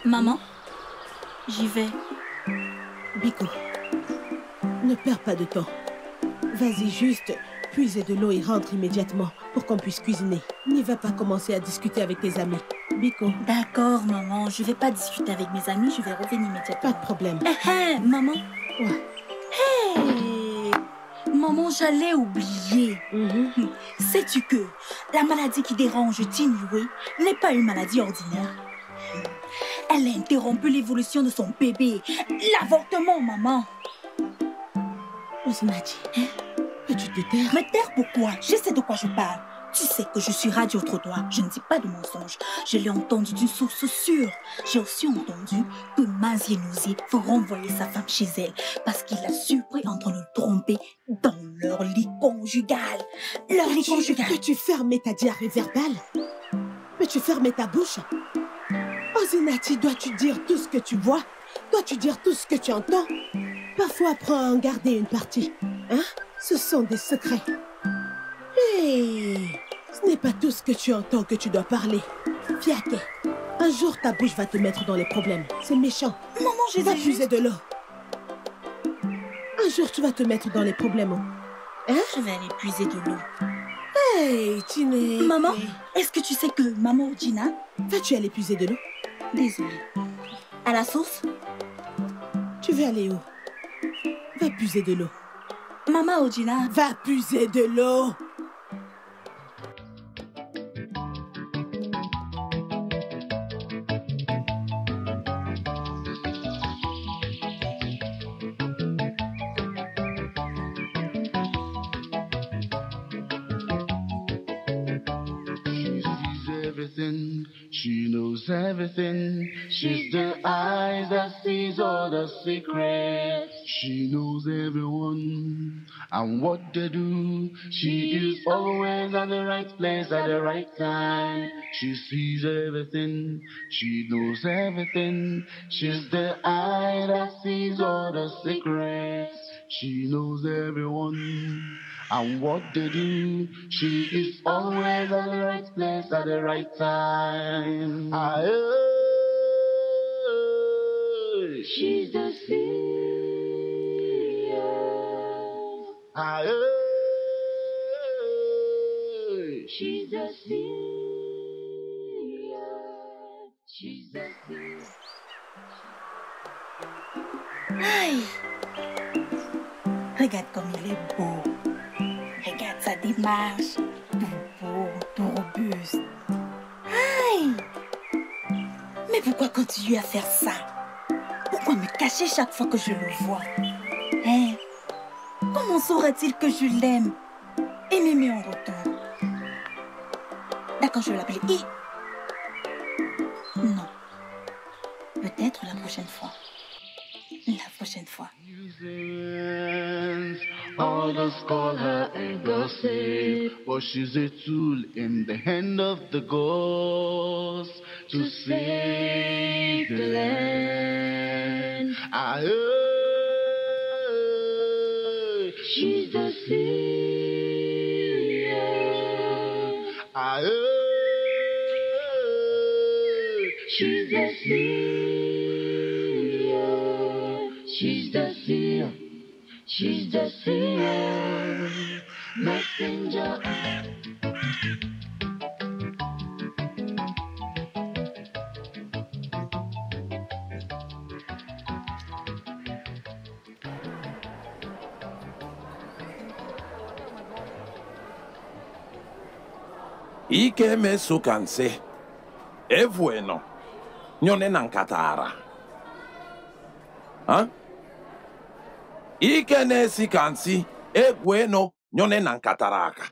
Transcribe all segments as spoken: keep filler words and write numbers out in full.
Maman, j'y vais. Biko, ne perds pas de temps. Vas-y juste, puiser de l'eau et rentre immédiatement pour qu'on puisse cuisiner. N'y va pas commencer à discuter avec tes amis. Biko. D'accord, maman. Je vais pas discuter avec mes amis. Je vais revenir immédiatement. Pas de problème. Hé, hé, maman. Ouais. Hé, maman, j'allais oublier. Mm-hmm. Sais-tu que la maladie qui dérange Tinoué n'est pas une maladie ordinaire? Elle a interrompu l'évolution de son bébé. L'avortement, maman. Osinachi, hein? Peux-tu te taire? Me taire pourquoi? Je sais de quoi je parle. Tu sais que je suis radio trottoir. Je ne dis pas de mensonges. Je l'ai entendu d'une source sûre. J'ai aussi entendu que Mazie et Nouzi veut renvoyer sa femme chez elle parce qu'il a surpris en train de tromper dans leur lit conjugal. Leur lit conjugal. Peux-tu fermer ta diarrhée verbale? Peux-tu fermer ta bouche? Osinati, dois-tu dire tout ce que tu vois? Dois-tu dire tout ce que tu entends? Parfois, apprends à en garder une partie. Hein? Ce sont des secrets. Hey, ce n'est pas tout ce que tu entends que tu dois parler. Fiaké, un jour ta bouche va te mettre dans les problèmes. C'est méchant. Maman, je va vais puiser de l'eau. Un jour tu vas te mettre dans les problèmes. Hein? Je vais aller puiser de l'eau. Hey, Tiné. Maman, est-ce que tu sais que Maman Gina... Vas-tu aller puiser de l'eau? Désolée. À la source? Tu veux aller où? Va puiser de l'eau. Maman Ojina. Va puiser de l'eau. She knows everything. She's the eyes that sees all the secrets. She knows everyone and what they do. She is always at the right place at the right time. She sees everything. She knows everything. She's the eye that sees all the secrets. She knows everyone and what they do. She is always at the right place at the right time. Aye, she's the seer. Aye, she's the seer. She's the seer. Aïe! Regarde comme il est beau. Regarde sa démarche. Tout beau, tout robuste. Aïe! Mais pourquoi continuer à faire ça? Pourquoi me cacher chaque fois que je le vois? Hein? Comment saura-t-il que je l'aime et m'aimer en retour? D'accord, je vais l'appeler I. Non. Peut-être la prochaine fois. La prochaine fois. Others call her a gossip, but she's a tool in the hand of the gods to save the land. I heard she's the seer. I heard she's the seer. She's the seer. She's the seer, messenger. Ike me sukanse. E bueno. Nyone nankatara. Hein? Ike na-esi ka nsị egweno nyone na nkatara aka.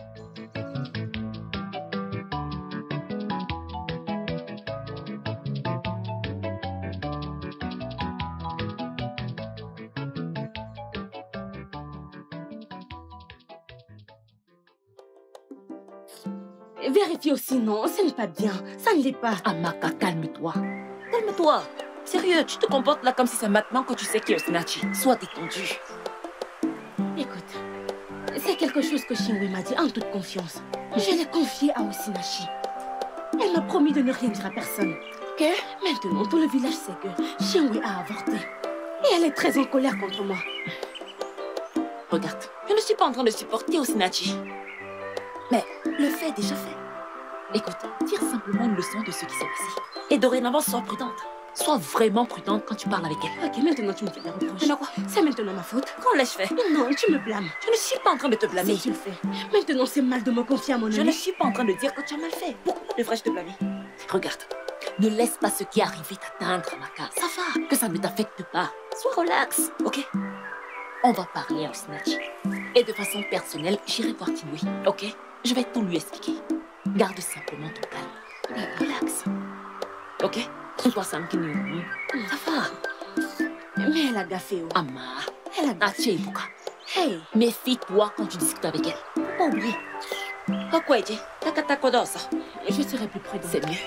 Vérifie aussi, non, ce n'est pas bien. Ça ne l'est pas. Amaka, calme-toi. Calme-toi. Sérieux, tu te comportes là comme si c'est maintenant que tu sais qui est Osinachi. Sois détendu. Écoute, c'est quelque chose que Shinwe m'a dit en toute confiance. Je l'ai confié à Osinachi. Elle m'a promis de ne rien dire à personne. Ok? Maintenant, tout le village sait que Xingwei a avorté. Et elle est très en colère contre moi. Regarde, je ne suis pas en train de supporter Osinachi. Mais le fait est déjà fait. Écoute, tire simplement une leçon de ce qui s'est passé. Et dorénavant, sois prudente. Sois vraiment prudente quand tu parles avec elle. Ok, maintenant tu me fais des reproches. Maintenant quoi? C'est maintenant ma faute. Quand l'ai-je fait? Non, tu me blâmes. Je ne suis pas en train de te blâmer. Si tu le fais. Maintenant, c'est mal de me confier à mon ami. Je ne suis pas en train de dire que tu as mal fait. Pourquoi devrais-je te blâmer? Regarde, ne laisse pas ce qui est arrivé t'atteindre, Maka. Ça va, que ça ne t'affecte pas. Sois relax, ok? On va parler à Osinachi. Et de façon personnelle, j'irai voir Tinui, ok? Je vais tout lui expliquer. Garde simplement ton calme. Et relax. Ok? Sois Sankini. Ça va. Mais elle a gaffé. Oh. Ama. Elle a gaffé. Hey, méfie-toi quand tu discutes avec elle. Faut pas oublier. Pourquoi est-ce que je serai plus prudente. C'est mieux.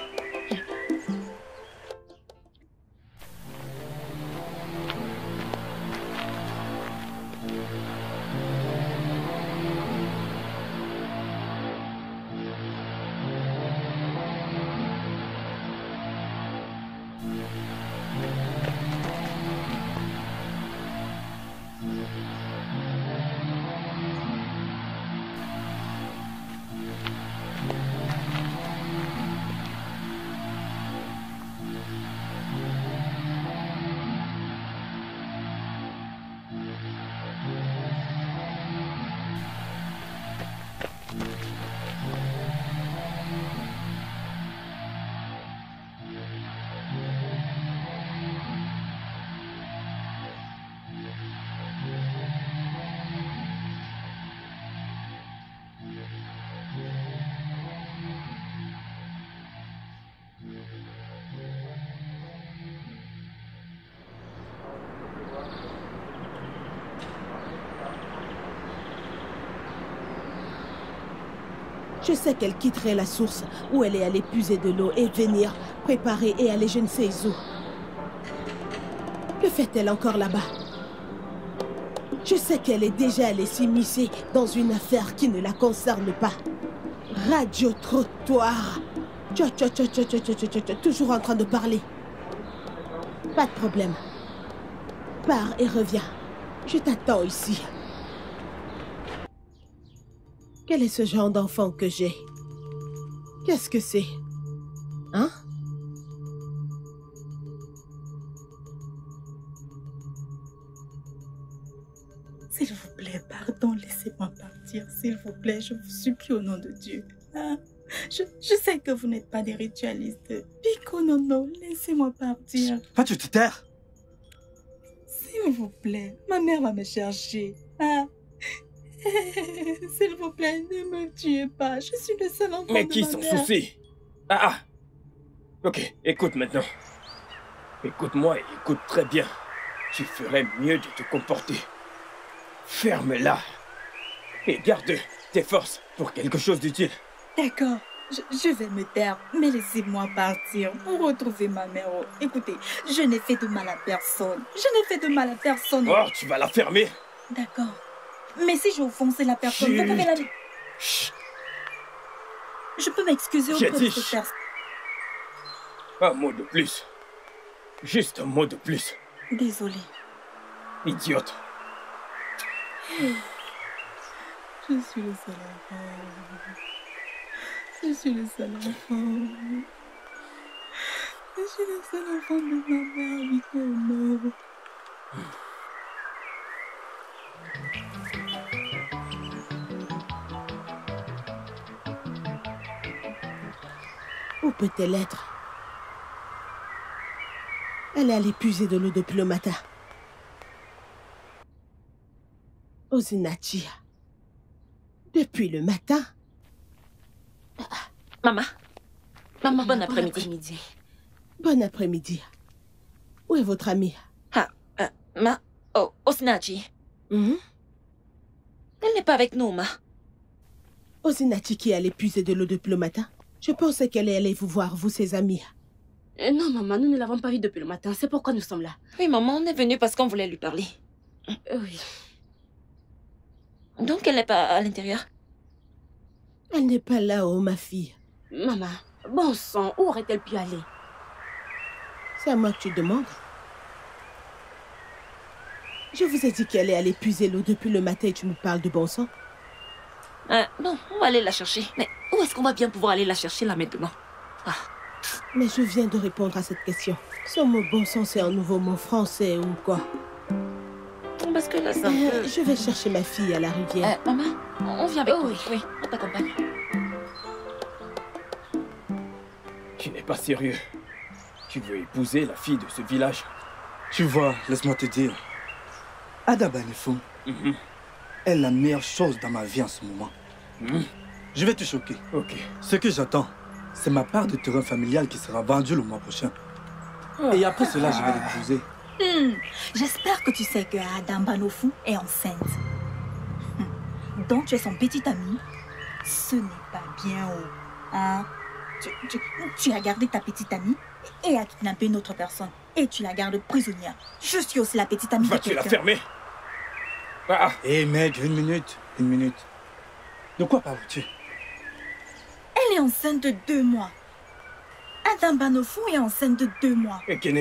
Je sais qu'elle quitterait la source où elle est allée puiser de l'eau et venir préparer et aller je ne sais où. Que fait-elle encore là-bas? Je sais qu'elle est déjà allée s'immiscer dans une affaire qui ne la concerne pas. Radio-trottoir. Tcha, tcha, tcha, tcha, tcha, tcha, tcha, tcha, toujours en train de parler. Pas de problème. Pars et reviens. Je t'attends ici. Quel est ce genre d'enfant que j'ai? Qu'est-ce que c'est? Hein? S'il vous plaît, pardon, laissez-moi partir. S'il vous plaît, je vous supplie au nom de Dieu. Ah, je, je sais que vous n'êtes pas des ritualistes. Pico, non, non, laissez-moi partir. Pas tu te taire? S'il vous plaît, ma mère va me chercher. Ah. S'il vous plaît, ne me tuez pas. Je suis le seul enfant Mais de qui ma s'en mère. soucie? Ah ah. Ok, écoute maintenant. Écoute-moi et écoute très bien. Tu ferais mieux de te comporter. Ferme-la. Et garde tes forces pour quelque chose d'utile. D'accord, je, je vais me taire, mais laissez-moi partir pour retrouver ma mère. Oh, écoutez, je n'ai fait de mal à personne. Je n'ai fait de mal à personne. Oh, tu vas la fermer. D'accord. Mais si j'ai offensé la personne, Chut. vous pouvez la... Chut. Je peux m'excuser J'ai auprès de dit cette chut. personne. Un mot de plus. Juste un mot de plus. Désolée. Idiote. Je suis le seul enfant. Je suis le seul enfant. Je suis le seul enfant de ma mère, Vico, non. Où peut-elle être? Elle est allée puiser de l'eau depuis le matin. Osinachi. Depuis le matin? Maman. Maman, bon Bon après-midi. après-midi. Bon après-midi. Où est votre amie? Ah, euh, ma... Oh, Osinachi. Mhm. Elle n'est pas avec nous, ma. Osinachi qui est allée puiser de l'eau depuis le matin? Je pensais qu'elle est allée vous voir, vous, ses amis. Euh, non, maman, nous ne l'avons pas vue depuis le matin. C'est pourquoi nous sommes là. Oui, maman, on est venu parce qu'on voulait lui parler. Euh, oui. Donc, elle n'est pas à l'intérieur? Elle n'est pas là, oh, ma fille. Maman, bon sang, où aurait-elle pu aller? C'est à moi que tu demandes. Je vous ai dit qu'elle est allée puiser l'eau depuis le matin et tu me parles de bon sang. Euh, bon, on va aller la chercher. Mais où est-ce qu'on va bien pouvoir aller la chercher là maintenant? Ah. Mais je viens de répondre à cette question. Ce mot bon sang, c'est un nouveau mot français ou quoi? Parce que là, ça Euh, peut... je vais chercher ma fille à la rivière. Euh, maman, on vient avec Oh, toi. oui. Oui, on t'accompagne. Tu n'es pas sérieux. Tu veux épouser la fille de ce village? Tu vois, laisse-moi te dire. Ada Banefo Mhm. est la meilleure chose dans ma vie en ce moment. Mhm. Je vais te choquer. Ok. Ce que j'attends, c'est ma part de terrain familial qui sera vendue le mois prochain. Et après cela, je vais l'épouser. Hmm, J'espère que tu sais que Adam Banofu est enceinte. Hmm. Donc tu es son petit ami. Ce n'est pas bien haut. Hein? Tu, tu- tu as gardé ta petite amie et a kidnappé une autre personne. Et tu la gardes prisonnière. Je suis aussi la petite amie de Vas-tu la quelqu'un. fermer? Ah, Hé mec, une minute, une minute. De quoi parles-tu? Elle est enceinte de deux mois. Adam Banofu est enceinte de deux mois. Ekene.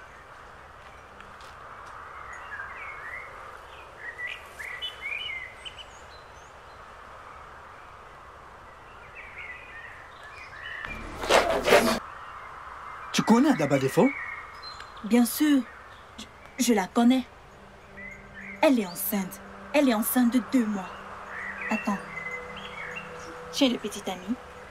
Tu connais Ada Banefo? Bien sûr, je, je la connais. Elle est enceinte. Elle est enceinte de deux mois. Attends. Tu es le petit ami?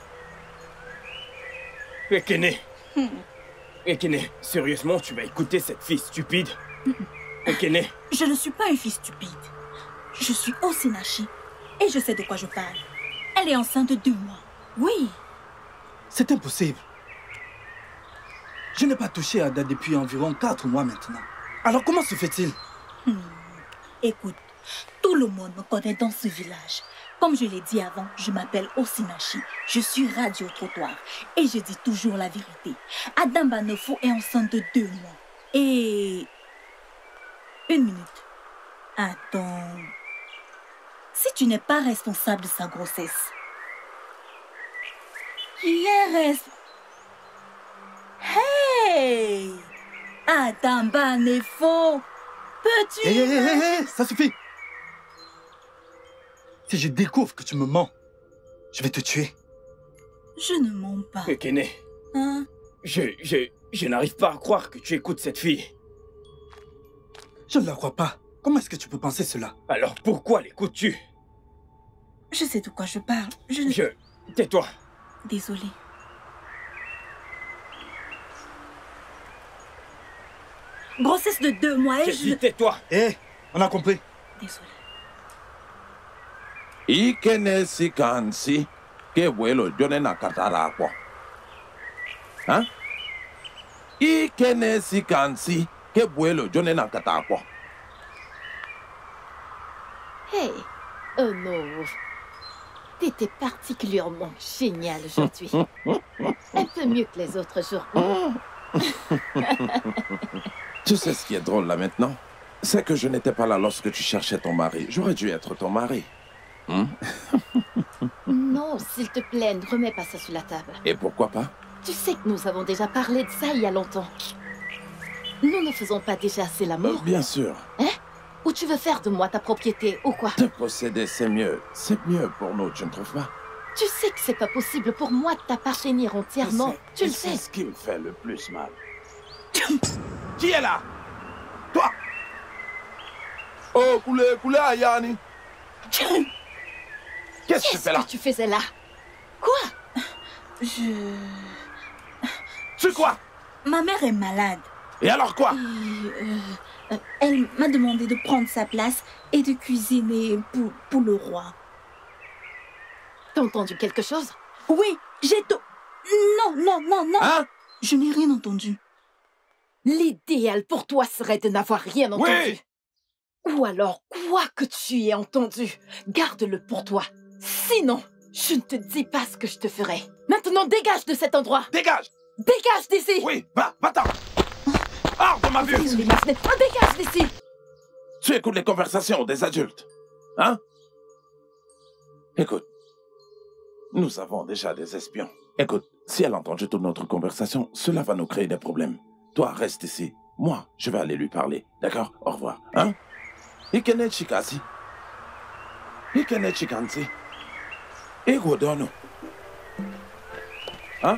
Ekene. Hmm. Ekene, sérieusement, tu vas écouter cette fille stupide? Ekene. Je ne suis pas une fille stupide. Je suis Osinachi. Et je sais de quoi je parle. Elle est enceinte de deux mois. Oui. C'est impossible. Je n'ai pas touché Ada depuis environ quatre mois maintenant. Alors comment se fait-il? Hmm. Écoute, tout le monde me connaît dans ce village. Comme je l'ai dit avant, je m'appelle Osinachi. Je suis radio-trottoir. Et je dis toujours la vérité. Adam Banofo est enceinte de deux mois. Et... Une minute. Attends. Si tu n'es pas responsable de sa grossesse, qui est responsable? Hey! Adam Banefo, peux-tu... Hé, hé, hé, hé, hé, ça suffit. Si je découvre que tu me mens, je vais te tuer. Je ne mens pas. Ekene. Hein? Je, je, je n'arrive pas à croire que tu écoutes cette fille. Je ne la crois pas. Comment est-ce que tu peux penser cela? Alors pourquoi l'écoutes-tu? Je sais de quoi je parle. Je ne... Je... Tais-toi. Désolée. Grossesse de deux mois et J'ai je... dit tais-toi. Hé, on a compris. Désolée. Ikene si kansi ke welo jone na katara akwa. Hein? Ikene si kansi ke welo jone na katara akwa. Hey, oh non. T'étais particulièrement génial aujourd'hui. Un peu mieux que les autres jours. Tu sais ce qui est drôle là maintenant? C'est que je n'étais pas là lorsque tu cherchais ton mari. J'aurais dû être ton mari. Hmm? Non, s'il te plaît, ne remets pas ça sur la table. Et pourquoi pas? Tu sais que nous avons déjà parlé de ça il y a longtemps. Nous ne faisons pas déjà assez Euh, l'amour? bien sûr. Hein? Ou tu veux faire de moi ta propriété, ou quoi? Te posséder, c'est mieux. C'est mieux pour nous, tu ne trouves pas? Tu sais que c'est pas possible pour moi de t'appartenir entièrement. C'est- Tu le C'est sais. ce qui me fait le plus mal. Qui est là? Toi? Oh, coulé, coulé, Ayani. Qu'est-ce que tu Qu'est-ce fais là? que tu faisais là? Quoi? Je... Tu quoi? Ma mère est malade. Et alors quoi? Et, euh, euh, elle m'a demandé de prendre sa place et de cuisiner pour, pour le roi. T'as entendu quelque chose? Oui, j'ai tout... Non, non, non, non. Hein? Je n'ai rien entendu. L'idéal pour toi serait de n'avoir rien entendu. Oui. Ou alors, quoi que tu aies entendu, garde-le pour toi. Sinon, je ne te dis pas ce que je te ferai. Maintenant, dégage de cet endroit. Dégage! Dégage d'ici. Oui, va, va-t'en! Hors de ma vue! Désolée, ma fenêtre. Oh, dégage d'ici. Tu écoutes les conversations des adultes, hein? Écoute, nous avons déjà des espions. Écoute, si elle a entendu toute notre conversation, cela va nous créer des problèmes. toi, reste ici. Moi, je vais aller lui parler. D'accord? Au revoir. Hein? Ikene chikasi. Ikene chikansi. Egodono. Hein?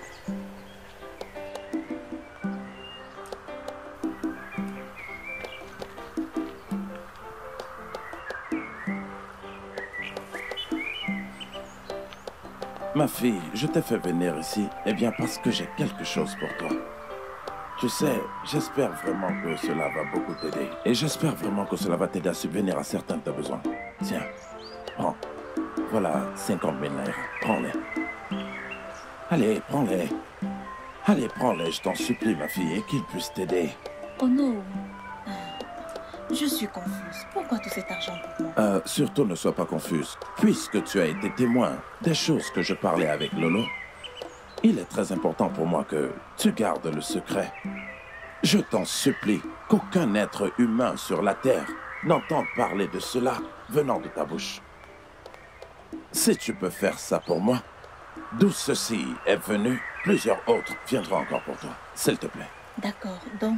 Ma fille, je t'ai fait venir ici, eh bien parce que j'ai quelque chose pour toi. Tu sais, j'espère vraiment que cela va beaucoup t'aider. Et j'espère vraiment que cela va t'aider à subvenir à certains de tes besoins. Tiens, prends. Voilà cinquante mille naira. Prends-les. Allez, prends-les. Allez, prends-les, je t'en supplie, ma fille, et qu'ils puissent t'aider. Oh non. Je suis confuse. Pourquoi tout cet argent pour moi? Euh, surtout ne sois pas confuse. Puisque tu as été témoin des choses que je parlais avec Lolo, il est très important pour moi que tu gardes le secret. Je t'en supplie qu'aucun être humain sur la Terre n'entende parler de cela venant de ta bouche. Si tu peux faire ça pour moi, d'où ceci est venu, plusieurs autres viendront encore pour toi. S'il te plaît. D'accord, donc...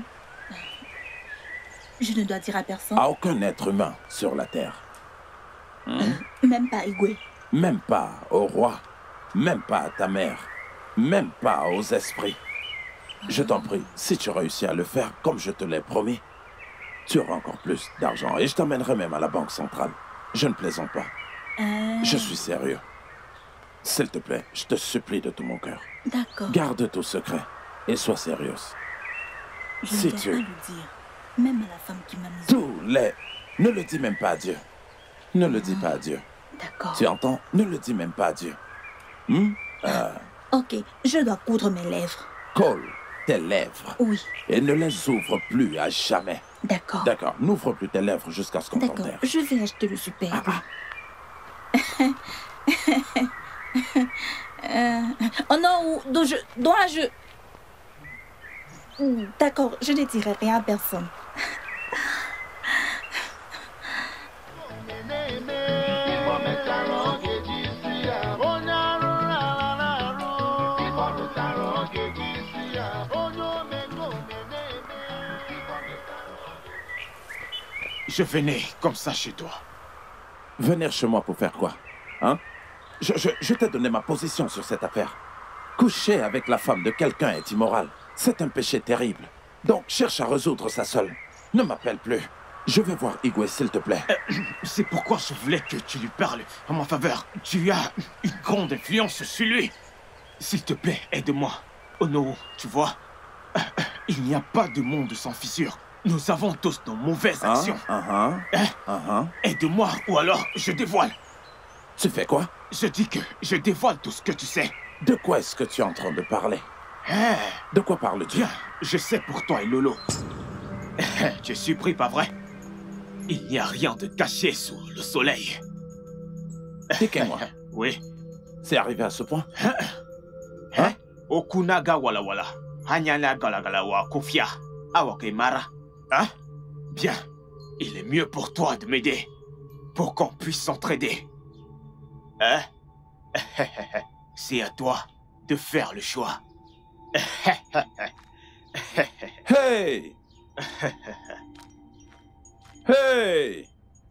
Je ne dois dire à personne? À aucun être humain sur la Terre. Hmm? Même pas Igwe? Même pas au roi. Même pas à ta mère. Même pas aux esprits. Je t'en prie, si tu réussis à le faire comme je te l'ai promis, tu auras encore plus d'argent et je t'emmènerai même à la banque centrale. Je ne plaisante pas. Euh... Je suis sérieux. S'il te plaît, je te supplie de tout mon cœur. D'accord. Garde tout secret et sois sérieuse. Je si ne vais tu... pas le dire. Même à la femme qui m'a mis. Tous les... Ne le dis même pas à Dieu. Ne le dis pas à Dieu. D'accord. Tu entends? Ne le dis même pas à Dieu. Hmm? Euh... Ok, je dois coudre mes lèvres. Colle tes lèvres. Oui. Et ne les ouvre plus à jamais. D'accord. D'accord. N'ouvre plus tes lèvres jusqu'à ce qu'on D'accord. t'enterre. Je vais acheter le super. Ah, euh... Oh non, dois-je... Dois-je... D'accord, je ne dirai rien à personne. Je venais comme ça chez toi. Venir chez moi pour faire quoi? Hein? Je, je, je t'ai donné ma position sur cette affaire. Coucher avec la femme de quelqu'un est immoral. C'est un péché terrible. Donc, cherche à résoudre ça seul. Ne m'appelle plus. Je vais voir Igwe, s'il te plaît. Euh, C'est pourquoi je voulais que tu lui parles en ma faveur. Tu as une grande influence sur lui. S'il te plaît, aide-moi. Oh non, tu vois, euh, il n'y a pas de monde sans fissure. Nous avons tous nos mauvaises actions. Uh -huh, hein? uh -huh. Aide-moi ou alors je dévoile. Tu fais quoi? Je dis que je dévoile tout ce que tu sais. De quoi est-ce que tu es en train de parler? Hein? De quoi parles-tu? Bien, je sais pour toi et Lolo. Tu es surpris, pas vrai? Il n'y a rien de caché sous le soleil. Dis-moi. Oui. C'est arrivé à ce point? Hein? Okunaga wala wala. Hanyana galagala wa kufia. Awakemara. Hein? Bien. Il est mieux pour toi de m'aider. Pour qu'on puisse s'entraider. Hein? C'est à toi de faire le choix. Hey! Hey!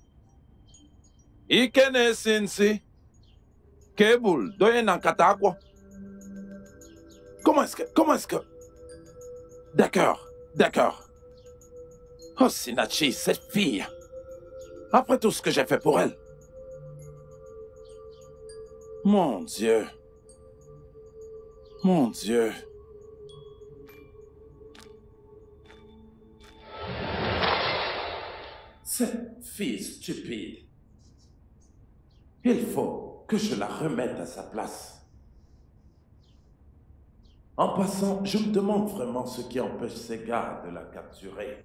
Ikene Sinsi. Kebul, doye nankatagwa. Comment est-ce que... Comment est-ce que... D'accord, d'accord. Oh, Sinachi, cette fille. Après tout ce que j'ai fait pour elle. Mon Dieu. Mon Dieu. Cette fille stupide. Il faut que je la remette à sa place. En passant, je me demande vraiment ce qui empêche ces gars de la capturer.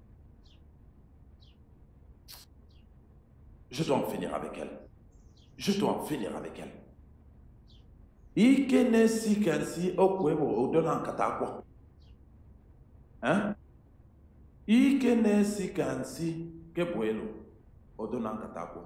Je dois en finir avec elle. Je dois en finir avec elle. Ikene si kansi okwebo odonan katakwa. Hein? Ikene si kansi kebwelo odonan katakwa.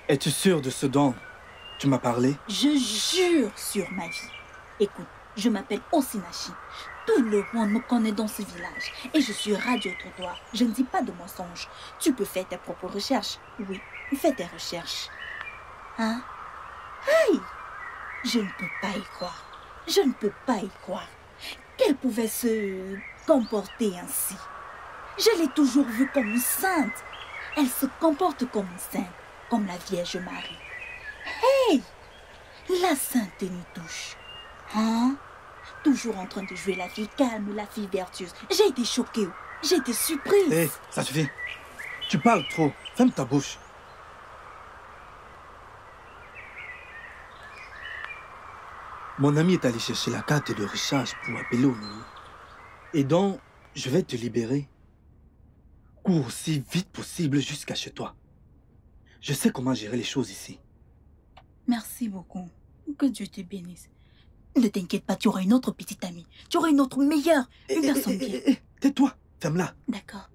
Es-tu sûr de ce dont tu m'as parlé? Je jure sur ma vie. Écoute, je m'appelle Osinachi. Tout le monde me connaît dans ce village. Et je suis radio-trottoir. Je ne dis pas de mensonges. Tu peux faire tes propres recherches. Oui, fais tes recherches. Hein? Aïe! Je ne peux pas y croire. Je ne peux pas y croire. Qu'elle pouvait se comporter ainsi. Je l'ai toujours vue comme une sainte. Elle se comporte comme une sainte, comme la Vierge Marie. Hey! La sainteté nous touche. Hein? Toujours en train de jouer la fille calme, la fille vertueuse. J'ai été choquée. J'ai été surprise. Hé, hey, ça suffit. Tu parles trop. Ferme ta bouche. Mon ami est allé chercher la carte de recharge pour appeler au numéro. Et donc, je vais te libérer. Cours aussi vite possible jusqu'à chez toi. Je sais comment gérer les choses ici. Merci beaucoup. Que Dieu te bénisse. Ne t'inquiète pas, tu auras une autre petite amie. Tu auras une autre meilleure. Une Eh, personne eh, bien. eh, eh, tais-toi, ferme-la. D'accord.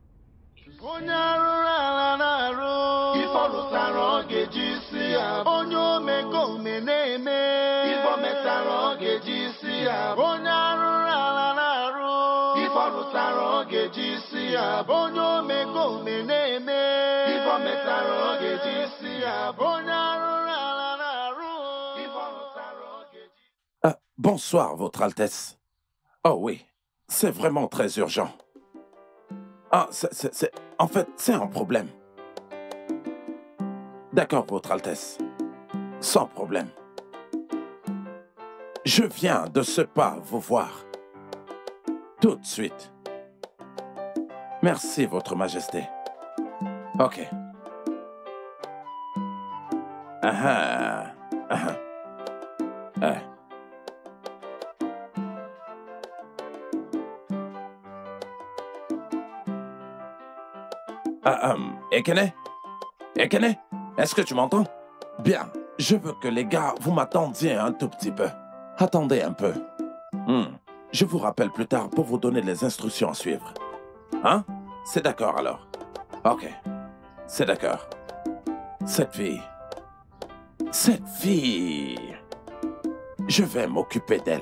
Ah, bonsoir, Votre Altesse. Oh oui, c'est vraiment très urgent. Ah, c'est... En fait, c'est un problème. D'accord, Votre Altesse. Sans problème. Je viens de ce pas vous voir. Tout de suite. Merci, Votre Majesté. Ok. Ah ah. Ah ah. Ah, um, Ekene? Ekene? Est-ce que tu m'entends? Bien, je veux que les gars, vous m'attendiez un tout petit peu. Attendez un peu. Hmm. Je vous rappelle plus tard pour vous donner les instructions à suivre. Hein? C'est d'accord alors? Ok. C'est d'accord. Cette fille... Cette fille... Je vais m'occuper d'elle.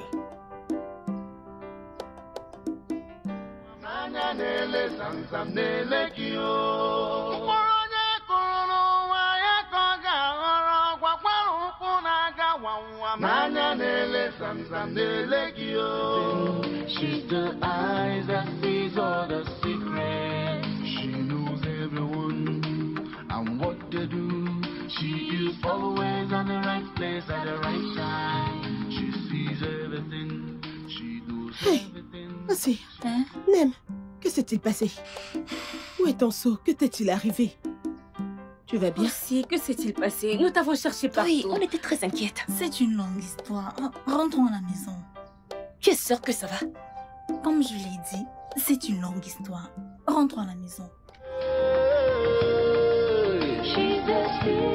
She's the eyes that sees all the secrets. She knows everyone and what they do. She is always on the right place at the right time. She sees everything. She knows everything. Aussi, Hein? Nem, que s'est-il passé? Où est ton seau? Que t'est-il arrivé? Tu vas bien? Aussi, que s'est-il passé? Nous t'avons cherché partout. Oui, on était très inquiètes. C'est une longue histoire. Rentrons à la maison. Tu es sûre que ça va? Comme je l'ai dit, c'est une longue histoire. Rentrons à la maison. She's the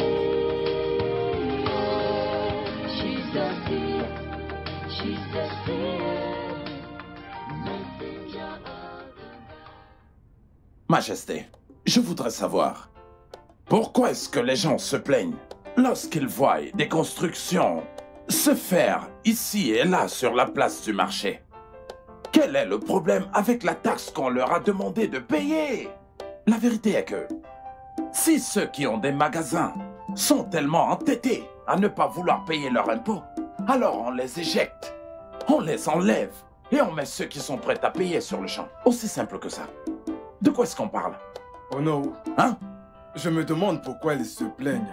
sea. She's the sea. She's the sea. Messenger of the... Majesté, je voudrais savoir, pourquoi est-ce que les gens se plaignent lorsqu'ils voient des constructions se faire ici et là sur la place du marché? Quel est le problème avec la taxe qu'on leur a demandé de payer? La vérité est que si ceux qui ont des magasins sont tellement entêtés à ne pas vouloir payer leur impôt, alors on les éjecte, on les enlève et on met ceux qui sont prêts à payer sur le champ. Aussi simple que ça. De quoi est-ce qu'on parle? Oh non. Hein? Je me demande pourquoi ils se plaignent.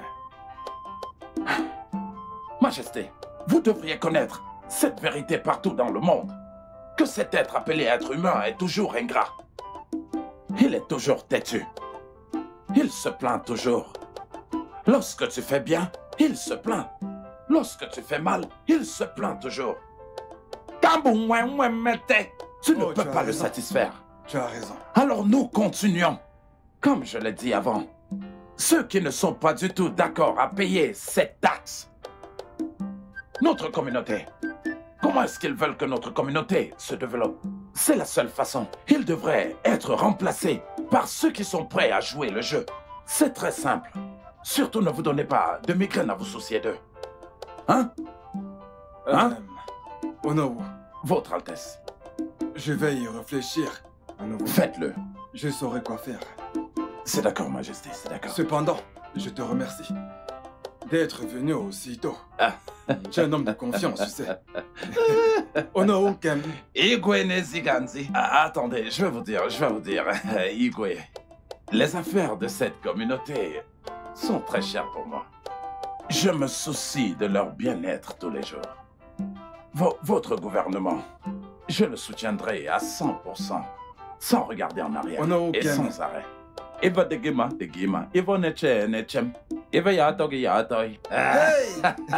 Majesté, vous devriez connaître cette vérité partout dans le monde, que cet être appelé être humain est toujours ingrat. Il est toujours têtu. Il se plaint toujours. Lorsque tu fais bien, il se plaint. Lorsque tu fais mal, il se plaint toujours. Tu ne Oh, peux tu as pas le raison. satisfaire. Tu as raison. Alors nous continuons. Comme je l'ai dit avant, ceux qui ne sont pas du tout d'accord à payer cette taxe, notre communauté, comment est-ce qu'ils veulent que notre communauté se développe? C'est la seule façon. Ils devraient être remplacés par ceux qui sont prêts à jouer le jeu. C'est très simple. Surtout ne vous donnez pas de migraine à vous soucier d'eux. Hein? Hein? Euh, Onowu, Votre Altesse. je vais y réfléchir. À nouveau. Faites-le. Je saurai quoi faire. C'est d'accord, Majesté, c'est d'accord. Cependant, je te remercie d'être venu aussitôt. Ah. Tu es un homme de confiance, tu sais. Onowu Kem. Igwe Neziganzi. Ah, attendez, je vais vous dire, je vais vous dire. Igwe, les affaires de cette communauté sont très chères pour moi. Je me soucie de leur bien-être tous les jours. V- votre gouvernement, je le soutiendrai à cent pour cent, sans regarder en arrière Onowu et Kem. sans arrêt. Iva de Gima, de Gima, Iva Neche, Nechem, Iva Yatogi Yatoi. Hey!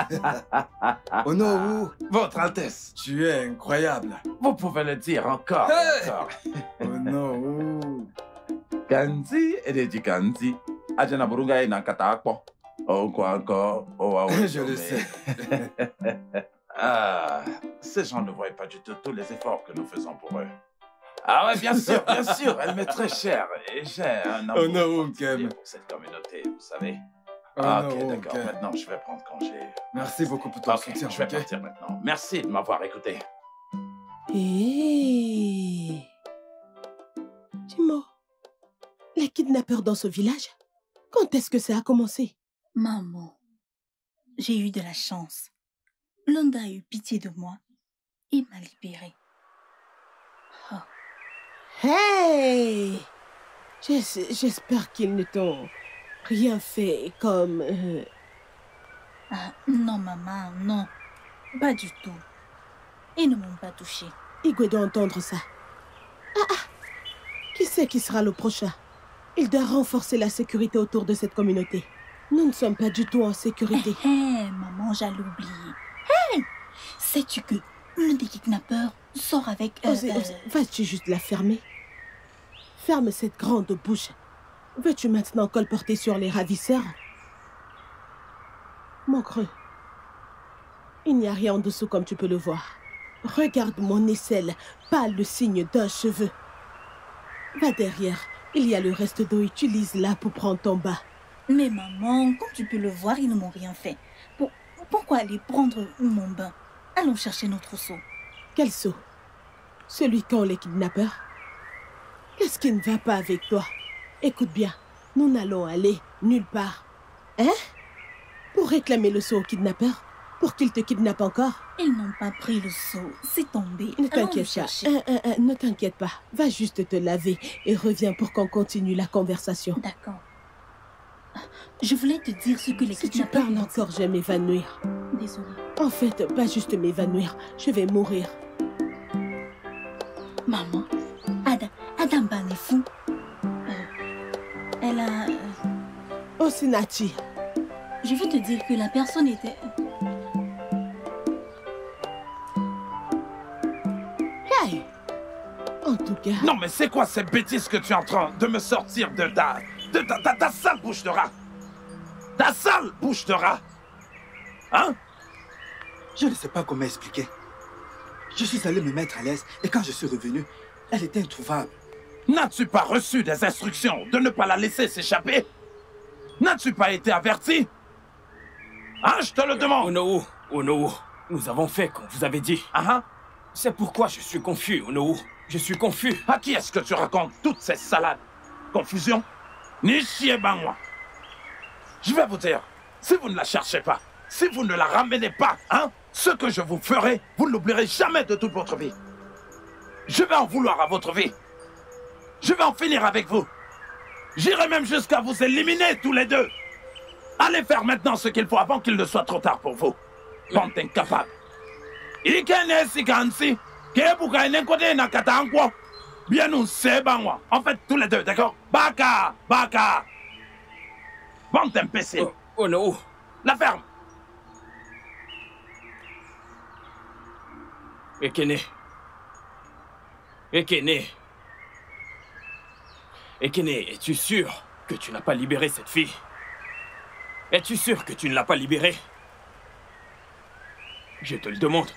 Onowu, Votre Altesse, tu es incroyable. vous pouvez le dire encore Hey! et encore. Onowu. Ganzi et de Ganzi. Ajana Burunga et Nakatako. Oh, quoi encore? Oh, ah oui, Je le mais- sais. Ah, ces gens ne voient pas du tout tous les efforts que nous faisons pour eux. Ah ouais, bien sûr, bien sûr, elle m'est très chère et j'ai un amour Oh non, particulier Kem. pour cette communauté, vous savez. Oh Ah, non, ok, d'accord, Kem. maintenant je vais prendre congé. Merci beaucoup pour ton Ok, soutien. je vais ok? partir maintenant. Merci de m'avoir écouté. Hé Timo, les kidnappeurs dans ce village, quand est-ce que ça a commencé? Maman, j'ai eu de la chance. Londa a eu pitié de moi. Il m'a libérée. Oh, Hey J'es- J'espère qu'ils ne t'ont rien fait comme... euh, ah, non, maman, non. Pas du tout. Ils ne m'ont pas touchée. Igwe doit entendre ça. Ah ah Qui c'est qui sera le prochain? Il doit renforcer la sécurité autour de cette communauté. Nous ne sommes pas du tout en sécurité. Hé, hé, maman, j'allais oublier. Hé! Sais-tu que l'un des kidnappeurs sort avec... euh, Osez, euh, osez, vas-tu juste la fermer? Ferme cette grande bouche. Veux-tu maintenant colporter sur les ravisseurs? Mon creux. Il n'y a rien en dessous comme tu peux le voir. Regarde mon aisselle, pas le signe d'un cheveu. Va derrière, il y a le reste d'eau, utilise-la pour prendre ton bain. Mais maman, comme tu peux le voir, ils ne m'ont rien fait. Pour- pourquoi aller prendre mon bain? Allons chercher notre seau. Quel seau? Celui qu'ont les kidnappeurs? Qu'est-ce qui ne va pas avec toi? Écoute bien, nous n'allons aller nulle part. Hein? Pour réclamer le seau aux kidnappeurs? Pour qu'ils te kidnappent encore? Ils n'ont pas pris le seau. C'est tombé. Ne Allons le t'inquiète pas. chercher. Hein, hein, hein, ne t'inquiète pas. Va juste te laver et reviens pour qu'on continue la conversation. D'accord. Je voulais te dire ce que les Si tu kidnappeurs parles m'ont encore, je vais m'évanouir. dit. Désolée. En fait, pas juste m'évanouir. Je vais mourir. Maman, Ada, Adam Ban est fou. Euh, elle a... euh, Oh, Sinati. je veux te dire que la personne était... Hey! En tout cas... Non, mais c'est quoi ces bêtises que tu es en train de me sortir de ta... de ta, ta, ta sale bouche de rat? Ta sale bouche de rat? Hein? Je ne sais pas comment expliquer. Je suis allé me mettre à l'aise et quand je suis revenu, elle était introuvable. N'as-tu pas reçu des instructions de ne pas la laisser s'échapper? N'as-tu pas été averti? Hein, je te le demande. Onowu, Onowu, nous avons fait comme vous avez dit. Ah, hein? C'est pourquoi je suis confus, Onowu. Je suis confus. À qui est-ce que tu racontes toutes ces salades? Confusion? Ni chier ben moi. Je vais vous dire, si vous ne la cherchez pas, si vous ne la ramenez pas, hein, ce que je vous ferai, vous ne l'oublierez jamais de toute votre vie. Je vais en vouloir à votre vie. Je vais en finir avec vous. J'irai même jusqu'à vous éliminer tous les deux. Allez faire maintenant ce qu'il faut avant qu'il ne soit trop tard pour vous. Bande d'incapables. Ikene sikansi, kebuka enenkode nakatankwo. Bien nous c'est moi. En fait, tous les deux, d'accord? Baka, baka. Bande d'imbéciles. Oh, Onowu, La ferme. Ekene. Ekene. Ekene, es-tu sûr que tu n'as pas libéré cette fille? Es-tu sûr que tu ne l'as pas libérée? Je te le demande.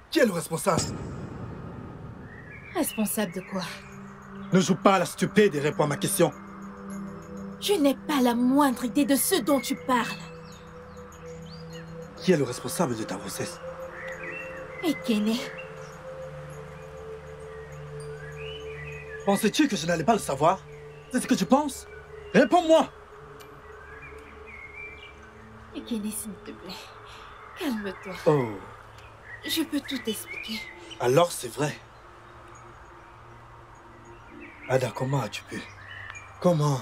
Qui est le responsable? Responsable de quoi? Ne joue pas à la stupide et réponds à ma question. Je n'ai pas la moindre idée de ce dont tu parles. Qui est le responsable de ta grossesse? Ekene. Pensais-tu que je n'allais pas le savoir? C'est ce que tu penses? Réponds-moi! Ekene, s'il te plaît, calme-toi. Oh. Je peux tout expliquer. Alors c'est vrai. Ada, comment as-tu pu? Comment?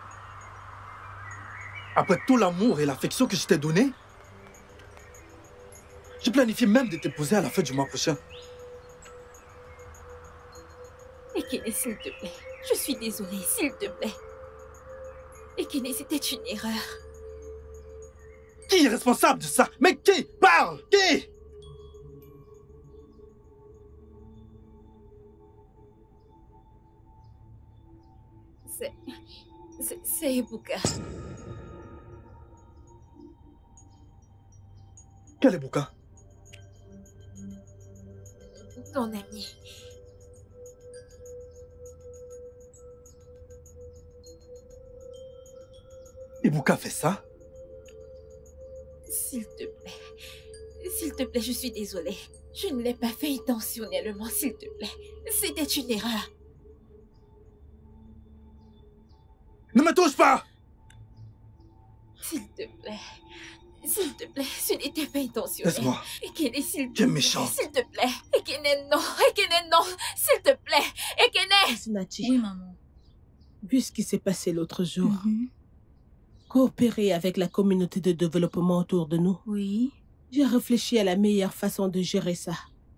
Après tout l'amour et l'affection que je t'ai donné, je planifie même de t'épouser à la fin du mois prochain. Ekene, s'il te plaît, je suis désolée, s'il te plaît. Ekene, c'était une erreur. Qui est responsable de ça? Mais qui? Parle! Qui? C'est... C'est... C'est Ebuka. Quel Ebuka? Ton ami. Ebuka fait ça? S'il te plaît. S'il te plaît, je suis désolée. Je ne l'ai pas fait intentionnellement, s'il te plaît. C'était une erreur. Ne me touche pas! S'il te plaît. S'il te plaît, ce n'était pas intentionnel. Laisse-moi. Ekene, s'il te Tu es plaît. méchant. S'il te plaît. Ekene, non. Ekene, non. S'il te plaît. Ekene. Osinachi, Oui, maman. vu ce qui s'est passé l'autre jour, Mhm. coopérer avec la communauté de développement autour de nous, Oui. j'ai réfléchi à la meilleure façon de gérer ça.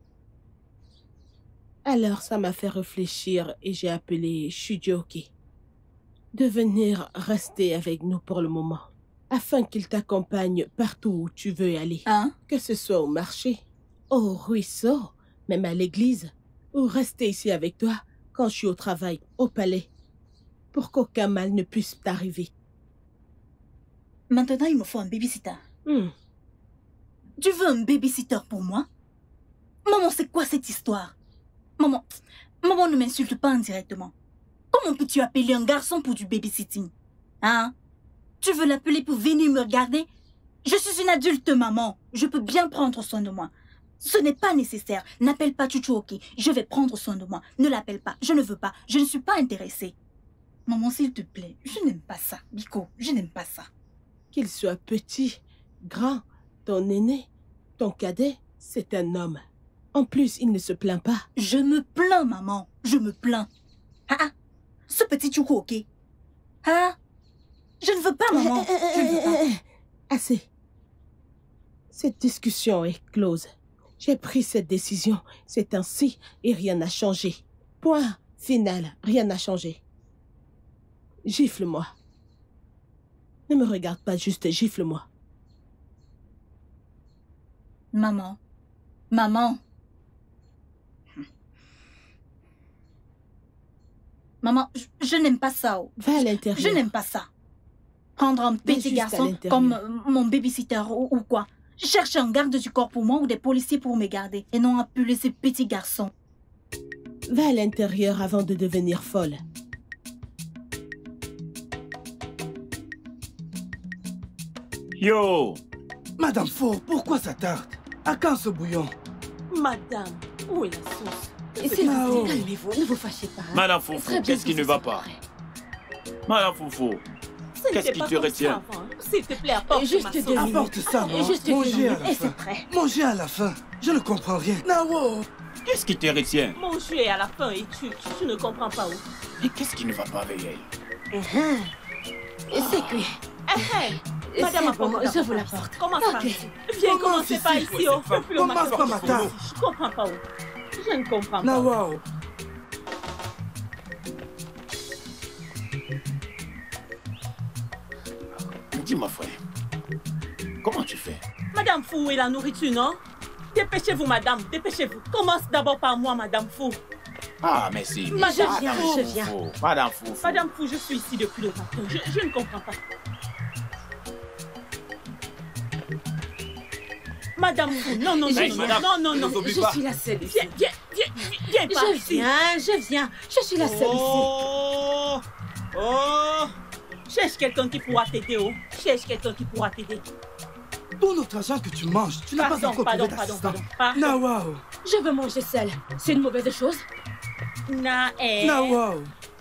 Alors ça m'a fait réfléchir et j'ai appelé Shujioki de venir rester avec nous pour le moment, afin qu'il t'accompagne partout où tu veux aller, Hein? que ce soit au marché, au ruisseau, même à l'église, ou rester ici avec toi quand je suis au travail, au palais, pour qu'aucun mal ne puisse t'arriver. Maintenant, il me faut un babysitter. Hmm. Tu veux un babysitter pour moi? Maman, c'est quoi cette histoire? Maman, maman ne m'insulte pas indirectement. Comment peux-tu appeler un garçon pour du babysitting? Hein? Tu veux l'appeler pour venir me regarder? Je suis une adulte, maman. Je peux bien prendre soin de moi. Ce n'est pas nécessaire. N'appelle pas Chuchuoki. Je vais prendre soin de moi. Ne l'appelle pas. Je ne veux pas. Je ne suis pas intéressée. Maman, s'il te plaît, je n'aime pas ça. Biko, je n'aime pas ça. Qu'il soit petit, grand, ton aîné, ton cadet, c'est un homme. En plus, il ne se plaint pas. Je me plains, maman. Je me plains. Ah, ah. Ce petit Chuchuoki. Ah. Je ne veux pas, maman. Je ne veux pas. Assez. Cette discussion est close. J'ai pris cette décision. C'est ainsi et rien n'a changé. Point final. Rien n'a changé. Gifle-moi. Ne me regarde pas, juste gifle-moi. Maman. Maman. Maman, je, je n'aime pas ça. Oh. Va à l'intérieur. Je n'aime pas ça. Prendre un petit juste à garçon l'intérieur. comme euh, mon babysitter ou, ou quoi. Cherche un garde du corps pour moi ou des policiers pour me garder. Et non appeler ces petits garçons. Va à l'intérieur avant de devenir folle. Yo! Madame Faux, pourquoi ça tarde? À quand ce bouillon? Madame, où est la sauce? Et s'il vous Mao. plaît, calmez-vous, ne vous fâchez pas. Madame C'est Foufou, très bien qu'est-ce qui que ne ça va se pas? pareil. Madame Foufou, Ce Qu'est-ce n'était qui pas te comme retient? ça avant, hein. S'il te plaît, apporte Juste ma deux sauce. minutes. Apporte ça, non? Juste deux Mangez à minutes, la et fin. c'est prêt. Mangez à la fin. Je ne comprends rien. Nawo! qu'est-ce qui te retient? Manger à la fin et tu, tu, tu ne comprends pas où. Mais qu'est-ce qui ne va pas avec elle? Et c'est cuit. Hey, Madame, c'est bon, je vous l'apporte. Commence par Ok. ici. Viens, commencez pas ici, oh. Fais-le au Commence par ma table. Je comprends pas où. Je ne comprends pas. Nawo! Dis-moi, frère, comment tu fais? Madame Fou, où est la nourriture, non? Dépêchez-vous, madame, dépêchez-vous. Commence d'abord par moi, madame Fou. Ah, merci. Madame Je viens, Fou. je viens. Foufou, Madame Foufou. Madame Fou, je suis ici depuis le matin. Je, je ne comprends pas. Madame Fu, non, non, non, Hey, non, madame, non, non, non, ne vous oublie je pas. suis la seule ici. Viens, viens, viens, viens par Je ici. viens, je viens. Je suis la seule Oh, oh, cherche quelqu'un qui pourra t'aider, oh. Cherche quelqu'un qui pourra t'aider. Tout notre argent que tu manges, tu n'as pas Pardon, encore pardon, trouvé pardon, d'assistant. pardon, pardon. Nawao, ici. Je veux manger seule. C'est une mauvaise chose. Na, eh. Nawao.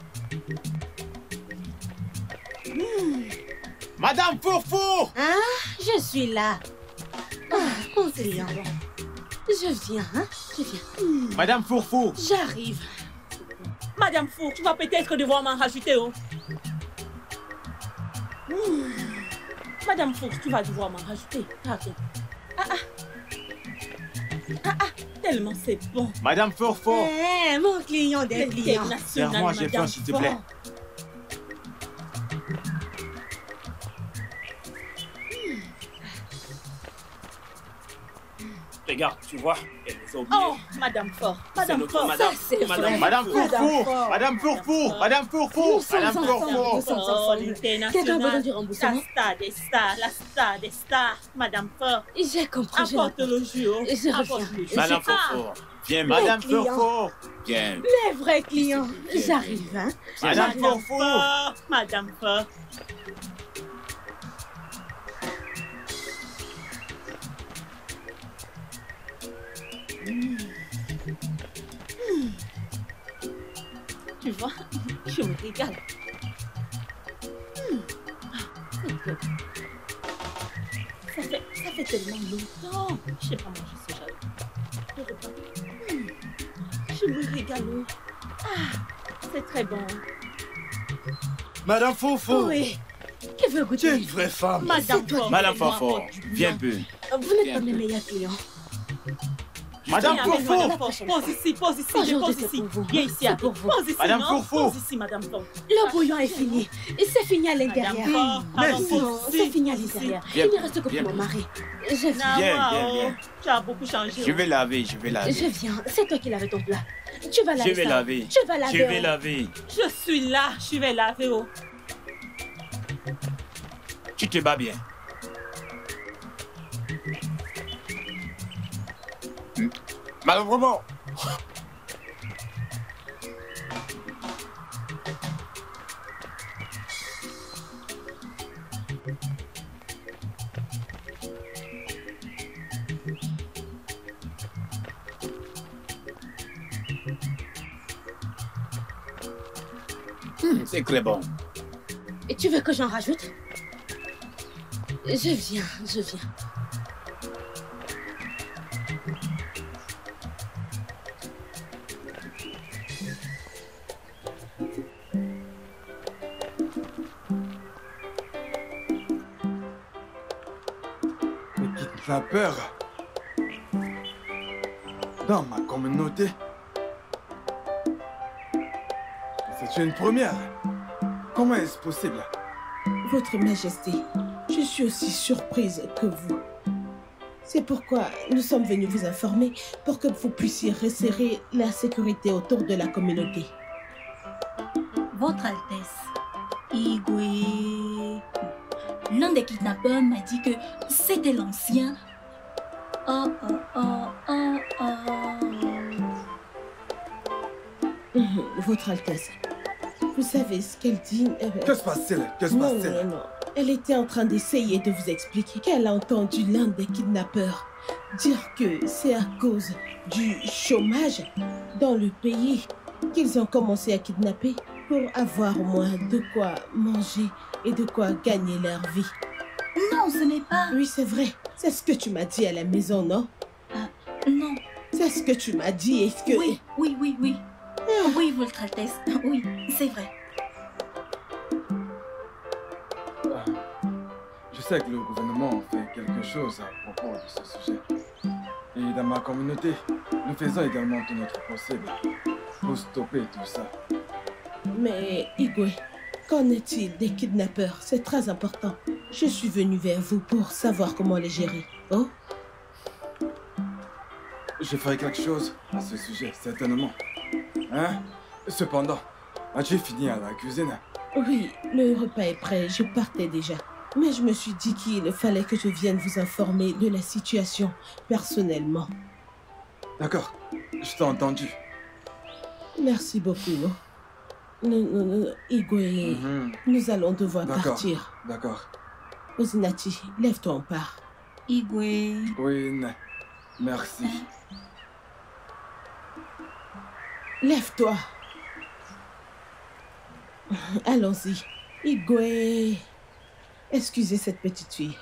Madame Fourfour! Hein? Je suis là. Ah, mon client. Je viens, hein? Je viens. Madame Fourfour! J'arrive. Madame Fu, tu vas peut-être devoir m'en rajouter, oh. Hmm. Madame Fu, tu vas devoir m'en rajouter. Ah, ok. Ah, ah. Ah, ah. Tellement c'est bon. Madame Fourfour! Eh, mon client des clients. Serre-moi, j'ai faim, s'il te plaît. Regarde, tu vois, elle nous a oubliés. Oh, Madame Fort, Madame notre Fort, madame. ça c'est Madame vrai. Madame Madame Fourfour! Fort. Madame Fourfour! Madame Fourfour! Nous sommes Madame ensemble. Fourfour! Nous sommes Oh, ensemble. l'international. Quelqu'un a besoin du remboursement? La star des stars, la star des stars, Madame Fort. J'ai compris. je Apporte l'apporte. le jus, oh. Je reviens. Apporte le jus. Madame Ah. Fourfour, viens, Madame clients. Fourfour! viens. Les vrais clients. J'arrive, hein? Madame Madame Fourfour! Fort, Madame Fort. Mm. Mm. Tu vois, je me régale. Mm. Ah, c'est bon. Ça fait, ça fait tellement longtemps. Je sais pas manger ce genre de repas. Mm. Je me régale. Ah, c'est très bon. Madame Fourfour, Oui. Qui veut tu es goûter? une vraie femme. Madame toi Fort, Madame fais-moi Fourfour, encore du viens bien. bu. Vous n'êtes pas mes meilleurs clients. Madame Viens avec moi, Fourfour! Madame Fort. Pose ici, pose ici, Aujourd'hui, pose c'est ici. pour vous. Viens ici, C'est avec. pour vous. Pose ici, Madame non? Fourfour. Pose ici, Madame Fort. Le bouillon est fini. Et c'est fini à l'intérieur. Madame Fort, pardon, Merci. pose Non, ici. c'est fini à Pose ici. l'intérieur. Viens, Il ne reste que viens. pour mon mari. Je viens. Ah, Viens, waouh, viens, viens. Tu as beaucoup changé. Je oh. vais laver, je vais laver. Je viens. C'est toi qui laves ton plat. Tu vas laver Je vais ça. laver. Tu vas laver. Je vais oh. laver. Je suis là, je vais laver. Oh. Tu te bats bien. Madame Vraiment, Hum, c'est très bon. Et tu veux que j'en rajoute? Je viens, je viens. Les kidnappeurs dans ma communauté. C'est une première. Comment est-ce possible? Votre Majesté, je suis aussi surprise que vous. C'est pourquoi nous sommes venus vous informer pour que vous puissiez resserrer la sécurité autour de la communauté. Votre Altesse, Igwe. L'un des kidnappeurs m'a dit que c'était l'ancien. Oh, oh, oh, oh, oh. Mhm, Votre Altesse, vous savez ce qu'elle dit euh, Que se passe-t-il? Que se Non, passe-t-il? non, non. Elle était en train d'essayer de vous expliquer qu'elle a entendu l'un des kidnappeurs dire que c'est à cause du chômage dans le pays qu'ils ont commencé à kidnapper pour avoir au moins de quoi manger et de quoi gagner leur vie. Non, ce n'est pas... Oui, c'est vrai. C'est ce que tu m'as dit à la maison, non? Non. C'est ce que tu m'as dit. Est-ce que... Oui, oui, oui, oui. Oui, Votre Altesse. Oui, c'est vrai. Je sais que le gouvernement fait quelque chose à propos de ce sujet. Et dans ma communauté, nous faisons également tout notre possible pour stopper tout ça. Mais, Igwe, qu'en est-il des kidnappeurs? C'est très important. Je suis venue vers vous pour savoir comment les gérer. Oh? Je ferai quelque chose à ce sujet, certainement. Hein? Cependant, as-tu fini à la cuisine? Oui, le repas est prêt. Je partais déjà. Mais je me suis dit qu'il fallait que je vienne vous informer de la situation, personnellement. D'accord, je t'ai entendu. Merci beaucoup. Nous, nous, nous, Igwe, Mhm. nous allons devoir D'accord. partir. D'accord. Ozinati, lève-toi, on part. Igwe. Oui, ne- merci. Lève-toi. Allons-y. Igwe. Excusez cette petite fille.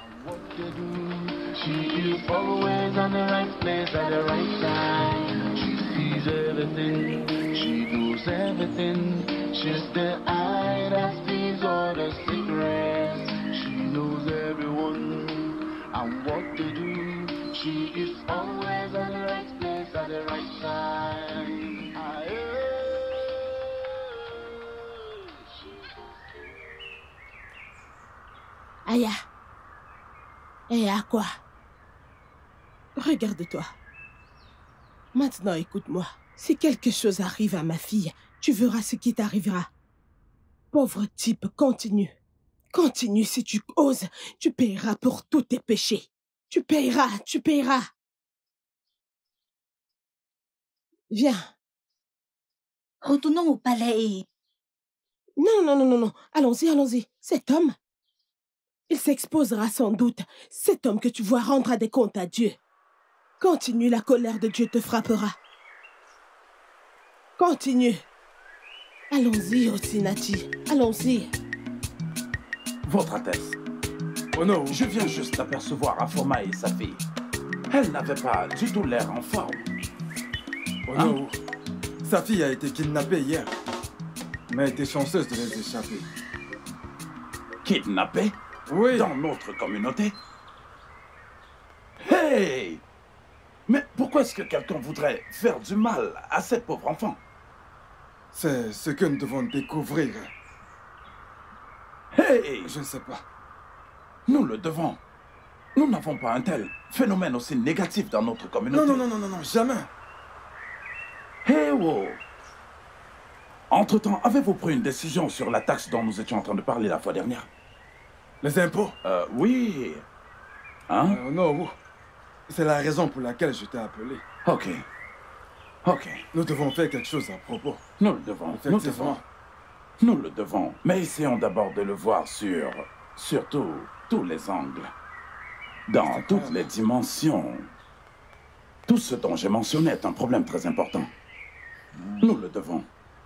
She is always on the right place at the right time. She sees everything, she knows everything. She's the eye that sees all the secrets. She knows everyone and what to do. She is always on the right place at the right time. Aye. Aya. Et à quoi? Regarde-toi. Maintenant, écoute-moi. Si quelque chose arrive à ma fille, tu verras ce qui t'arrivera. Pauvre type, continue. Continue si tu oses. Tu paieras pour tous tes péchés. Tu paieras, tu paieras. Viens. Retournons au palais et... Non, non, non, non, non. Allons-y, allons-y. Cet homme, il s'exposera sans doute. Cet homme que tu vois rendra des comptes à Dieu. Continue, la colère de Dieu te frappera. Continue. Allons-y, Osinati. Allons-y. Votre Altesse. Oh non. Je viens juste d'apercevoir Afoma et sa fille. Elle n'avait pas du tout l'air en forme. Oh Hein? non. Sa fille a été kidnappée hier. Mais elle était chanceuse de les échapper. Kidnappée? Oui. Dans notre communauté? Hey! Mais pourquoi est-ce que quelqu'un voudrait faire du mal à cette pauvre enfant? C'est ce que nous devons découvrir. Hey! Je ne sais pas. Nous le devons. Nous n'avons pas un tel phénomène aussi négatif dans notre communauté. Non, non, non, non, non, jamais. Hey, wow! Entre-temps, avez-vous pris une décision sur la taxe dont nous étions en train de parler la fois dernière? Les impôts? Euh, oui. Hein? Euh, non, c'est la raison pour laquelle je t'ai appelé. Ok. Ok. Nous devons faire quelque chose à propos. Nous le devons. Nous devons. Effectivement. Nous le devons. Mais essayons d'abord de le voir sur... sur tout- tous les angles. Dans toutes les dimensions. Tout ce dont j'ai mentionné est un problème très important. Nous le devons.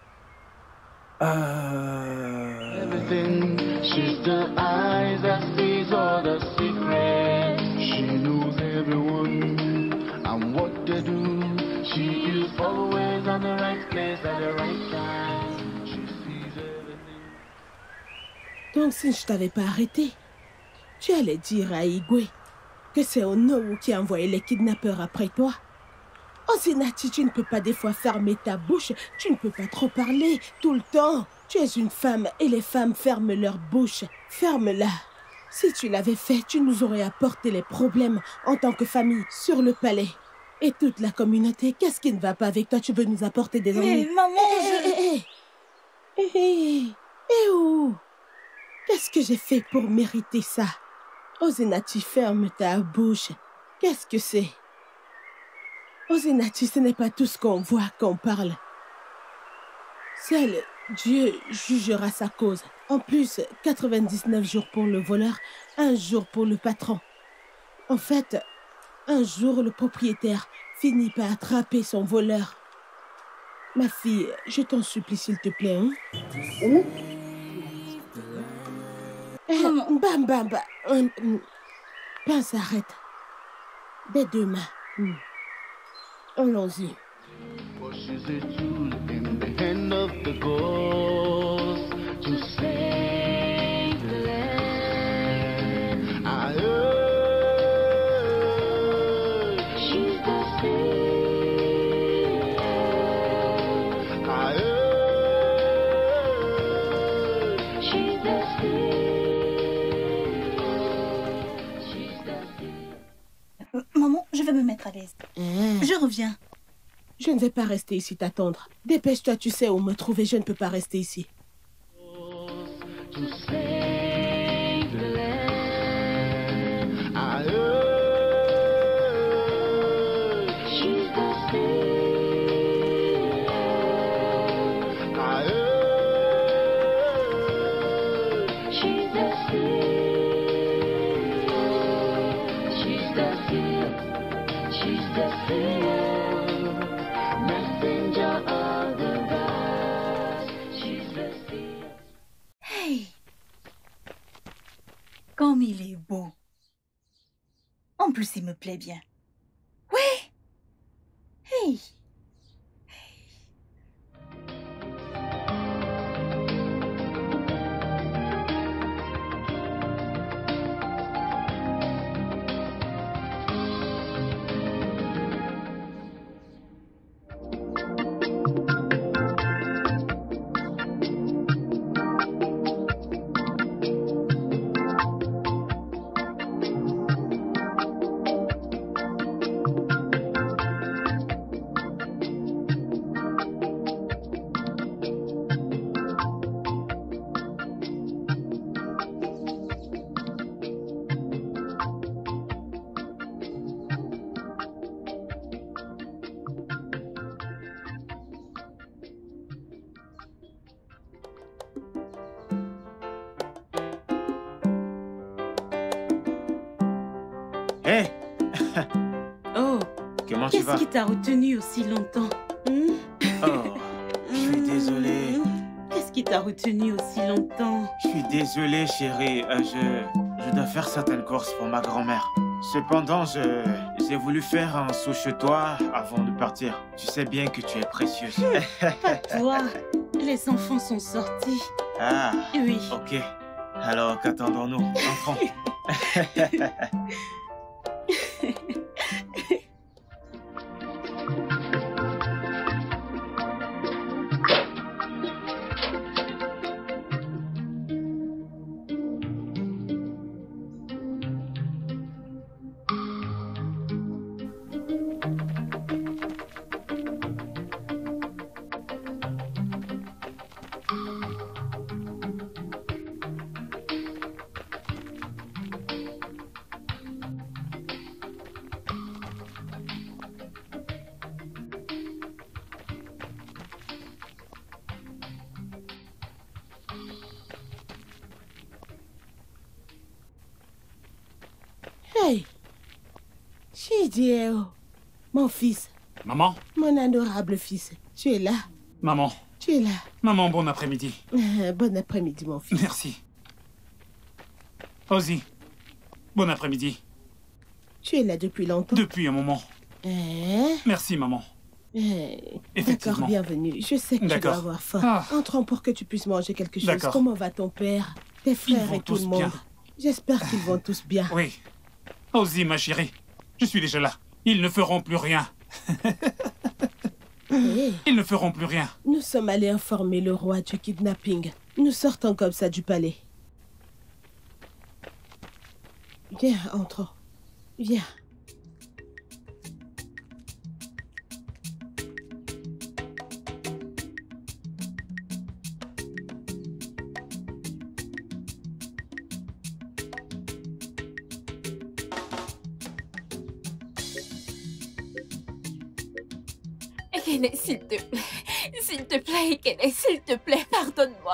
Euh... Everything, she's the eyes that sees all the secrets. She knows everyone and what they do. She is always on the right place at the right time. She sees everything. Donc, si je t'avais pas arrêté, tu allais dire à Igwe que c'est Onowu qui a envoyé les kidnappeurs après toi. Osinati, tu ne peux pas des fois fermer ta bouche. Tu ne peux pas trop parler tout le temps. Tu es une femme et les femmes ferment leur bouche. Ferme-la. Si tu l'avais fait, tu nous aurais apporté les problèmes en tant que famille sur le palais. Et toute la communauté, qu'est-ce qui ne va pas avec toi? Tu veux nous apporter des ennuis? Mais maman, Hé, je... hé, hé, hé, hé, hé, où? Qu'est-ce que j'ai fait pour mériter ça? Osinati, ferme ta bouche. Qu'est-ce que c'est? Osinati, ce n'est pas tout ce qu'on voit qu'on parle. Seul Dieu jugera sa cause. En plus, quatre-vingt-dix-neuf jours pour le voleur, un jour pour le patron. En fait, un jour, le propriétaire finit par attraper son voleur. Ma fille, je t'en supplie, s'il te plaît. Hein? Où? Eh, bam, bam, bam. Hum, hum. Pince, arrête. Des deux mains. Hum. Allons-y. For she's a tool in the hand of the gods to save the land. I heard she's the sea. I heard she's the sea. She's the sea. Maman, je vais me mettre à l'aise. Hein? Je reviens. Je ne vais pas rester ici t'attendre. Dépêche-toi, tu sais où me trouver. Je ne peux pas rester ici. To save the land. comme il est beau. En plus, il me plaît bien. Ouais. Hey. Hé! Oh, Comment tu vas? qu'est-ce qui t'a retenu aussi longtemps? Hmm? Oh, je suis désolé. Qu'est-ce qui t'a retenu aussi longtemps? Je suis désolé, chérie. Euh, je, je dois faire certaines courses pour ma grand-mère. Cependant, je, j'ai voulu faire un saut chez toi avant de partir. Tu sais bien que tu es précieuse. Pas toi. Les enfants sont sortis. Ah, Oui. ok. Alors, qu'attendons-nous? Entrons. Hey, Chidieo, mon fils, Maman? mon adorable fils, tu es là, Maman? tu es là. Maman, bon après-midi. Euh, bon après-midi, mon fils. Merci. Ozzy, bon après-midi. Tu es là depuis longtemps? Depuis un moment. Hein? Merci, maman. Euh, Effectivement. D'accord, bienvenue. Je sais que tu dois D'accord. avoir faim. Ah. Entrons pour que tu puisses manger quelque chose. D'accord. Comment va ton père, tes Ils frères vont et tout tous le monde? bien. J'espère qu'ils vont tous bien. Oui. Ozzy, ma chérie, je suis déjà là. Ils ne feront plus rien. Hey, Ils ne feront plus rien. nous sommes allés informer le roi du kidnapping. Nous sortons comme ça du palais. Viens, entrons. Viens. Ekene, s'il te plaît. S'il te plaît, Ekene, s'il te plaît, pardonne-moi.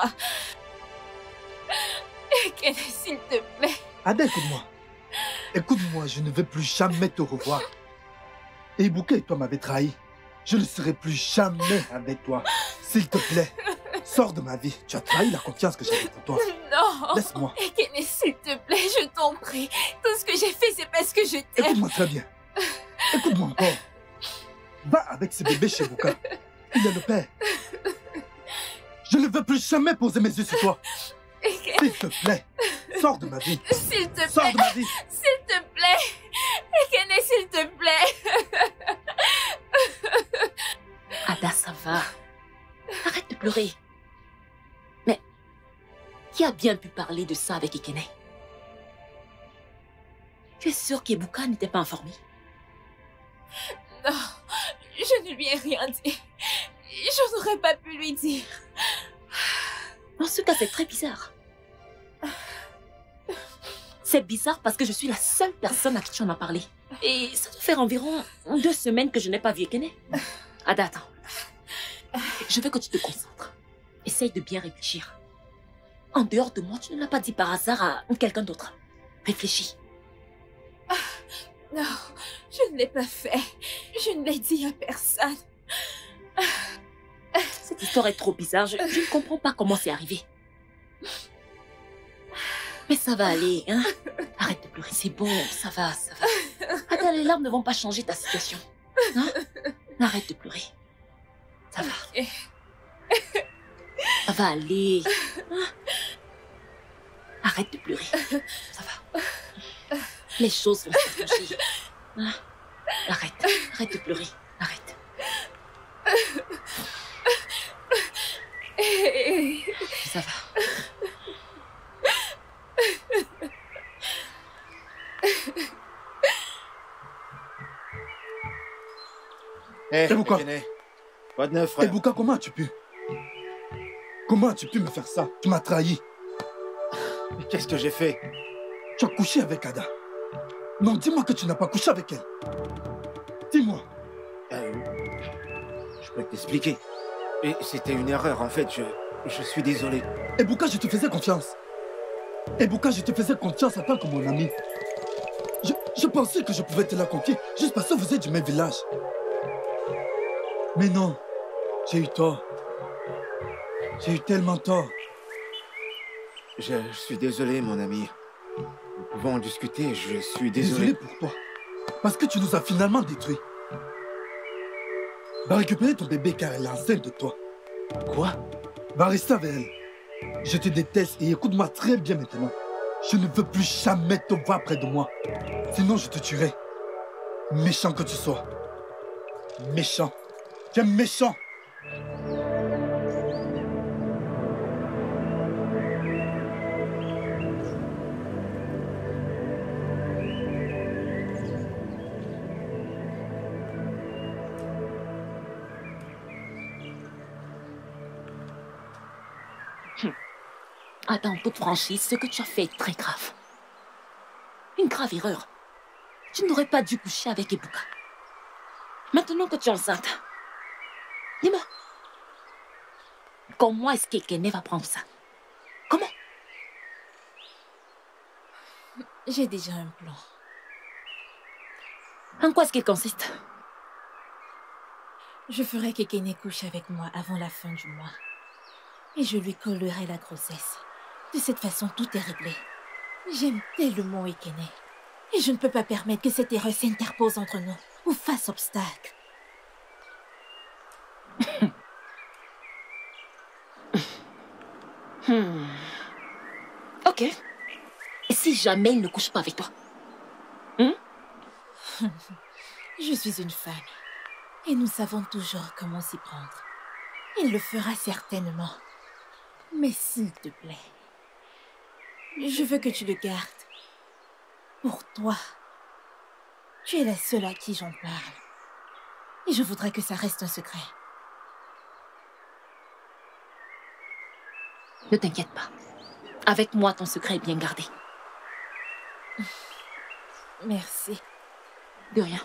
Ekene, s'il te plaît. Ada, écoute-moi. Écoute-moi, je ne veux plus jamais te revoir. Et Ibuka et toi m'avez trahi. Je ne serai plus jamais avec toi. S'il te plaît, sors de ma vie. Tu as trahi la confiance que j'avais pour toi. Non. Laisse-moi. Ekene, s'il te plaît, je t'en prie. Tout ce que j'ai fait, c'est parce que je t'aime. Écoute-moi très bien. Écoute-moi encore. Va avec ce bébé chez Ibuka. Il est le père. Je ne veux plus jamais poser mes yeux sur toi. S'il te plaît, sors de ma vie. S'il te plaît. Sors de ma vie. S'il te plaît. Ekene, s'il te plaît. Ada, ça va. Arrête de pleurer. Mais qui a bien pu parler de ça avec Ekene? Tu es sûre qu'Ibuka n'était pas informé? Non, je ne lui ai rien dit. Je n'aurais pas pu lui dire. En ce cas, c'est très bizarre. C'est bizarre parce que je suis la seule personne à qui tu en as parlé. Et ça doit faire environ deux semaines que je n'ai pas vu Ekene. Ada, attends. Je veux que tu te concentres. Essaye de bien réfléchir. En dehors de moi, tu ne l'as pas dit par hasard à quelqu'un d'autre. Réfléchis. Non, je ne l'ai pas fait. Je ne l'ai dit à personne. Cette histoire est trop bizarre. Je, je ne comprends pas comment c'est arrivé. Mais ça va aller, hein? Arrête de pleurer, c'est bon, ça va, ça va. Attends, les larmes ne vont pas changer ta situation. Hein? Arrête de pleurer. Ça va. Okay. Ça va aller. Hein? Arrête de pleurer. Ça va. Les choses vont s'arranger. Hein? Arrête, arrête de pleurer. Arrête. Ça va. Hey, Ebuka. Quoi de neuf, frère? Ebuka, comment as-tu pu? Comment as-tu pu me faire ça? Tu m'as trahi. Mais qu'est-ce que j'ai fait? Tu as couché avec Ada. Non, dis-moi que tu n'as pas couché avec elle. Dis-moi. Euh, je peux t'expliquer. Et c'était une erreur, en fait. Je, je suis désolé. Ebuka, je te faisais confiance. Ebuka, je te faisais confiance en tant que mon ami. Je, je pensais que je pouvais te la confier juste parce que vous êtes du même village. Mais non, j'ai eu tort. J'ai eu tellement tort. Je, je suis désolé, mon ami. Nous pouvons en discuter, je suis désolé. Désolé pour toi. Parce que tu nous as finalement détruits. Va récupérer ton bébé car elle est enceinte de toi. Quoi? Va rester avec elle. Je te déteste et écoute-moi très bien maintenant. Je ne veux plus jamais te voir près de moi. Sinon je te tuerai. Méchant que tu sois. Méchant. Tu es méchant. Attends, en toute franchise, ce que tu as fait est très grave. Une grave erreur. Tu n'aurais pas dû coucher avec Ebuka. Maintenant que tu es enceinte, dis-moi, comment est-ce qu'Ekene va prendre ça? Comment? J'ai déjà un plan. En quoi est-ce qu'il consiste? Je ferai qu'Ekene couche avec moi avant la fin du mois. Et je lui collerai la grossesse. De cette façon, tout est réglé. J'aime tellement Ekene. Et je ne peux pas permettre que cette erreur s'interpose entre nous ou fasse obstacle. hmm. Ok. Et si jamais il ne couche pas avec toi? Hmm? Je suis une femme. Et nous savons toujours comment s'y prendre. Il le fera certainement. Mais s'il te plaît, je veux que tu le gardes. Pour toi. Tu es la seule à qui j'en parle. Et je voudrais que ça reste un secret. Ne t'inquiète pas. Avec moi, ton secret est bien gardé. Merci. De rien.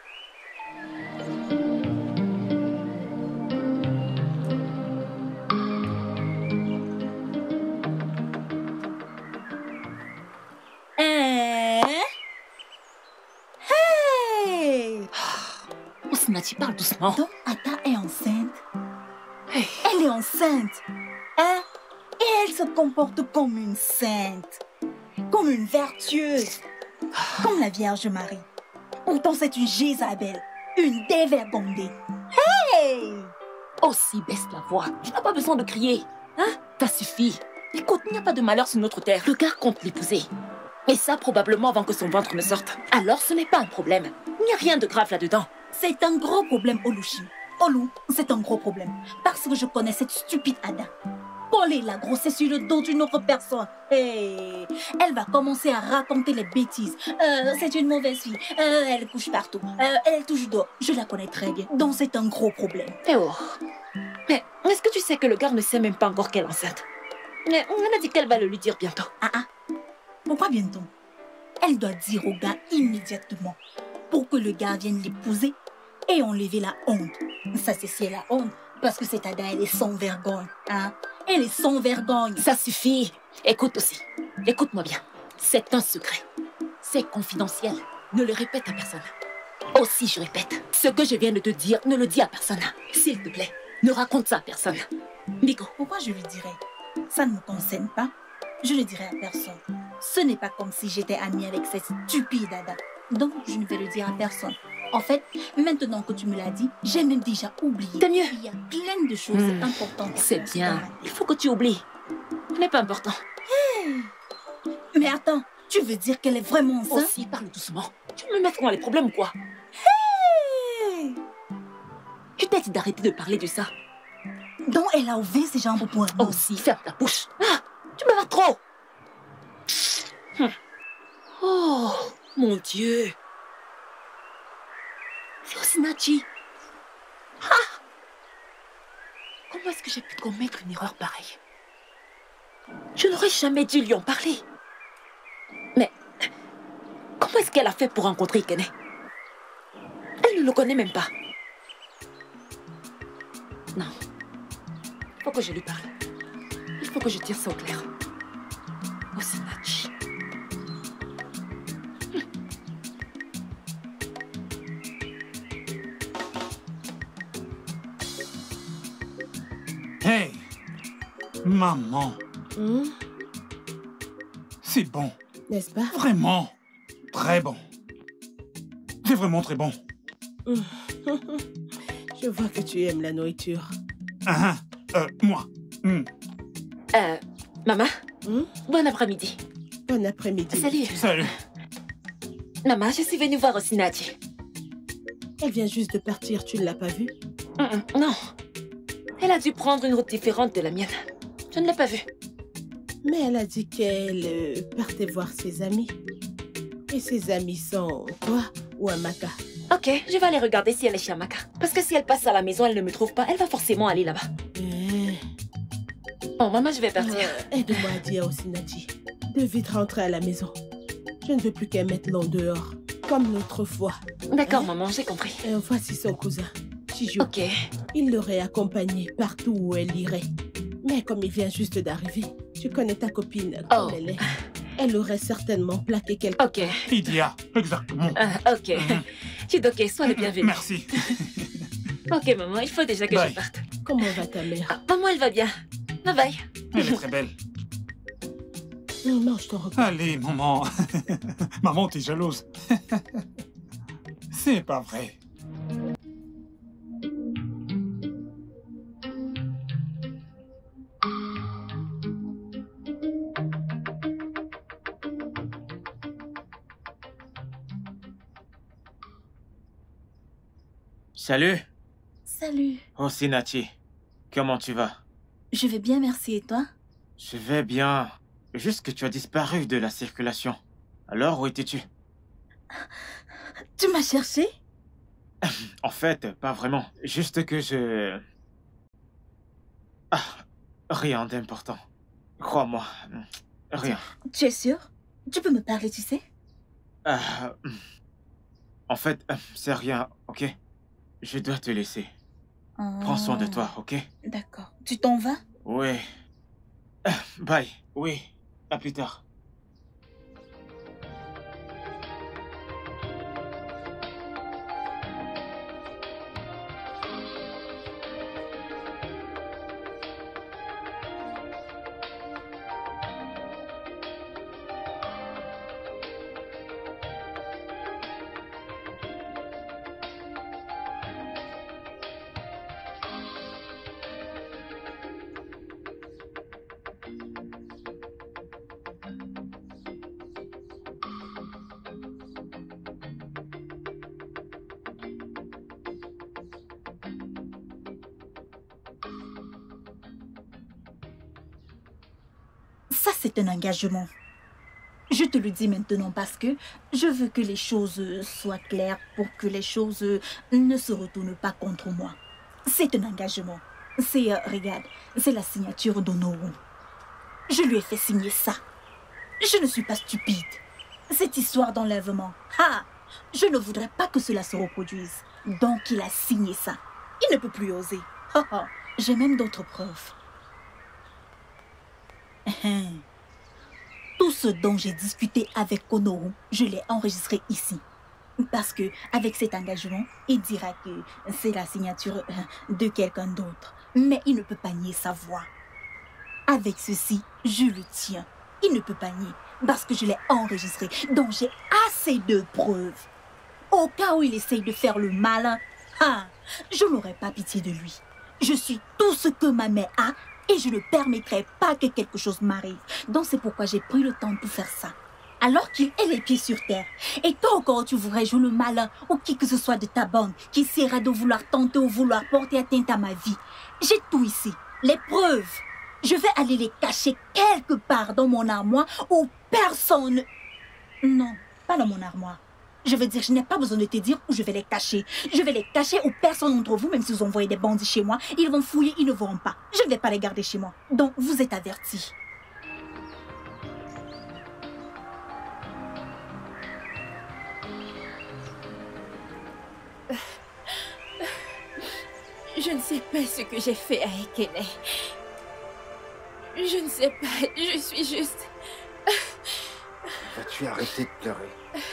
Tu parles doucement. Donc, Ada est enceinte. Hey. Elle est enceinte. Hein? Et elle se comporte comme une sainte. Comme une vertueuse. Comme la Vierge Marie. Pourtant, c'est une Jézabel. Une dévergondée. Hey! Aussi baisse la voix. Tu n'as pas besoin de crier. Hein? Ça suffit. Écoute, il n'y a pas de malheur sur notre terre. Le gars compte l'épouser. Et ça, probablement avant que son ventre ne sorte. Alors, ce n'est pas un problème. Il n'y a rien de grave là-dedans. C'est un gros problème, Oluchi. Olu, c'est un gros problème. Parce que je connais cette stupide Ada. Coller la grossesse sur le dos d'une autre personne. Hey, elle va commencer à raconter les bêtises. Euh, c'est une mauvaise fille. Euh, elle couche partout. Euh, elle touche d'eau. Je la connais très bien. Donc c'est un gros problème. Eh oh. Mais est-ce que tu sais que le gars ne sait même pas encore qu'elle est enceinte? Mais on a dit qu'elle va le lui dire bientôt. Ah ah. Pourquoi bientôt? Elle doit dire au gars immédiatement. Pour que le gars vienne l'épouser et enlever la honte. Ça, c'est si elle a honte. Parce que cette Ada, elle est sans vergogne. Hein? Elle est sans vergogne. Ça suffit. Écoute aussi. Écoute-moi bien. C'est un secret. C'est confidentiel. Ne le répète à personne. Aussi, je répète. Ce que je viens de te dire, ne le dis à personne. S'il te plaît, ne raconte ça à personne. Nico. Pourquoi je lui dirais? Ça ne me concerne pas. Je le dirai à personne. ce n'est pas comme si j'étais amie avec cette stupide Ada. Donc, je ne vais le dire à personne. En fait, maintenant que tu me l'as dit, j'ai même déjà oublié. C'est mieux. Il y a plein de choses Mmh. importantes. C'est bien. Il faut que tu oublies. Ce n'est pas important. Hey. Mais attends, tu veux dire qu'elle est vraiment enceinte? Aussi, parle doucement. Tu veux me mettre dans les problèmes ou quoi? Hey. Je t'ai dit d'arrêter de parler de ça. Donc, elle a ouvert ses jambes pour un homme. Aussi, ferme ta bouche. Ah, tu me vas trop. Hum. Oh, mon Dieu. C'est Osinachi. Ah! Comment est-ce que j'ai pu commettre une erreur pareille? Je n'aurais jamais dû lui en parler. Mais comment est-ce qu'elle a fait pour rencontrer Ikene? Elle ne le connaît même pas. Non. Il faut que je lui parle. Il faut que je tire ça au clair. Osinachi. Hey, maman. Mmh. C'est bon. N'est-ce pas? Vraiment. Très bon. C'est vraiment très bon. Mmh. Je vois que tu aimes la nourriture. Ah, euh, moi. Mm. Euh, maman, mmh? Bon après-midi. Bon après-midi. Salut. Salut. Maman, je suis venue voir Osinachi. Elle vient juste de partir, tu ne l'as pas vue? Mm -mm, non. Elle a dû prendre une route différente de la mienne. Je ne l'ai pas vue. Mais elle a dit qu'elle euh, partait voir ses amis. Et ses amis sont toi ou Amaka? Ok, je vais aller regarder si elle est chez Amaka. Parce que si elle passe à la maison, elle ne me trouve pas, elle va forcément aller là-bas. Euh... Bon, maman, je vais partir. Euh, Aide-moi à dire à Osinachi de vite rentrer à la maison. Je ne veux plus qu'elle mette l'eau dehors, comme l'autre fois. D'accord, hein? maman, j'ai compris. Euh, voici son cousin, Chijo. Ok. Il l'aurait accompagnée partout où elle irait. Mais comme il vient juste d'arriver, tu connais ta copine comme Oh. elle est. Elle aurait certainement plaqué quelqu'un. Ok. Lydia, exactement. Ah, ok. Chidoke, sois le bienvenu. Merci. Ok, maman, il faut déjà que Bye. je parte. Comment va ta mère? Ah, maman, elle va bien. Bye bye. Elle est très belle. Non, mange ton repas. Allez, maman. Maman, t'es jalouse. C'est pas vrai. Salut, Salut. Osinachi. Comment tu vas? Je vais bien, merci. Et toi? Je vais bien. Juste que tu as disparu de la circulation. Alors, où étais-tu? Tu m'as cherché? En fait, pas vraiment. Juste que je... Ah, rien d'important. Crois-moi, rien. Tu es sûr? Tu peux me parler, tu sais? Ah, en fait, c'est rien, ok? Je dois te laisser. Prends soin de toi, ok? D'accord. Tu t'en vas? Oui. Ah, bye. Oui. À plus tard. Ça, c'est un engagement. Je te le dis maintenant parce que je veux que les choses soient claires pour que les choses ne se retournent pas contre moi. C'est un engagement. C'est, euh, regarde, c'est la signature d'Onoru. Je lui ai fait signer ça. Je ne suis pas stupide. Cette histoire d'enlèvement, ah, je ne voudrais pas que cela se reproduise. Donc, il a signé ça. Il ne peut plus oser. Oh, oh, j'ai même d'autres preuves. Tout ce dont j'ai discuté avec Onoru, je l'ai enregistré ici. Parce que avec cet engagement, il dira que c'est la signature de quelqu'un d'autre. Mais il ne peut pas nier sa voix. Avec ceci, je le tiens. Il ne peut pas nier. Parce que je l'ai enregistré. Donc j'ai assez de preuves. Au cas où il essaye de faire le malin, ah, je n'aurai pas pitié de lui. Je suis tout ce que ma mère a et je ne permettrai pas que quelque chose m'arrive. Donc c'est pourquoi j'ai pris le temps pour faire ça. Alors qu'il est les pieds sur terre. Et toi encore, tu voudrais jouer le malin ou qui que ce soit de ta bande qui essaiera de vouloir tenter ou vouloir porter atteinte à ma vie. J'ai tout ici. Les preuves. Je vais aller les cacher quelque part dans mon armoire où personne... Non, pas dans mon armoire. Je veux dire, je n'ai pas besoin de te dire où je vais les cacher. Je vais les cacher où personne d'entre vous, même si vous envoyez des bandits chez moi, ils vont fouiller, ils ne verront pas. Je ne vais pas les garder chez moi. Donc, vous êtes avertis. Je ne sais pas ce que j'ai fait à Ekene. Je ne sais pas, je suis juste... Vas-tu arrêter de pleurer?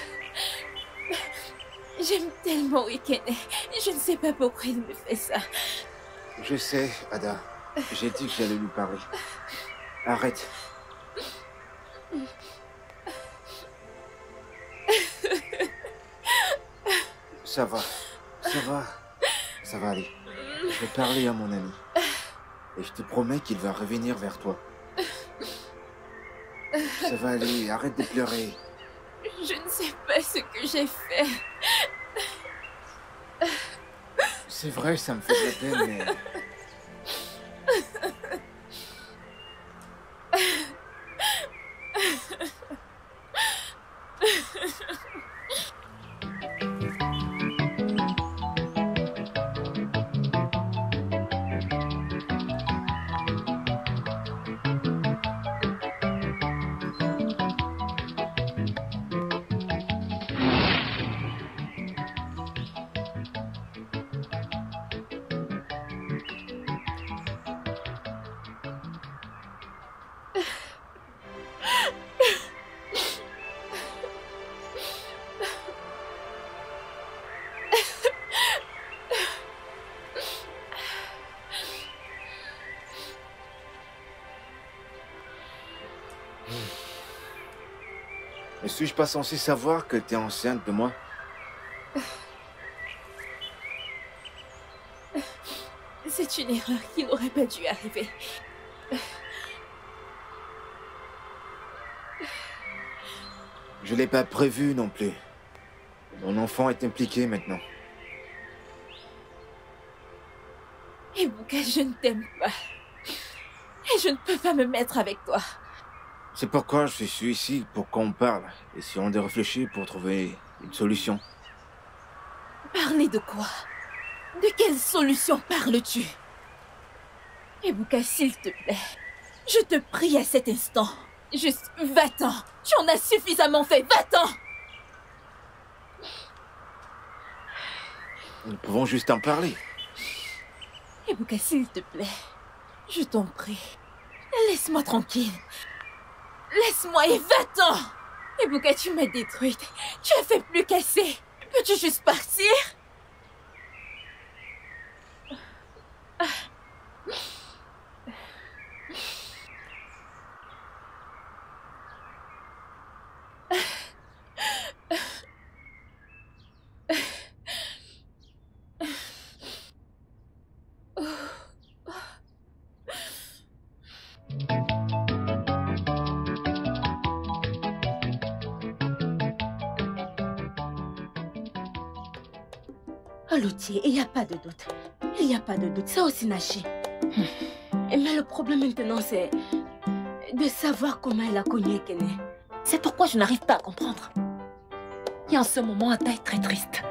J'aime tellement Ekene. Je ne sais pas pourquoi il me fait ça. Je sais, Ada. J'ai dit que j'allais lui parler. Arrête. Ça va, ça va, ça va aller. Je vais parler à mon ami. Et je te promets qu'il va revenir vers toi. Ça va aller, arrête de pleurer. Je ne sais pas ce que j'ai fait. C'est vrai, ça me fait de la peine, mais... Ne suis-je pas censé savoir que t'es enceinte de moi? C'est une erreur qui n'aurait pas dû arriver. Je l'ai pas prévu non plus. Mon enfant est impliqué maintenant. Ebuka, je ne t'aime pas. Et je ne peux pas me mettre avec toi. C'est pourquoi je suis ici, pour qu'on parle. Essayons de réfléchir pour trouver une solution. Parler de quoi? De quelle solution parles-tu? Ebuka, s'il te plaît, je te prie à cet instant. Juste, va-t'en. Tu en as suffisamment fait, va-t'en. Nous pouvons juste en parler. Ebuka, s'il te plaît, je t'en prie. Laisse-moi tranquille. Laisse-moi et va-t'en. Ebuka, tu m'as détruite. Tu as fait plus qu'assez. Peux-tu juste partir? Loutier, il n'y a pas de doute. Il n'y a pas de doute. C'est Osinachi. Mais le problème maintenant, c'est de savoir comment elle a connu Ekene. C'est pourquoi je n'arrive pas à comprendre. Et en ce moment, Ada est très triste.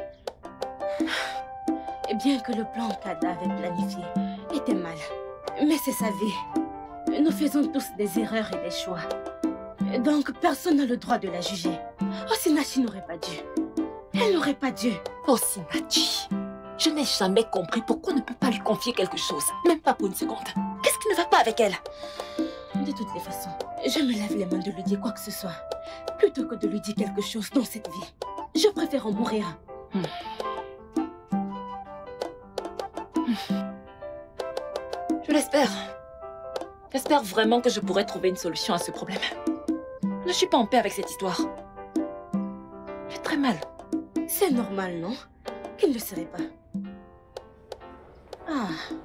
Et bien que le plan qu'Ada avait planifié était mal, mais c'est sa vie. Nous faisons tous des erreurs et des choix. Donc, personne n'a le droit de la juger. Osinachi n'aurait pas dû. Elle n'aurait pas dû. Osinachi, je n'ai jamais compris pourquoi on ne peut pas lui confier quelque chose. Même pas pour une seconde. Qu'est-ce qui ne va pas avec elle? De toutes les façons, je me lève les mains de lui dire quoi que ce soit. Plutôt que de lui dire quelque chose dans cette vie. Je préfère en mourir. Hmm. Je l'espère. J'espère vraiment que je pourrai trouver une solution à ce problème. ne suis pas en paix avec cette histoire. J'ai très mal. C'est normal, non? Qu'il ne le serait pas. Ah.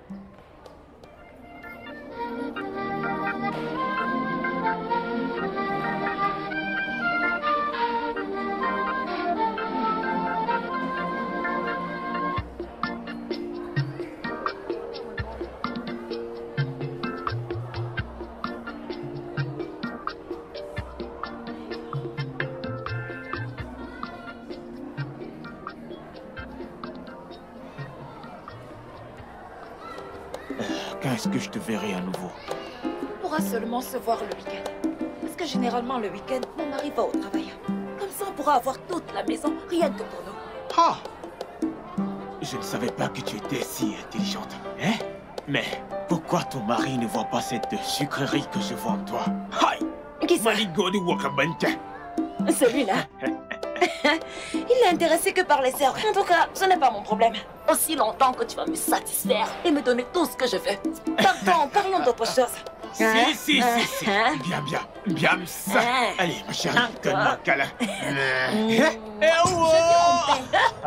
Quand est-ce que je te verrai à nouveau? On pourra seulement se voir le week-end. Parce que généralement, le week-end, mon mari va au travail. Comme ça, on pourra avoir toute la maison, rien que pour nous. Ah! Je ne savais pas que tu étais si intelligente. Hein? Mais pourquoi ton mari ne voit pas cette sucrerie que je vois en toi? Aïe! Qui ça? Celui-là. Il n'est intéressé que par les sœurs. En tout cas, ce n'est pas mon problème. Aussi longtemps que tu vas me satisfaire et me donner tout ce que je veux. Pardon, parlons d'autre chose. Si, Hein? si, Hein? si, si. Hein? Bien, bien. Bien ça. Hein? Allez, ma chérie, Encore? donne-moi un câlin. Mmh. Eh oh!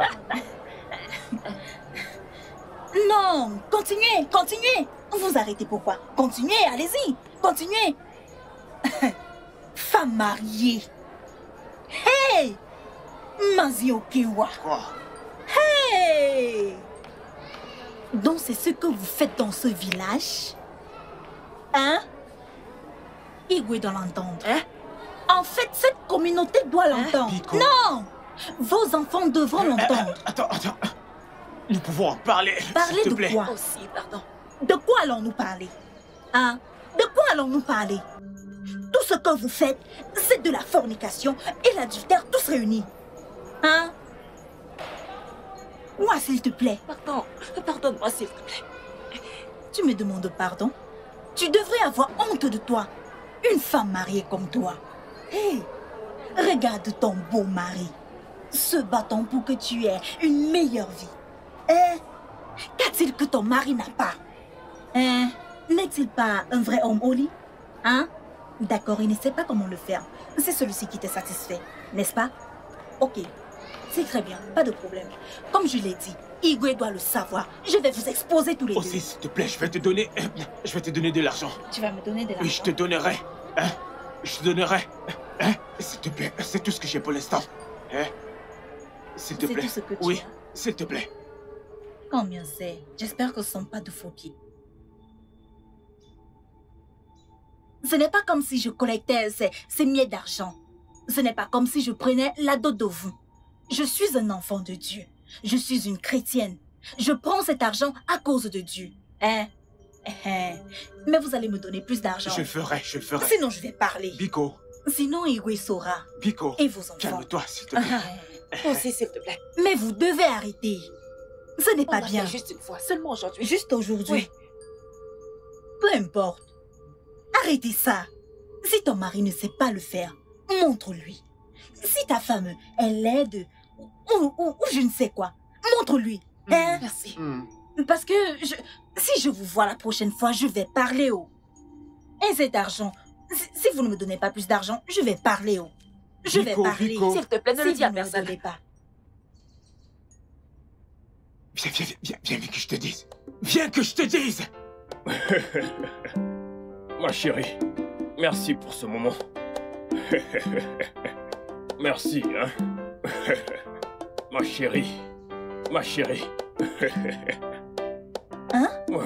Non, continuez, continuez. Vous arrêtez pourquoi? Continuez, allez-y, continuez. Femme mariée. Hey! Maziokewa. Quoi? Hey! Donc c'est ce que vous faites dans ce village? Hein? Igwe doit l'entendre. Hein? En fait, cette communauté doit l'entendre. Pico. Non! Vos enfants devront l'entendre. Attends, attends. Nous pouvons en parler, Parler s'il te de plaît. quoi? Aussi, pardon. De quoi allons-nous parler? Hein? De quoi allons-nous parler? Tout ce que vous faites, c'est de la fornication et l'adultère tous réunis. Hein? Moi, s'il te plaît. Pardon, pardonne-moi, s'il te plaît. Tu me demandes pardon? Tu devrais avoir honte de toi. Une femme mariée comme toi. Hé, regarde ton beau mari. Se battant pour que tu aies une meilleure vie. Hein? Qu'a-t-il que ton mari n'a pas? Hein? N'est-il pas un vrai homme au lit? Hein? D'accord, il ne sait pas comment le faire. C'est celui-ci qui te satisfait, n'est-ce pas? Ok, c'est très bien, pas de problème. Comme je l'ai dit, Igwe doit le savoir. Je vais vous exposer tous les deux. Aussi, s'il te plaît, je vais te donner... Je vais te donner de l'argent. Tu vas me donner de l'argent? Oui, je te donnerai. Hein? Je te donnerai. Hein? S'il te plaît, c'est tout ce que j'ai pour l'instant. Hein? S'il te C'est plaît. tout ce que tu Oui, as? s'il te plaît. Combien c'est? J'espère que ce ne sont pas de faux pieds. Ce n'est pas comme si je collectais ces, ces miettes d'argent. Ce n'est pas comme si je prenais la dot de vous. Je suis un enfant de Dieu. Je suis une chrétienne. Je prends cet argent à cause de Dieu. Hein? Hein? Mais vous allez me donner plus d'argent. Je le ferai, je le ferai. Sinon, je vais parler. Pico, Sinon, Igwe saura. Pico, Et vos enfants. calme-toi, s'il te plaît. Aussi, s'il te plaît. Mais vous devez arrêter. Ce n'est On pas l'a bien. fait juste une fois, seulement aujourd'hui. Juste aujourd'hui. Oui. Peu importe. Arrêtez ça. Si ton mari ne sait pas le faire, montre-lui. Si ta femme, elle l'aide, ou, ou, ou je ne sais quoi, montre-lui. Hein? Merci. Parce que je, si je vous vois la prochaine fois, je vais parler haut. Et cet argent, si, si vous ne me donnez pas plus d'argent, je vais parler haut. Je Pico, vais parler. Pico. S'il te plaît, ne Si le dis à vous ne me personne. donnez pas. Viens, viens, viens, viens, viens que je te dise. Viens que je te dise. Ma chérie, merci pour ce moment. Merci, hein. Ma chérie, ma chérie. Hein?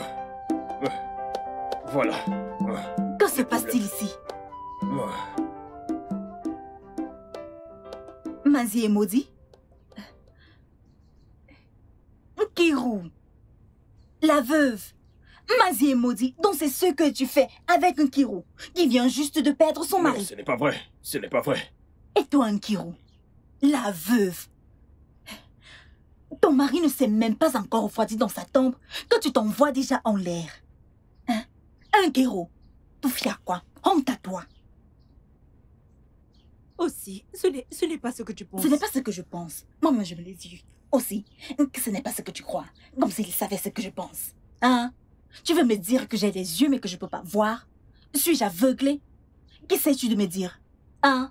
Voilà. Que se passe-t-il ici? Mazie et Maudit? Kirou, la veuve. Mazie et Maudit, donc c'est ce que tu fais avec un Kirou qui vient juste de perdre son Non, mari. ce n'est pas vrai. Ce n'est pas vrai. Et toi, un Kirou, la veuve. Ton mari ne s'est même pas encore refroidi dans sa tombe que tu t'envoies déjà en l'air. Hein? Un Kirou, tout fier quoi? Honte à toi. Aussi, ce n'est ce n'est pas ce que tu penses. Ce n'est pas ce que je pense. Moi-même, je me l'ai dit. Aussi, que ce n'est pas ce que tu crois. Comme s'il savait ce que je pense. Hein? Tu veux me dire que j'ai des yeux mais que je ne peux pas voir? Suis-je aveuglé? Qu'essaies-tu de me dire? Hein?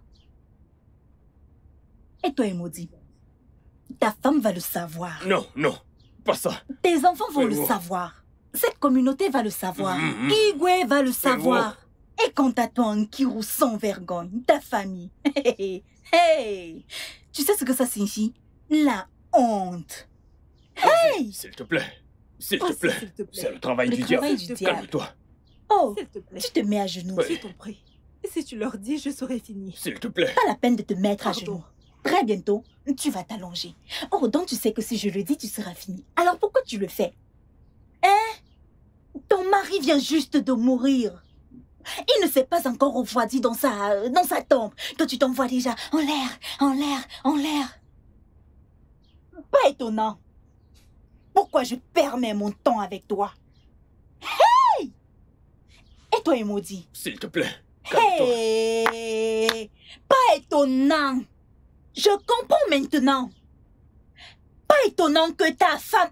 Et toi, Maudit? Ta femme va le savoir. Non, non, pas ça. Tes enfants vont Mais le bon. savoir. Cette communauté va le savoir. Mm, mm. Igwe va le savoir. Et quant à toi, Nkirou sans vergogne, ta famille. Hey, hey. Tu sais ce que ça signifie? La honte. Hey! S'il te plaît. S'il Oh, te plaît. s'il te plaît. C'est le travail Le du travail diable. du diable. Calme-toi. Oh, S'il te plaît. tu te mets à genoux. Ouais. Je t'en prie. Et si tu leur dis, je serai fini. S'il te plaît. Pas la peine de te mettre à Pardon. genoux. Très bientôt, tu vas t'allonger. Oh, donc tu sais que si je le dis, tu seras fini. Alors pourquoi tu le fais? Hein? Ton mari vient juste de mourir. Il ne s'est pas encore refroidi dans sa, dans sa tombe que tu t'envoies déjà en l'air, en l'air, en l'air. Pas étonnant. Pourquoi je permets mon temps avec toi? Hey! Et toi, Maudit? S'il te plaît. Calme-toi. Hey! Pas étonnant. Je comprends maintenant. Pas étonnant que ta femme...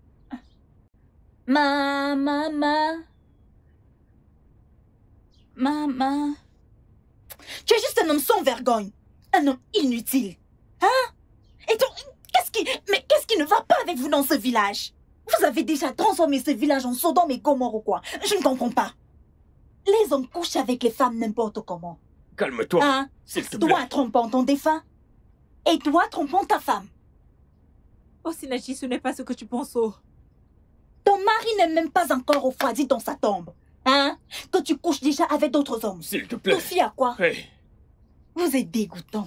Ma, ma, ma... Maman... Tu es juste un homme sans vergogne. Un homme inutile. Hein? Et donc, qu'est-ce qui... Mais qu'est-ce qui ne va pas avec vous dans ce village? Vous avez déjà transformé ce village en Sodome et Gomorrhe ou quoi? Je ne comprends pas. Les hommes couchent avec les femmes n'importe comment. Calme-toi. Hein? S'il te plaît. Toi trompant ton défunt. Et toi trompant ta femme. Oh, Sinachi, ce n'est pas ce que tu penses, oh. Ton mari n'est même pas encore refroidi dans sa tombe. Hein? Que tu couches déjà avec d'autres hommes. S'il te plaît. Te fie à quoi? Hey. Vous êtes dégoûtant.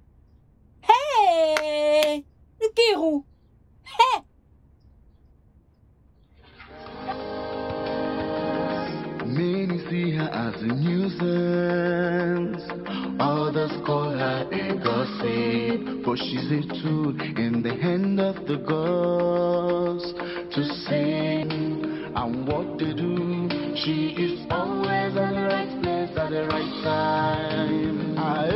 Hey! Nkirou! Hey! Many see her as a nuisance. Others call her a gossip, for she's a tool in the hand of the gods to sing. And what they do, she is always at the right place at the right time. I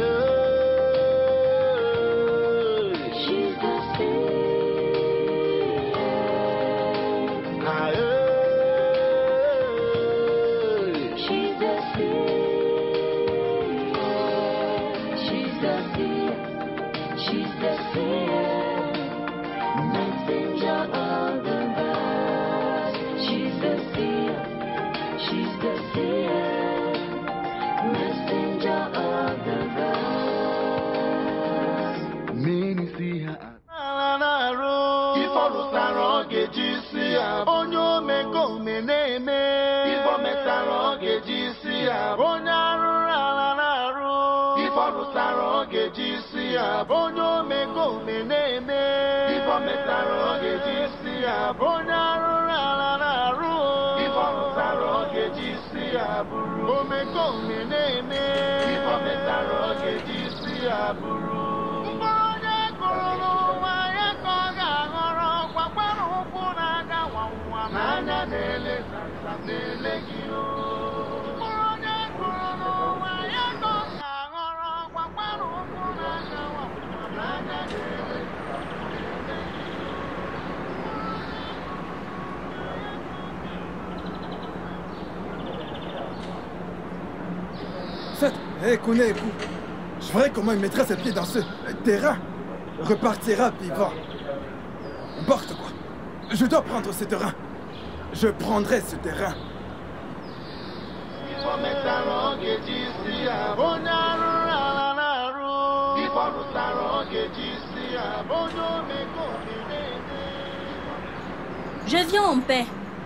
she's the sea. I she's the sea. She's the sea. She's the sea. Messenger of the gods. She's the sea. She's the sea. Messenger of the gods. Many see her as Ifo Saro Gejisia. Onyo Meko Meneme. Ifo Metaro Gejisia. Onyaru Alanaru. Ifo Saro Gejisia. Onyo Meko Meneme. Ifo Metaro Gejisia. Onyaru Alanaru. Ifo Saro Gejisia. Buru Meko Meneme. Ifo Metaro Gejisia. Buru. Faites, hé, Kouné, écoute. Je verrai comment il mettra ses pieds dans ce terrain. Repartira, puis va. N'importe quoi. Je dois prendre ce terrain. Je prendrai ce terrain. Je viens en paix.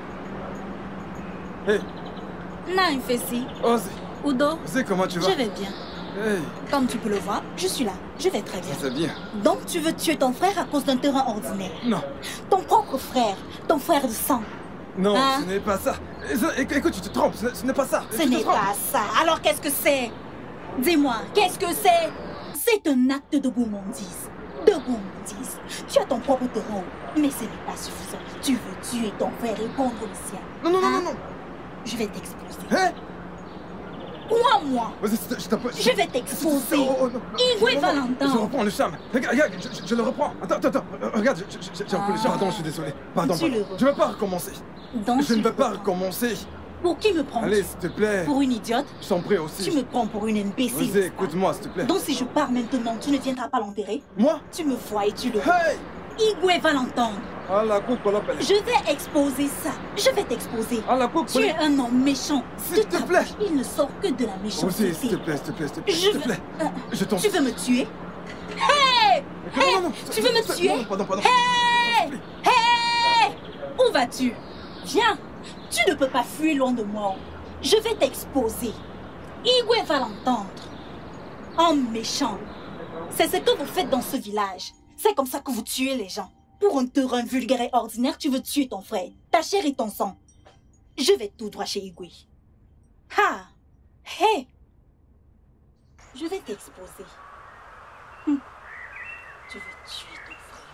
Hé, Nain Fessi. Ozzy. Udo. Ozzy, comment tu vas? Je vais bien. Hey, Comme tu peux le voir, je suis là. Je vais très bien. ça c'est bien. Donc tu veux tuer ton frère à cause d'un terrain ordinaire? Non, Ton propre frère, ton frère de sang. non, Hein? ce n'est pas ça. Écoute, écoute, tu te trompes, ce ce n'est pas ça. Ce Tu te n'est trompes. pas ça. Alors qu'est-ce que c'est? Dis-moi, qu'est-ce que c'est? C'est un acte de gourmandise. De gourmandise. Tu as ton propre terrain, mais ce n'est pas suffisant. Tu veux tuer ton frère et contre le sien. Non, non, non, Hein? non, non. Je vais t'exploser. Hé, Moi, moi. Vas-y, je je t'appelle. Je vais t'exposer. Oh, oh, non, non, Igwe non, va non, l'entendre. Je reprends le charme. Regarde, regarde, je, je- je le reprends. Attends, attends, attends. Euh, Regarde, je- je- j'ai repris le charme. Pardon, je suis désolé. Pardon, Tu pardon. le reprends. Je ne veux pas recommencer. Donc, Je tu ne veux le pas reprends. recommencer. Pour qui me prends-tu? Allez, s'il te plaît. Pour une idiote? Je t'en prie aussi. Tu me prends pour une imbécile. Vas-y, écoute-moi, s'il te plaît. Donc si je pars maintenant, tu ne viendras pas l'enterrer? Moi? Tu me vois et tu le... Hey! Igwe va l'entendre. Ah, la coupe, la pelle. Je vais exposer ça. Je vais t'exposer. Ah, la coupe, tu es un homme méchant. S'il te plaît. Il ne sort que de la méchanceté. Vas-y, s'il te plaît, s'il te plaît, s'il te plaît. Je S'il te veux... plaît. Euh, Je t'en tu veux me tuer? Hey! Hey! Non, non, non. Tu veux me tuer? Non, pardon, pardon. Hey! Hey! Où vas-tu? Viens. Tu ne peux pas fuir loin de moi. Je vais t'exposer. Igwe va l'entendre. Homme méchant. C'est ce que vous faites dans ce village. C'est comme ça que vous tuez les gens. Pour un terrain vulgaire et ordinaire, tu veux tuer ton frère, ta chair et ton sang. Je vais tout droit chez Igwe. Ha! Hé! Je vais t'exposer. Hum. Tu veux tuer ton frère.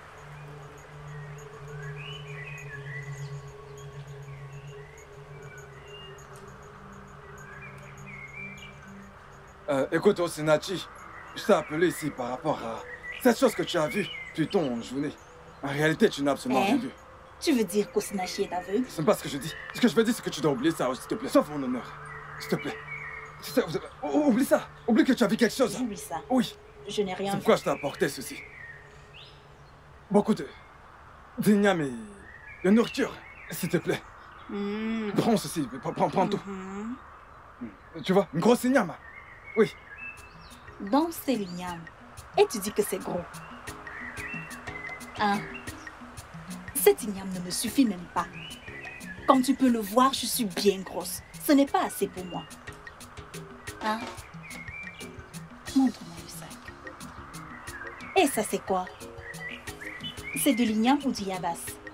Euh, écoute, Osinachi, je t'ai appelé ici par rapport à cette chose que tu as vue plus tôt en journée. En réalité, tu n'as absolument Eh? rien vu. Tu veux dire qu'Osinachi est aveugle? Ce n'est pas ce que je dis. Ce que je veux dire, c'est que tu dois oublier ça, s'il te plaît. Sauf mon honneur. S'il te plaît. Tu sais, ou- Oublie ça. Oublie que tu as vu quelque chose. J'oublie ça. Oui. Je n'ai rien C'est vu. pourquoi je t'ai apporté ceci. Beaucoup de... d'igname et de nourriture, s'il te plaît. Hmm. Prends ceci, prends, prends, prends tout. Mhm. Tu vois, une grosse igname. Oui. Donc c'est l'igname. Et tu dis que c'est gros. Hein? Cet igname ne me suffit même pas. Comme tu peux le voir, je suis bien grosse. Ce n'est pas assez pour moi. Hein? Montre-moi le sac. Et ça c'est quoi? C'est de l'igname ou du yabas?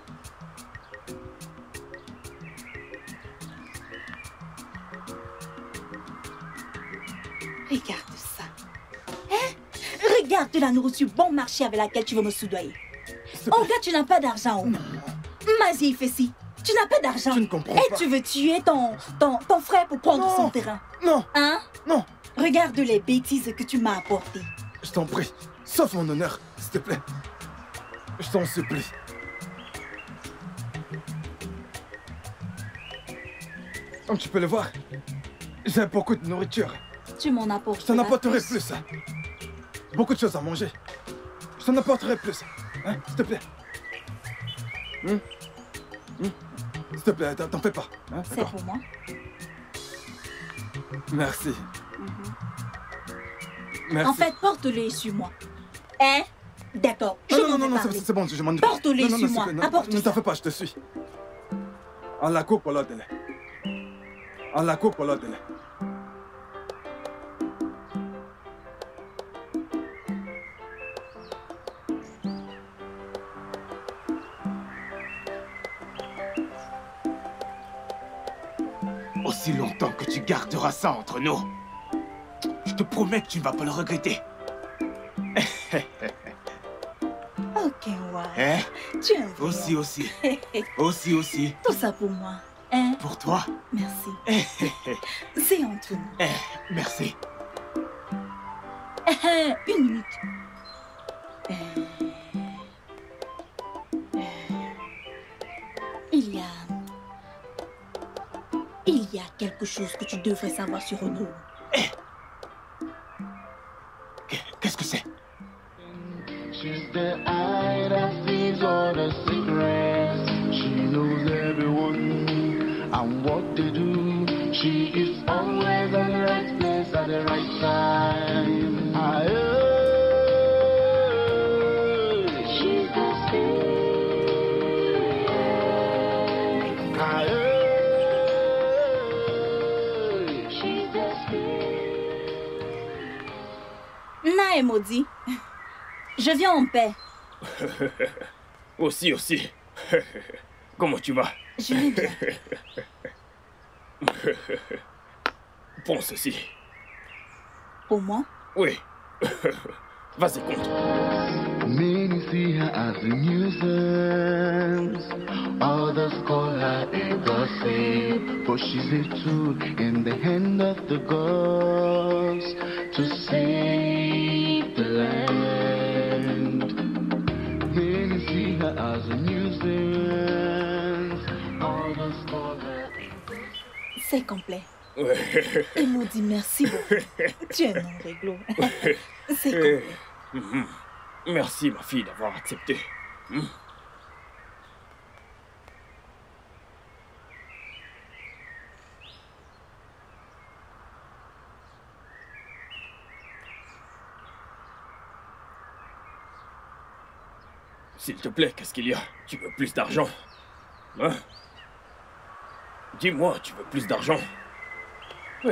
Regarde ça. Hein? Regarde de la nourriture bon marché avec laquelle tu veux me soudoyer. Oh gars, tu n'as pas d'argent. Mazie Fessi, tu n'as pas d'argent. Tu ne comprends Et pas. tu veux tuer ton, ton, ton frère pour prendre Non. son terrain. Non. Hein? Non. Regarde les bêtises que tu m'as apportées. Je t'en prie. Sauf mon honneur, s'il te plaît. Je t'en supplie. Comme tu peux le voir, j'ai beaucoup de nourriture. Tu m'en apportes. Je t'en apporterai plus. hein. Beaucoup de choses à manger. Je t'en apporterai plus. Hein, s'il te plaît. Hum? Hum? S'il te plaît, t'en t'en fais pas. Hein, C'est d'accord. pour moi. Merci. Mhm. Merci. En fait, porte-les sur moi. Hein? D'accord. Je Ah, non, m'en non, non, vais non, parler. c'est c'est bon, je m'en occupe. Porte-les Non, non, sur non, moi. s'il te plaît, non, Apporte Ne ça. t'en fais pas, je te suis. À la coupe, là, délai. À la coupe, là, délai. Aussi longtemps que tu garderas ça entre nous, je te promets que tu ne vas pas le regretter. Ok, ouais. Hein? Tu es un vrai Aussi, homme. aussi. Aussi, aussi. Tout ça pour moi. Hein? Pour toi. Merci. C'est entre nous. Eh, merci. Euh, Une minute. Euh, euh, Il y a... Il y a quelque chose que tu devrais savoir sur nous. Qu'est-ce que c'est? She's the eye that sees all the secrets. She knows everyone and what they do. She is always at the right place at the right time. Aye, she's the spirit. Aye, she's the spirit. Na et maudit. Je viens en paix. Aussi, aussi. Comment tu vas? Je vais bien. Prends ceci. Pour moi? Oui. Vas-y, compte. Many see her as a nuisance. Others call her a gossip. But she's a tool in the hand of the gods to save the land. Many see her as a nuisance. Others call her a gossip. C'est complet. Ouais. Il nous dit merci beaucoup. Tu es mon réglo. C'est Eh, complet. mhm. Merci, ma fille, d'avoir accepté. Hmm. S'il te plaît, qu'est-ce qu'il y a? Tu veux plus d'argent? Hein? Dis-moi, tu veux plus d'argent? Oui.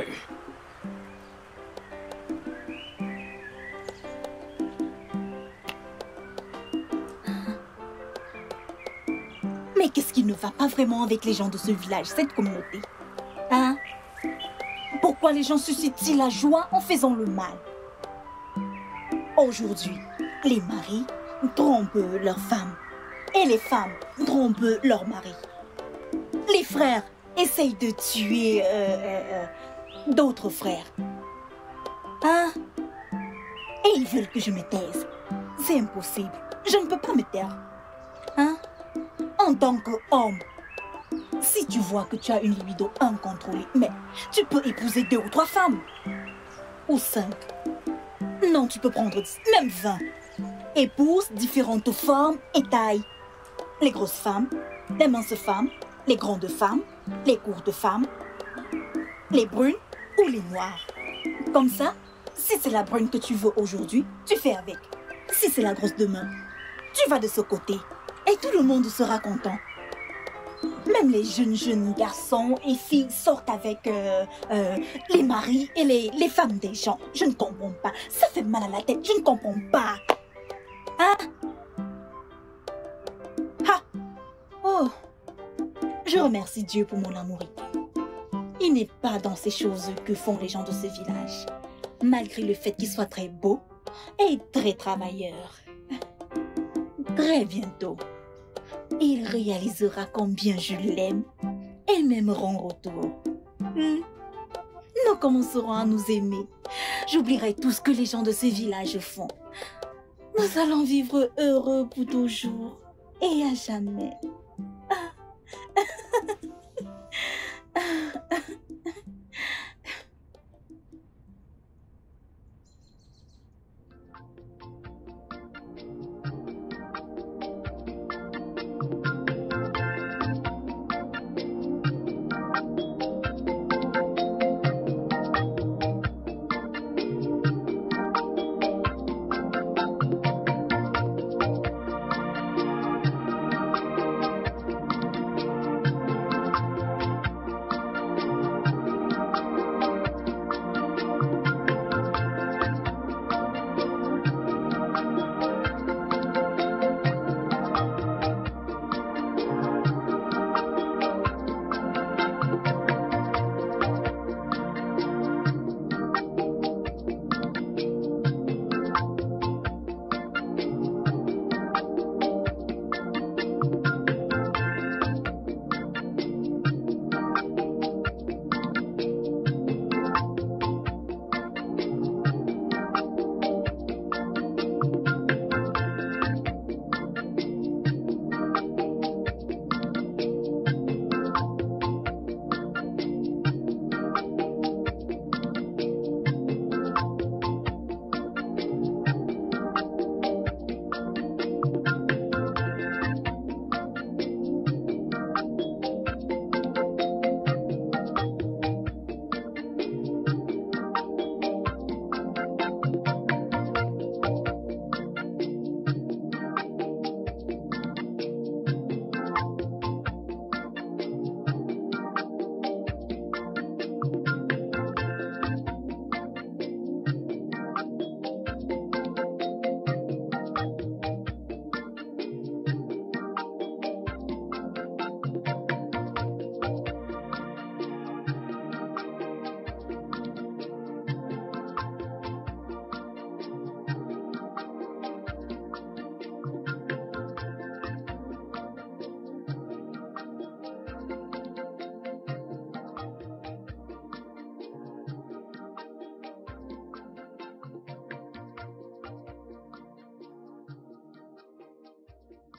Mais qu'est-ce qui ne va pas vraiment avec les gens de ce village, cette communauté? Hein? Pourquoi les gens suscitent-ils la joie en faisant le mal? Aujourd'hui, les maris trompent leurs femmes et les femmes trompent leurs maris. Les frères essayent de tuer euh, euh, euh, d'autres frères. Hein? Et ils veulent que je me taise. C'est impossible. Je ne peux pas me taire. Hein? En tant qu'homme, si tu vois que tu as une libido incontrôlée, mais tu peux épouser deux ou trois femmes. Ou cinq. Non, tu peux prendre dix, même vingt. Épouse différentes formes et tailles. Les grosses femmes, les minces femmes, les grandes femmes, les courtes femmes, les brunes ou les noires. Comme ça, si c'est la brune que tu veux aujourd'hui, tu fais avec. Si c'est la grosse demain, tu vas de ce côté. Et tout le monde sera content. Même les jeunes, jeunes garçons et filles sortent avec euh, euh, les maris et les, les femmes des gens. Je ne comprends pas. Ça fait mal à la tête. Je ne comprends pas. Hein? Ah! Oh! Je remercie Dieu pour mon amourité. Il n'est pas dans ces choses que font les gens de ce village. Malgré le fait qu'il soit très beau et très travailleur. Très bientôt, il réalisera combien je l'aime et m'aimera en retour. Hmm. Nous commencerons à nous aimer. J'oublierai tout ce que les gens de ce village font. Nous allons vivre heureux pour toujours et à jamais.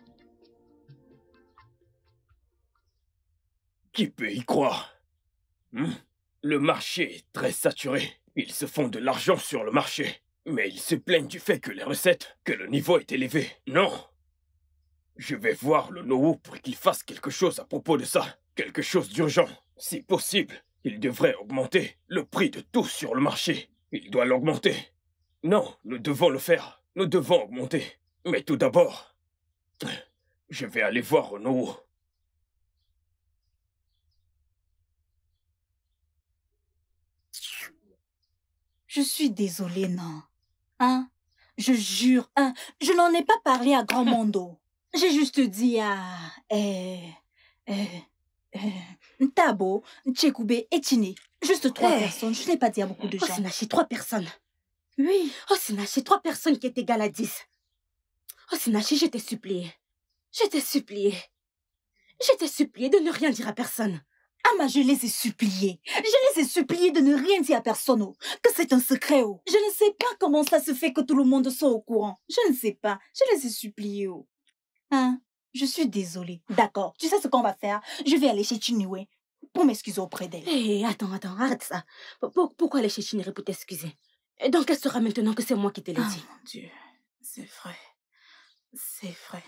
Qui peut y croire? Hmm? Le marché est très saturé. Ils se font de l'argent sur le marché. Mais ils se plaignent du fait que les recettes, que le niveau est élevé. Non. Je vais voir le Nowu pour qu'il fasse quelque chose à propos de ça. Quelque chose d'urgent. Si possible, il devrait augmenter le prix de tout sur le marché. Il doit l'augmenter. Non, nous devons le faire. Nous devons augmenter. Mais tout d'abord, je vais aller voir le Nowu. Je suis désolée, non. Hein? Je jure, hein, je n'en ai pas parlé à grand mondo. J'ai juste dit à... Euh, euh, euh, Tabo, Tchekoubé et Tini. Juste trois Hey. personnes. Je n'ai pas dit à beaucoup de Oh, gens. Sinachi, trois personnes. Oui. Oh, Sinachi, trois personnes qui est égale à dix. Oh, Sinachi, je t'ai supplié. Je t'ai supplié. Je t'ai supplié de ne rien dire à personne. Ah, mais je les ai suppliés. Je les ai suppliés de ne rien dire à personne, oh, que c'est un secret. Oh. Je ne sais pas comment ça se fait que tout le monde soit au courant. Je ne sais pas. Je les ai suppliés. Oh. Hein? Je suis désolée. D'accord. Tu sais ce qu'on va faire? Je vais aller chez Chiniwe pour m'excuser auprès d'elle. Hé, attends, attends, arrête ça. Pour- pourquoi aller chez Chinere pour t'excuser? Et donc, elle saura maintenant que c'est moi qui te l'ai Ah, dit. mon Dieu. C'est vrai. C'est vrai.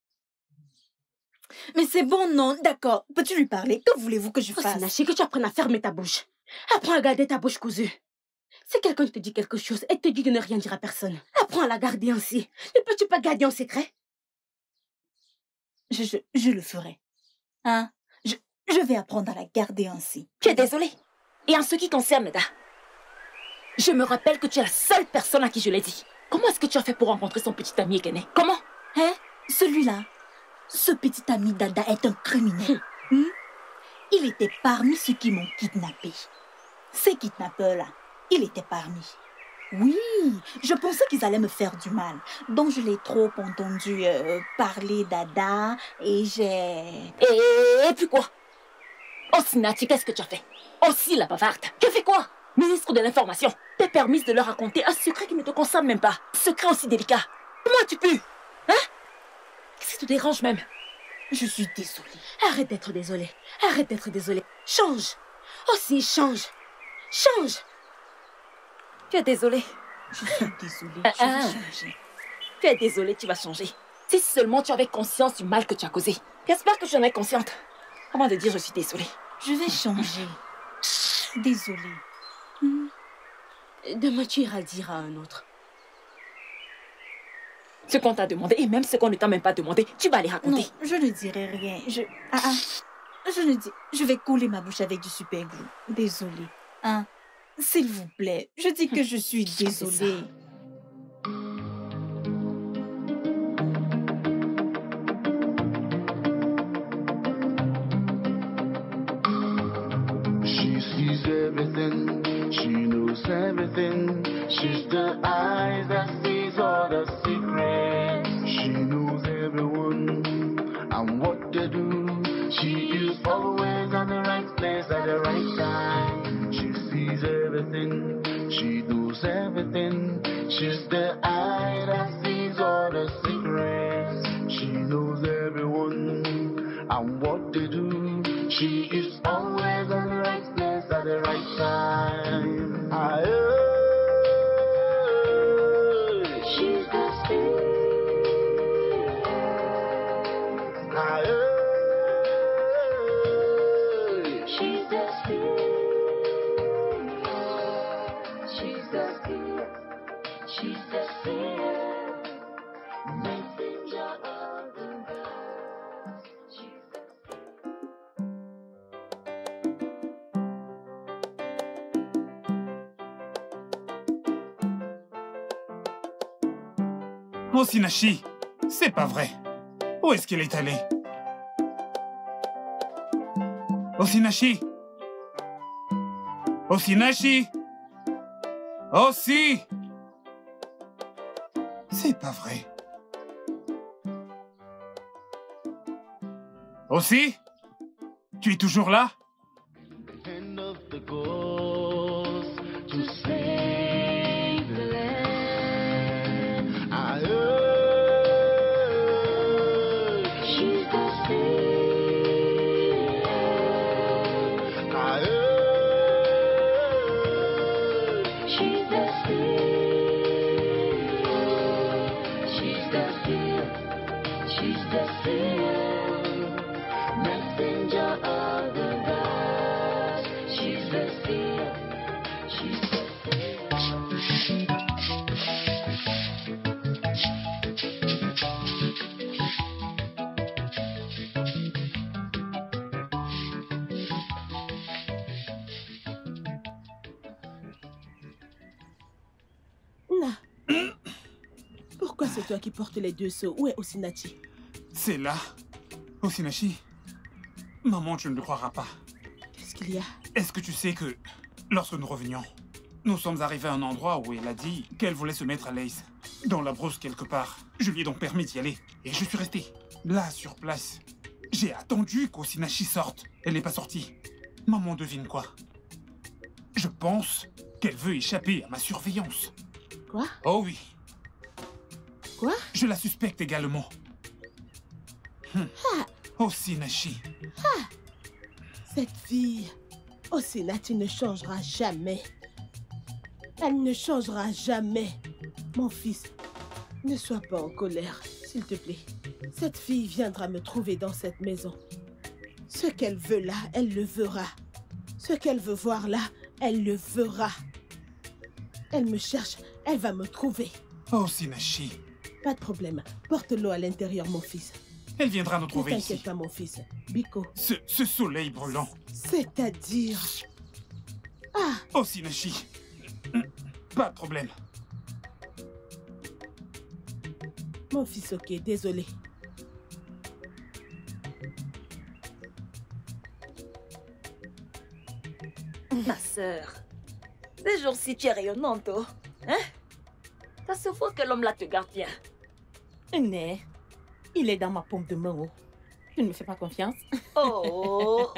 Mais c'est bon, non? D'accord. Peux-tu lui parler? Que voulez-vous que je Oh, fasse? Sinachi, que tu apprennes à fermer ta bouche. Apprends à garder ta bouche cousue. Si quelqu'un te dit quelque chose et te dit de ne rien dire à personne, apprends à la garder ainsi. Ne peux-tu pas garder en secret? Je, je, je le ferai. Hein? Je, je vais apprendre à la garder ainsi. Tu es désolée. Et en ce qui concerne Meda, je me rappelle que tu es la seule personne à qui je l'ai dit. Comment est-ce que tu as fait pour rencontrer son petit ami Ekene? Comment? Hein? Celui-là, ce petit ami Dada est un criminel. Hmm? Il était parmi ceux qui m'ont kidnappé. Ces kidnappeurs-là, il était parmi. Oui, je pensais qu'ils allaient me faire du mal. Donc je l'ai trop entendu euh, parler Dada et j'ai... Et, et puis quoi? Oh Sinati, qu'est-ce que tu as fait? Aussi la bavarde. Tu as fait quoi? Ministre de l'information, t'es permise de leur raconter un secret qui ne te concerne même pas. Secret aussi délicat. Comment tu peux? Hein? Qu'est-ce qui te dérange même? Je suis désolée. Arrête d'être désolée. Arrête d'être désolée. Change. Aussi, change. Change. Tu es désolée. Je suis désolée. Ah, Je vais ah. changer. Tu es désolée, tu vas changer. Si seulement tu avais conscience du mal que tu as causé. J'espère que tu en es consciente. Avant de dire je suis désolée. Je vais changer. Désolée. Hmm. Demain, tu iras le dire à un autre. Ce qu'on t'a demandé, et même ce qu'on ne t'a même pas demandé, tu vas les raconter. Non, je ne dirai rien. Je... Ah, ah. Je ne dis... Je vais coller ma bouche avec du super glue. Désolée. Hein? S'il vous plaît, je dis que je suis désolée. She sees everything, she knows everything. She's the eyes that sees all the secrets. She knows everyone and what they do. She is always at the right place at the right time. She sees everything, she knows everything. She's the eye that sees all the secrets. She knows everyone and what they do. She is always at the right place at the right time. I, she's the spirit. I, she's the spirit. She's the spirit. She's the spirit. Messenger of the gods. She's the Oh, Sinachi, c'est pas vrai. Où est-ce qu'elle est allée? Oh, Sinachi. Oh, Sinachi. Oh, si. C'est pas vrai. Oh, si. Tu es toujours là? hand of the ghost to save the land. I heard she's the spirit. I heard the sea. She's the sea. She's the sea. Messenger of the gods. She's the sea. She's the Na. Pourquoi c'est toi qui portes les deux seaux? Où est Osinachi? C'est là. Osinachi. Maman, tu ne le croiras pas. Qu'est-ce qu'il y a? Est-ce que tu sais que, lorsque nous revenions, nous sommes arrivés à un endroit où elle a dit qu'elle voulait se mettre à l'aise, dans la brousse quelque part. Je lui ai donc permis d'y aller. Et je suis resté, là, sur place. J'ai attendu qu'Osinachi sorte. Elle n'est pas sortie. Maman devine quoi? Je pense qu'elle veut échapper à ma surveillance. Quoi? Oh oui. Quoi? Je la suspecte également. Hum. Ah. Osinachi. Ah. Cette fille, Osinachi ne changera jamais. Elle ne changera jamais. Mon fils, ne sois pas en colère, s'il te plaît. Cette fille viendra me trouver dans cette maison. Ce qu'elle veut là, elle le verra. Ce qu'elle veut voir là, elle le verra. Elle me cherche, elle va me trouver. Osinachi. Pas de problème. Porte l'eau à l'intérieur, mon fils. Elle viendra nous trouver ici. ici. Ne t'inquiète pas, mon fils. Biko. Ce, ce soleil brûlant. C'est-à-dire... Ah! Osinachi. Pas de problème. Mon fils, ok, désolé. Ma sœur, ces jours-ci, tu es rayonnante, oh. Hein? Ça se voit que l'homme là te garde bien. Né, il est dans ma paume de main, oh. Tu ne me fais pas confiance? Oh!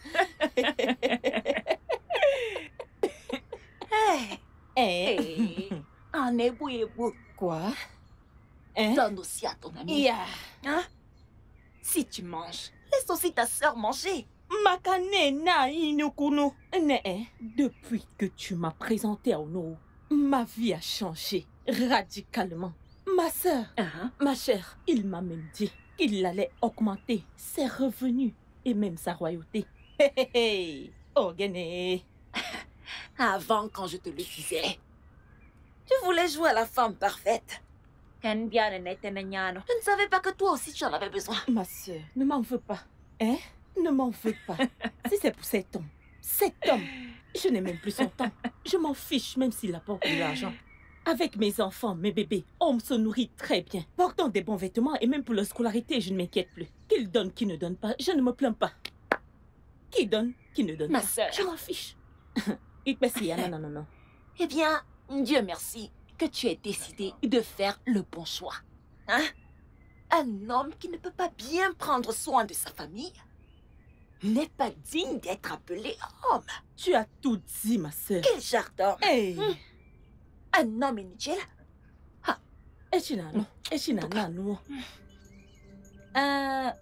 Hey! Hey! En ébou, ébou. Quoi? Hein? Donne aussi à ton ami. Yeah. Hein? Si tu manges, laisse aussi ta sœur manger. Makane na inukunu. Né, depuis que tu m'as présenté à Ono, ma vie a changé radicalement. Ma sœur, Uh-huh. ma chère, il m'a même dit qu'il allait augmenter ses revenus et même sa royauté. Hé hé hé! Oh, Guéné! Avant, quand je te le disais, tu voulais jouer à la femme parfaite. Je ne savais pas que toi aussi tu en avais besoin. Ma sœur, ne m'en veux pas. Hein? Ne m'en veux pas. Si c'est pour cet homme, cet homme, je n'ai même plus son temps. Je m'en fiche même s'il apporte de l'argent. Avec mes enfants, mes bébés, on se nourrit très bien. Portant des bons vêtements et même pour leur scolarité, je ne m'inquiète plus. Qu'il donne, qui ne donne pas, je ne me plains pas. Qui donne, qui ne donne Ma pas. sœur. Je m'en fiche. Merci, non, non, non, non. Eh bien, Dieu merci que tu aies décidé de faire le bon choix. Hein? Un homme qui ne peut pas bien prendre soin de sa famille n'est pas digne d'être appelé homme. Tu as tout dit, ma sœur. Quel genre d'homme? Hey. Hmm. Un homme inutile? Ah. Et tu n'as non. Et tu n'as non. Euh...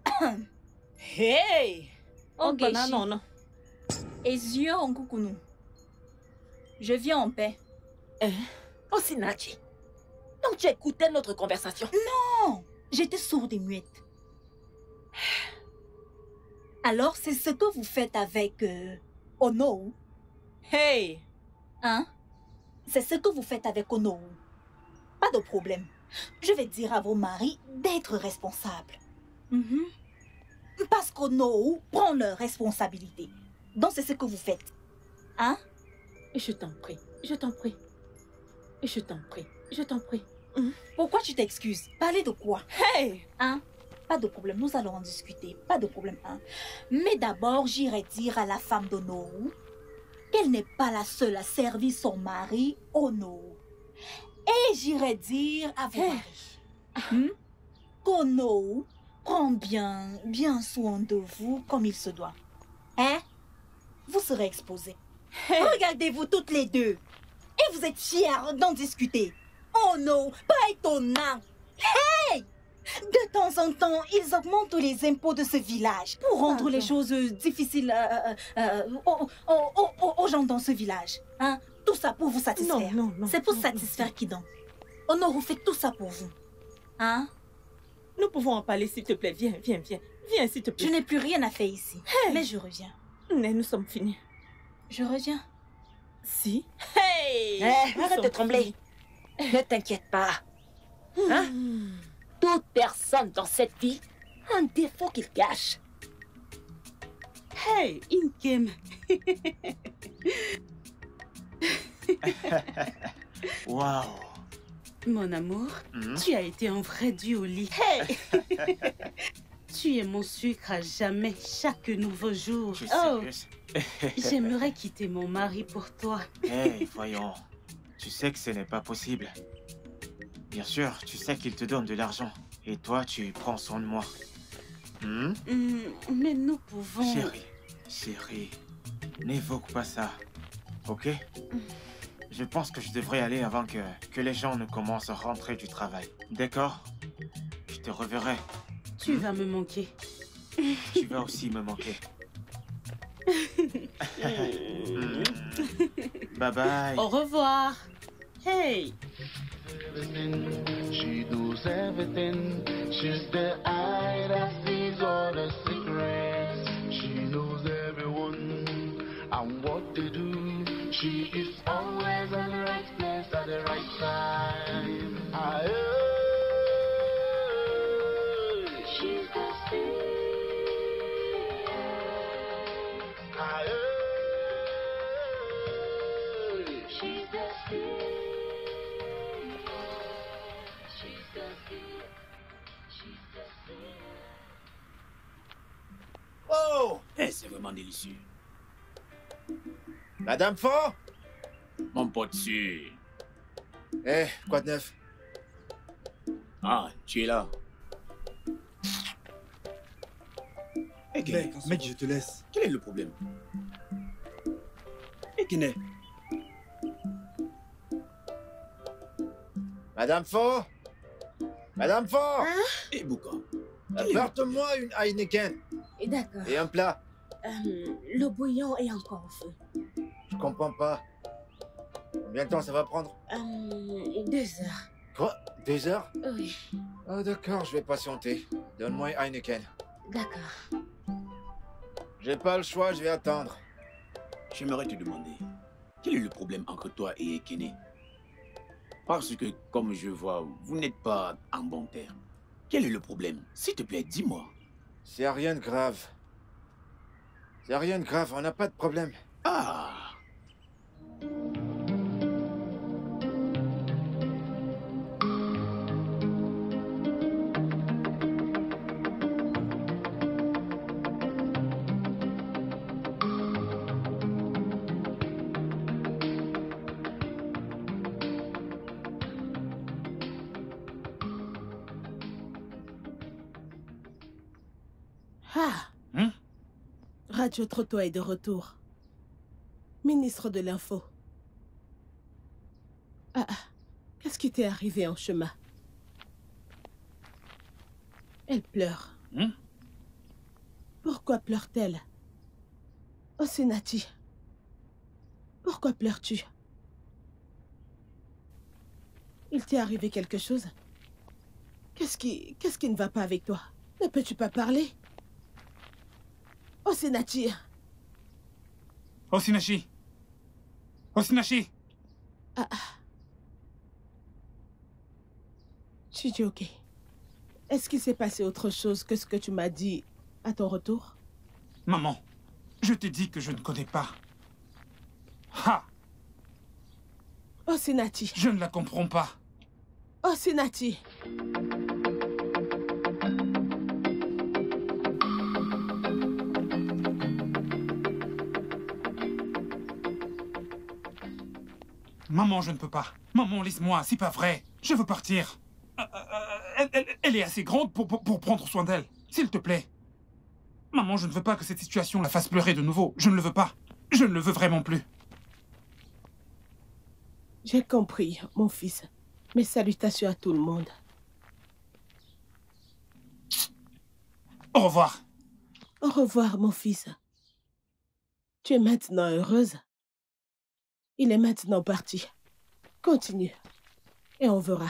Hey! Ok, Oh, non, non, non. Ezio Onkukunu. Je viens en paix. Hein? Osinachi. Donc tu écoutais notre conversation? Non! J'étais sourde et muette. Alors, c'est ce que vous faites avec euh, Ono? Hey! Hein? C'est ce que vous faites avec Ono. Pas de problème. Je vais dire à vos maris d'être responsables. Mm-hmm. Parce qu'Ono prend leurs responsabilités. Donc c'est ce que vous faites. Hein? Je t'en prie, je t'en prie. Je t'en prie, je t'en prie. Mm. Pourquoi tu t'excuses? Parler de quoi? Hey! Hein? Pas de problème, nous allons en discuter. Pas de problème, hein? Mais d'abord, j'irai dire à la femme d'Ono qu'elle n'est pas la seule à servir son mari, Ono. Et j'irai dire à vos maris hmm, qu'Ono prend bien, bien soin de vous comme il se doit. Hein? Vous serez exposés. Hey. Regardez-vous toutes les deux. Et vous êtes fiers d'en discuter. Oh non, pas étonnant. Hey! De temps en temps, ils augmentent les impôts de ce village pour rendre Pardon. les choses difficiles euh, euh, aux, aux, aux, aux gens dans ce village. Hein? tout ça pour vous satisfaire. Non, non, non. C'est pour non, satisfaire non. qui donc? Honorou fait tout ça pour vous. Hein? Nous pouvons en parler, s'il te plaît. Viens, viens, viens. Viens, s'il te plaît. Je n'ai plus rien à faire ici. Hey. Mais je reviens. Mais nous sommes finis. Je reviens. Si? Hey! Eh, Nous arrête sommes de trembler. finis. Ne t'inquiète pas. Hein? Toute personne dans cette vie a un défaut qu'il cache. Hey, Inkem. Waouh. Mon amour, Mhm. tu as été un vrai dieu au lit. Hey! Tu es mon sucre à jamais, chaque nouveau jour. Tu es Oh, sérieuse? j'aimerais quitter mon mari pour toi. Hey, voyons. Tu sais que ce n'est pas possible. Bien sûr, tu sais qu'il te donne de l'argent. Et toi, tu prends soin de moi. Hmm? Hmm, mais nous pouvons... Chérie, chérie, n'évoque pas ça. Ok? Je pense que je devrais aller avant que, que les gens ne commencent à rentrer du travail. D'accord? Je te reverrai. Tu vas me manquer. Tu vas aussi me manquer. Hmm. Bye bye. Au revoir. Hey! Everything, she knows everything. She's the eye that sees all the secrets. She knows everyone and what they do. She is always at the right place at the right time. I She's the sea. I She's the sea. She's the sea. She's the sea. Oh! Eh, c'est vraiment délicieux. Madame Fort? Mon pote sûr. Eh, quoi de neuf? Ah, tu es là. Eh, Kene, Mec, mec, je te laisse. quel est le problème? Eh, Kene. Madame Fort? Madame Fort? Eh, Bouka. Apporte-moi une Heineken D'accord. et un plat. Euh, le bouillon est encore au feu. Je comprends pas. Combien de temps ça va prendre? Euh, deux heures. Quoi? Deux heures? Oui, Ah d'accord, je vais patienter. Donne-moi une Heineken. d'accord. J'ai pas le choix, je vais attendre. J'aimerais te demander, quel est le problème entre toi et Kene? Parce que, comme je vois, vous n'êtes pas en bon terme. Quel est le problème? S'il te plaît, dis-moi. C'est rien de grave. C'est rien de grave, on n'a pas de problème. Ah! Ah! Hein? Radio Trotto est de retour. Ministre de l'Info. Ah, ah. Qu'est-ce qui t'est arrivé en chemin? Elle pleure. Hein? Pourquoi pleure-t-elle? Oh, Senati. Pourquoi pleures-tu? Il t'est arrivé quelque chose? Qu'est-ce qui... Qu'est-ce qui ne va pas avec toi? Ne peux-tu pas parler? Oh, Senati. Osinachi. Osinachi. Ah, ah. Chijioke, est-ce qu'il s'est passé autre chose que ce que tu m'as dit à ton retour? Maman, je t'ai dit que je ne connais pas. Ha! Oh, Senati. Je ne la comprends pas. Oh, Senati. Maman, je ne peux pas. Maman, laisse-moi, c'est pas vrai. Je veux partir. Euh, euh, elle, elle- elle est assez grande pour, pour, pour prendre soin d'elle. S'il te plaît. Maman, je ne veux pas que cette situation la fasse pleurer de nouveau. Je ne le veux pas. Je ne le veux vraiment plus. J'ai compris, mon fils. Mes salutations à tout le monde. Au revoir. Au revoir, mon fils. Tu es maintenant heureuse. Il est maintenant parti. Continue. Et on verra.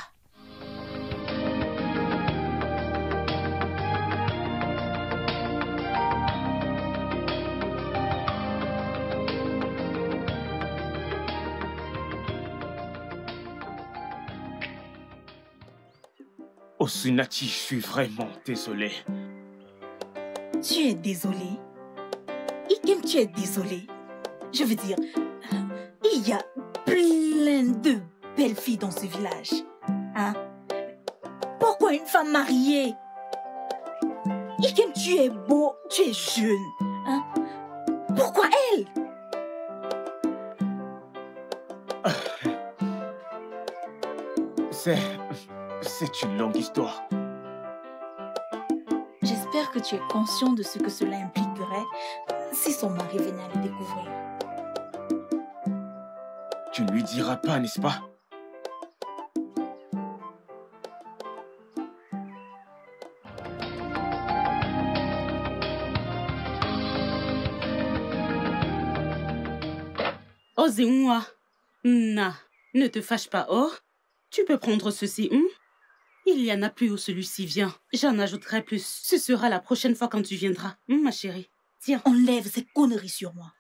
Osinachi, je suis vraiment désolé. Tu es désolé? Ikem, tu es désolé? Je veux dire, il y a plein de belles filles dans ce village. Hein? Pourquoi une femme mariée? Ikem, tu es beau, tu es jeune. Hein? Pourquoi elle? C'est... c'est une longue histoire. J'espère que tu es conscient de ce que cela impliquerait si son mari venait à le découvrir. Tu ne lui diras pas, n'est-ce pas? Ozeunwa, Na, ne te fâche pas, oh. Tu peux prendre ceci, hein? Il y en a plus où celui-ci vient. J'en ajouterai plus. Ce sera la prochaine fois quand tu viendras, hein, ma chérie. Tiens. Enlève ces conneries sur moi.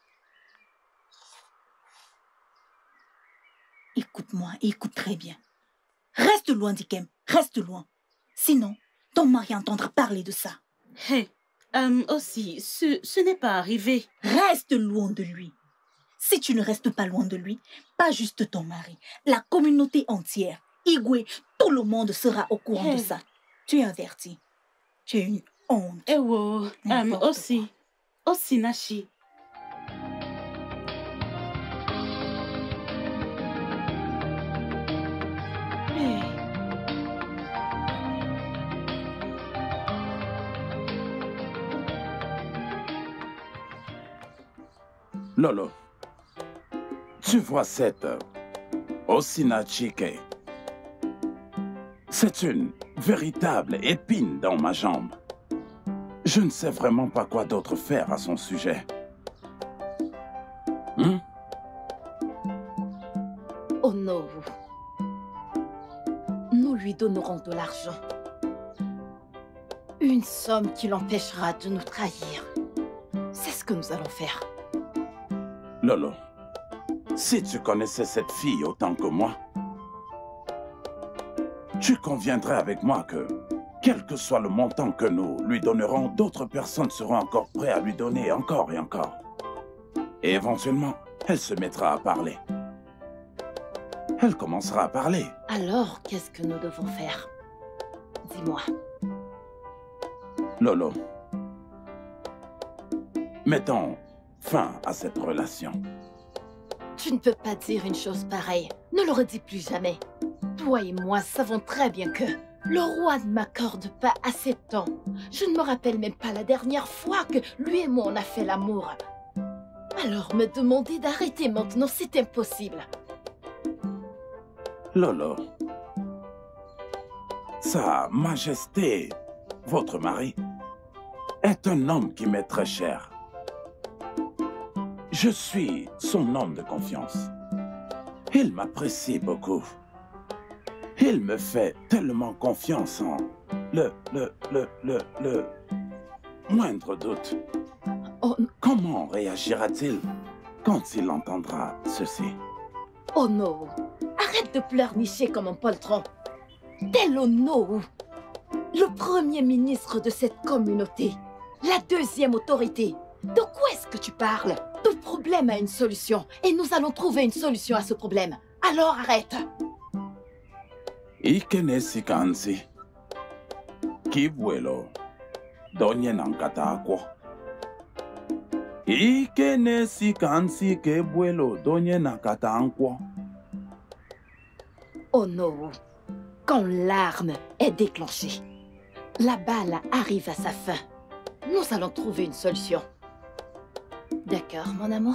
Écoute-moi, écoute très bien. Reste loin d'Ikem, reste loin. Sinon, ton mari entendra parler de ça. Hé, hey, euh, aussi, ce, ce n'est pas arrivé. Reste loin de lui. Si tu ne restes pas loin de lui, pas juste ton mari, la communauté entière, Igwe, tout le monde sera au courant hey. de ça. Tu es averti. Tu es une honte. Eh wow, um, aussi, aussi Nashi. Hey. Lolo, tu vois cette euh, Osina Chike. C'est une véritable épine dans ma jambe. Je ne sais vraiment pas quoi d'autre faire à son sujet. Hmm? Oh non. Nous lui donnerons de l'argent. Une somme qui l'empêchera de nous trahir. C'est ce que nous allons faire. Lolo, si tu connaissais cette fille autant que moi, tu conviendrais avec moi que, quel que soit le montant que nous lui donnerons, d'autres personnes seront encore prêtes à lui donner encore et encore. Et éventuellement, elle se mettra à parler. Elle commencera à parler. Alors, qu'est-ce que nous devons faire? Dis-moi. Lolo, mettons fin à cette relation. Tu ne peux pas dire une chose pareille. Ne le redis plus jamais. Toi et moi savons très bien que le roi ne m'accorde pas assez de temps. Je ne me rappelle même pas la dernière fois que lui et moi on a fait l'amour. Alors me demander d'arrêter maintenant, c'est impossible. Lolo, Sa Majesté, votre mari, est un homme qui m'est très cher. Je suis son homme de confiance. Il m'apprécie beaucoup. Il me fait tellement confiance en le, le, le, le, le moindre doute. Oh. Comment réagira-t-il quand il entendra ceci? Oh non, arrête de pleurnicher comme un poltron. Tel Ono, le premier ministre de cette communauté, la deuxième autorité. De quoi est-ce que tu parles? Tout problème a une solution et nous allons trouver une solution à ce problème. Alors arrête. Ikenesi kansi. Kibwelo. Donye nankata akwo. Ikenesi kansi kebwelo donye nankata akwo. Oh non. Quand l'arme est déclenchée, la balle arrive à sa fin. Nous allons trouver une solution. D'accord, mon amour?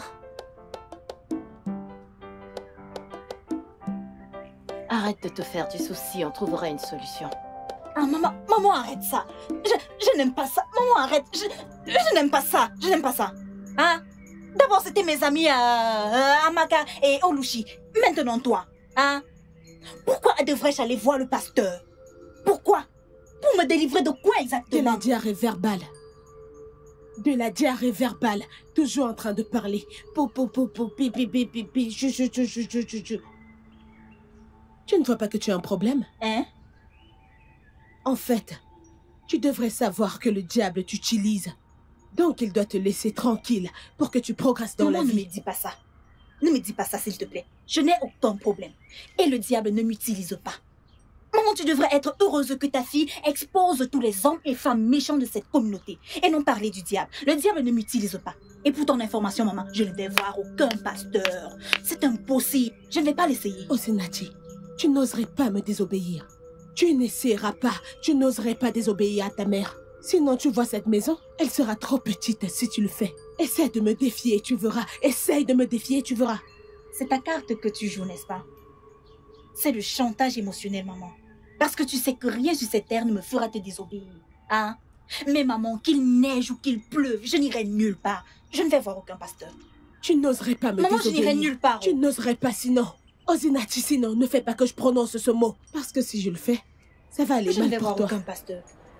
Arrête de te faire du souci, on trouvera une solution. Ah, maman, maman, arrête ça. Je, je n'aime pas ça. Maman, arrête. Je, je n'aime pas ça. Je n'aime pas ça. Hein? D'abord, c'était mes amis euh, euh, Amaka et Oluchi. Maintenant, toi, hein? Pourquoi devrais-je aller voir le pasteur? Pourquoi? Pour me délivrer de quoi exactement? De la diarrhée verbale. De la diarrhée verbale. Toujours en train de parler. Po, po, po, po, pi, pi, pi, pi, pi, ju, ju, ju, ju, ju, ju, ju. Tu ne vois pas que tu as un problème? Hein? En fait, tu devrais savoir que le diable t'utilise. Donc il doit te laisser tranquille pour que tu progresses dans non, la vie. vie. Ne me dis pas ça. Ne me dis pas ça, s'il te plaît. Je n'ai aucun problème. Et le diable ne m'utilise pas. Maman, tu devrais être heureuse que ta fille expose tous les hommes et femmes méchants de cette communauté. Et non parler du diable. Le diable ne m'utilise pas. Et pour ton information, maman, je ne vais voir aucun pasteur. C'est impossible. Je ne vais pas l'essayer. Osenati, tu n'oserais pas me désobéir. Tu n'essaieras pas. Tu n'oserais pas désobéir à ta mère. Sinon, tu vois cette maison, elle sera trop petite si tu le fais. Essaie de me défier, tu verras. Essaie de me défier, tu verras. C'est ta carte que tu joues, n'est-ce pas? C'est le chantage émotionnel, maman. Parce que tu sais que rien sur cette terre ne me fera te désobéir. Hein? Mais maman, qu'il neige ou qu'il pleuve, je n'irai nulle part. Je ne vais voir aucun pasteur. Tu n'oserais pas me maman, désobéir. Maman, je n'irai nulle part. Tu n'oserais pas sinon. Osenati, sinon, ne fais pas que je prononce ce mot. Parce que si je le fais, ça va aller je mal ne vais pour voir toi. aucun pasteur.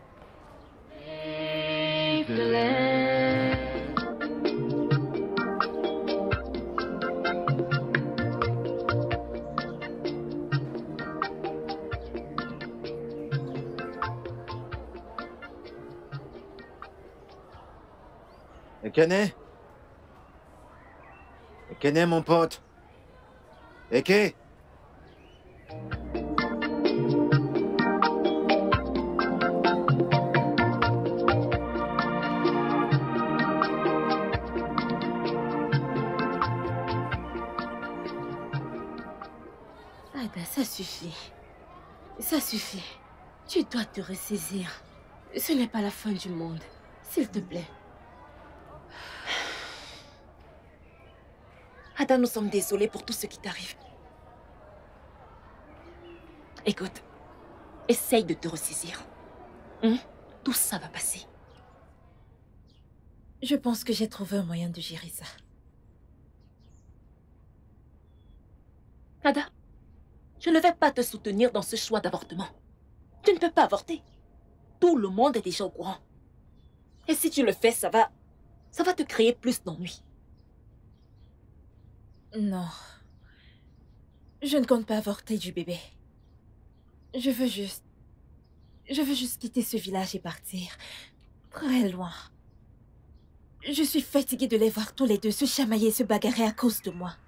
Ekene? Ekene, mon pote? Eke? Ada, ça suffit. Ça suffit. Tu dois te ressaisir. Ce n'est pas la fin du monde. S'il te plaît. Ada, nous sommes désolés pour tout ce qui t'arrive. Écoute, essaye de te ressaisir. Hum? Tout ça va passer. Je pense que j'ai trouvé un moyen de gérer ça. Ada, je ne vais pas te soutenir dans ce choix d'avortement. Tu ne peux pas avorter. Tout le monde est déjà au courant. Et si tu le fais, ça va... ça va te créer plus d'ennuis. Non. Je ne compte pas avorter du bébé. Je veux juste... Je veux juste quitter ce village et partir. Très loin. Je suis fatiguée de les voir tous les deux se chamailler et se bagarrer à cause de moi.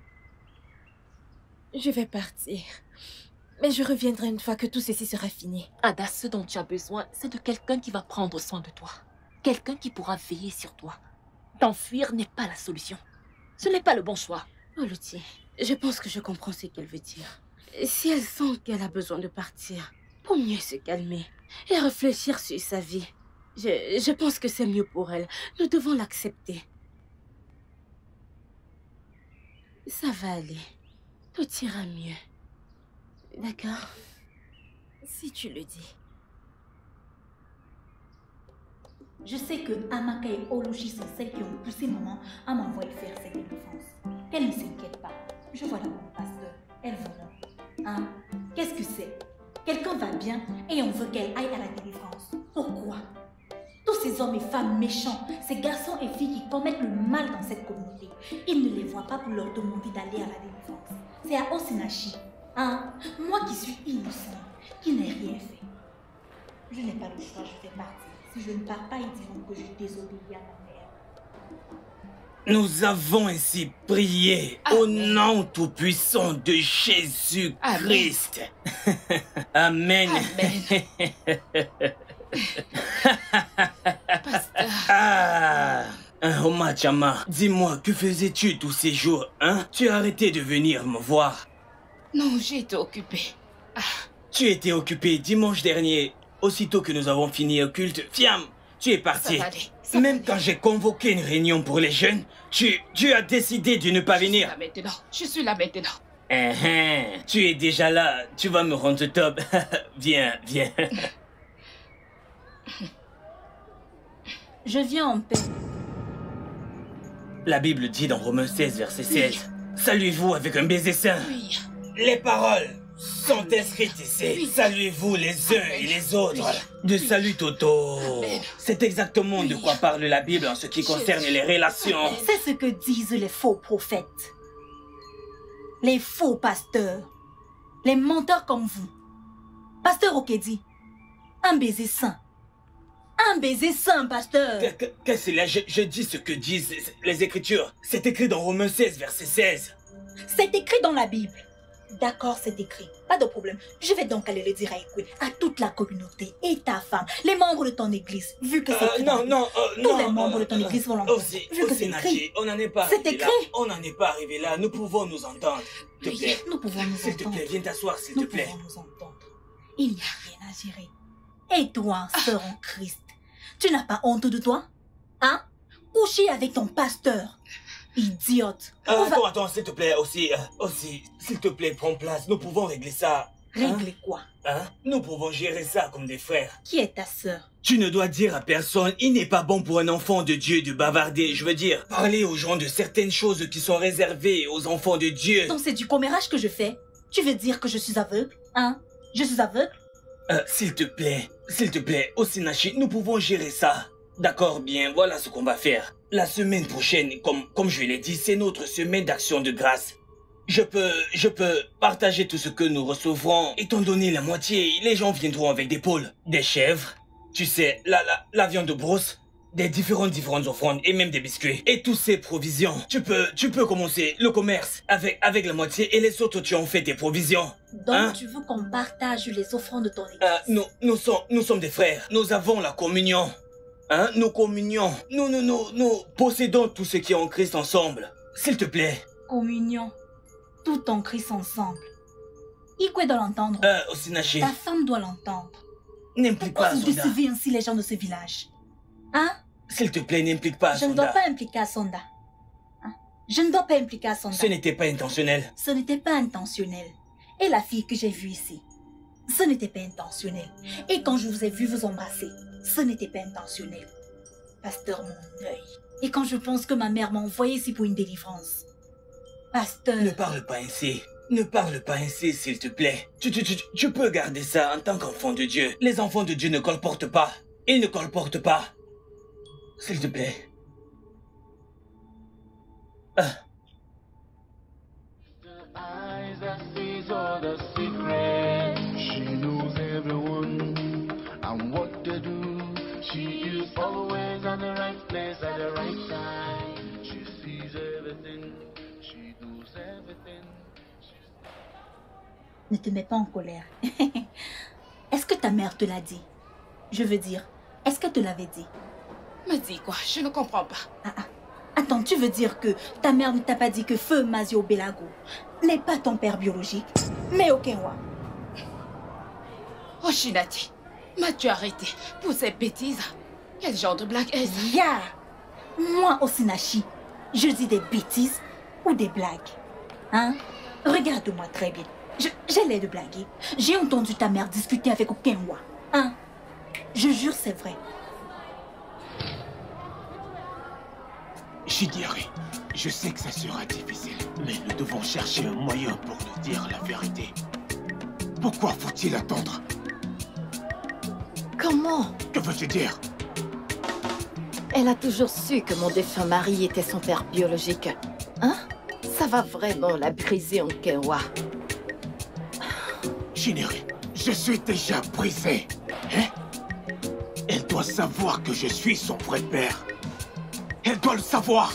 Je vais partir. Mais je reviendrai une fois que tout ceci sera fini. Ada, ce dont tu as besoin, c'est de quelqu'un qui va prendre soin de toi. Quelqu'un qui pourra veiller sur toi. T'enfuir n'est pas la solution. Ce n'est pas le bon choix. Oh, Lottie, je pense que je comprends ce qu'elle veut dire. Si elle sent qu'elle a besoin de partir, pour mieux se calmer et réfléchir sur sa vie, je, je pense que c'est mieux pour elle. Nous devons l'accepter. Ça va aller. Tout ira mieux. D'accord? Si tu le dis. Je sais que Amaka et Oluchi sont celles qui ont poussé maman à m'envoyer faire cette délivrance. Qu'elle ne s'inquiète pas. Je vois d'abord le pasteur. Elles vont. Hein? Qu'est-ce que c'est? Quelqu'un va bien et on veut qu'elle aille à la délivrance. Pourquoi? Tous ces hommes et femmes méchants, ces garçons et filles qui commettent le mal dans cette communauté, ils ne les voient pas pour leur demander d'aller à la délivrance. C'est à Osenachi. Hein? Moi qui suis innocente, qui n'ai rien fait. Je n'ai pas le choix, je vais partir. Si je ne pars pas, ils diront que je désobéis à ma mère. Nous avons ainsi prié Amen. Au nom tout-puissant de Jésus-Christ. Amen. Amen. Ah, Oma Chama, dis-moi, que faisais-tu tous ces jours, hein? Tu as arrêté de venir me voir. Non, j'ai été occupée. Ah. Tu étais occupée dimanche dernier. Aussitôt que nous avons fini le culte, Fiam, tu es parti. Même quand j'ai convoqué une réunion pour les jeunes, tu, tu as décidé de ne pas je venir. Je suis là maintenant. Je suis là maintenant. Uh -huh. Tu es déjà là. Tu vas me rendre top. Viens, viens. Je viens en paix. La Bible dit dans Romains seize, verset seize, saluez-vous avec un baiser saint. Les paroles sont écrites ici. Saluez-vous les uns et les autres. De salut Toto. C'est exactement de quoi parle la Bible en ce qui concerne les relations. C'est ce que disent les faux prophètes. Les faux pasteurs. Les menteurs comme vous. Pasteur Okedi, un baiser saint. Un baiser saint, pasteur. Qu'est-ce que c'est là? je, je dis ce que disent les Écritures. C'est écrit dans Romains seize, verset seize. C'est écrit dans la Bible. D'accord, c'est écrit. Pas de problème. Je vais donc aller le dire à Ekwe, à toute la communauté et ta femme, les membres de ton église, vu que c'est euh, écrit. Non, non, euh, Tous non. les membres euh, de ton euh, église vont l'entendre. Aussi, Vu que aussi, c'est Nachi, écrit. on n'en est pas C'est arrivé écrit. là. On n'en est pas arrivé là. Nous pouvons nous entendre. S'il te Oui, plaît. nous pouvons nous S'il te entendre. plaît, viens t'asseoir, s'il Nous te plaît. pouvons nous entendre. Il n'y a rien à gérer. Et toi, sœur en Christ, tu n'as pas honte de toi? Hein? Coucher avec ton pasteur. Idiote. Euh, On va- Attends, attends, s'il te plaît, aussi, euh, aussi, s'il te plaît, prends place. Nous pouvons régler ça. Régler quoi? Hein? Nous pouvons gérer ça comme des frères. Qui est ta sœur? Tu ne dois dire à personne, il n'est pas bon pour un enfant de Dieu de bavarder. Je veux dire, parler aux gens de certaines choses qui sont réservées aux enfants de Dieu. Donc c'est du commérage que je fais? Tu veux dire que je suis aveugle? Hein? Je suis aveugle? Euh, s'il te plaît, s'il te plaît, Osinachi, nous pouvons gérer ça. D'accord, bien, voilà ce qu'on va faire. La semaine prochaine, comme, comme je l'ai dit, c'est notre semaine d'action de grâce. Je peux, je peux partager tout ce que nous recevrons. Étant donné la moitié, les gens viendront avec des poules, des chèvres, tu sais, la, la, la viande de brousse, des différentes, différentes offrandes et même des biscuits. Et toutes ces provisions. Tu peux, tu peux commencer le commerce avec, avec la moitié et les autres, tu en fais tes provisions. Donc Hein? tu veux qu'on partage les offrandes de ton église? Euh, nous, nous sommes, nous sommes des frères. Nous avons la communion. Hein? Nous communions. Nous, nous, nous, nous possédons tout ce qui est en Christ ensemble. S'il te plaît. Communion. Tout en Christ ensemble. Ikwe doit l'entendre. Euh, Osinachi. Ta femme doit l'entendre. N'implique Pourquoi pas vous Sonda. décevez ainsi les gens de ce village? Hein? S'il te plaît, n'implique pas Je ne dois Sonda. pas impliquer Sonda. Hein? Je ne dois pas impliquer Sonda. Ce n'était pas intentionnel. Ce n'était pas intentionnel. Et la fille que j'ai vue ici, ce n'était pas intentionnel. Et quand je vous ai vu vous embrasser, ce n'était pas intentionnel. Pasteur, mon œil. Et quand je pense que ma mère m'a envoyé ici pour une délivrance. Pasteur. Ne parle pas ainsi. Ne parle pas ainsi, s'il te plaît. Tu, tu, tu, tu peux garder ça en tant qu'enfant de Dieu. Les enfants de Dieu ne colportent pas. Ils ne colportent pas. S'il te plaît. Ah. Eyes that sees all the secrets. She knows everyone and what they do. She is always at the right place at the right time. She sees everything. She knows everything. Ne te mets pas en colère. Est-ce que ta mère te l'a dit? Je veux dire, est-ce qu'elle te l'avait dit? Me dis quoi? Je ne comprends pas. Ah, ah. Attends, tu veux dire que ta mère ne t'a pas dit que Feu Mazio Belago n'est pas ton père biologique, mais Okenwa? Oh, Shinati, m'as-tu arrêté pour ces bêtises? Quel genre de blague est-ce? Ya! Moi, Osinachi, je dis des bêtises ou des blagues. Hein? Regarde-moi très bien. Je- J'ai l'air de blaguer. J'ai entendu ta mère discuter avec Okenwa. Hein? Je jure, c'est vrai. Shigeru, je sais que ça sera difficile, mais nous devons chercher un moyen pour nous dire la vérité. Pourquoi faut-il attendre? Comment? Que veux-tu dire? Elle a toujours su que mon défunt mari était son père biologique. Hein? Ça va vraiment la briser en Kenwa. Shigeru, je suis déjà brisé. Hein? Elle doit savoir que je suis son vrai père. Elle doit le savoir.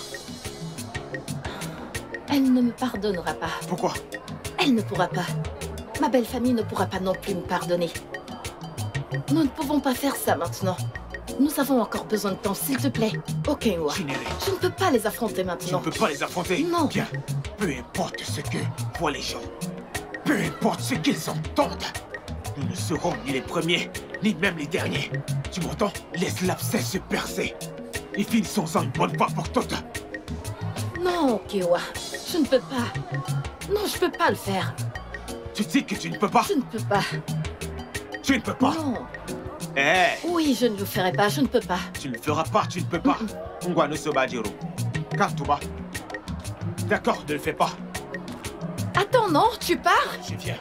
Elle ne me pardonnera pas. Pourquoi? Elle ne pourra pas. Ma belle famille ne pourra pas non plus me pardonner. Nous ne pouvons pas faire ça maintenant. Nous avons encore besoin de temps, s'il te plaît. Ok, moi. Je ne peux pas les affronter Tu maintenant. ne peux pas les affronter? Non. Bien. Peu importe ce que voient les gens. Peu importe ce qu'ils entendent. Nous ne serons ni les premiers, ni même les derniers. Tu m'entends? Laisse l'abcès se percer. Et finissons-en une bonne fois pour toutes. Non, Kiwa. Je ne peux pas. Non, je peux pas le faire. Tu dis que tu ne peux pas? Je ne peux pas. Tu ne peux pas? Non. Eh, Oui, je ne le ferai pas. Je ne peux pas. tu ne le feras pas, tu ne peux pas. Ngwano Sobajiro. Calme-toi. D'accord, ne le fais pas. Attends, non, tu pars? Je viens.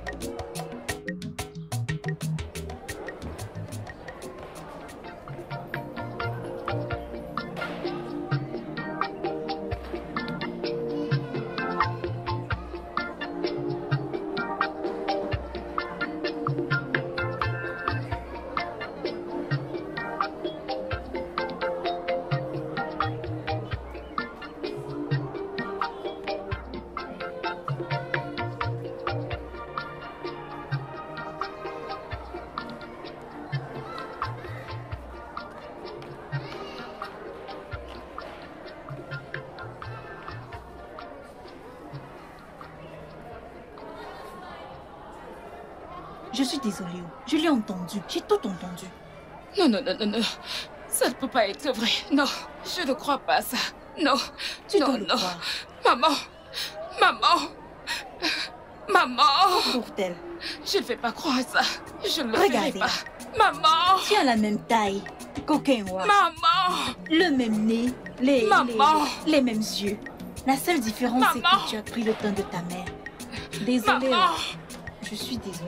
Je suis désolée. Je l'ai entendu. J'ai tout entendu. Non, non, non, non, non. Ça ne peut pas être vrai. Non, je ne crois pas à ça. Non, Tu non, dois le non. croire. Maman, maman, maman. Pour-elle. Je ne vais pas croire à ça. Je ne le Regardez. ferai pas. Maman. Tu as la même taille qu'Okenwa. Maman. Le même nez. Les, Maman. les, les mêmes yeux. La seule différence, c'est Maman. que tu as pris le temps de ta mère. Désolée. Maman. Je suis désolée.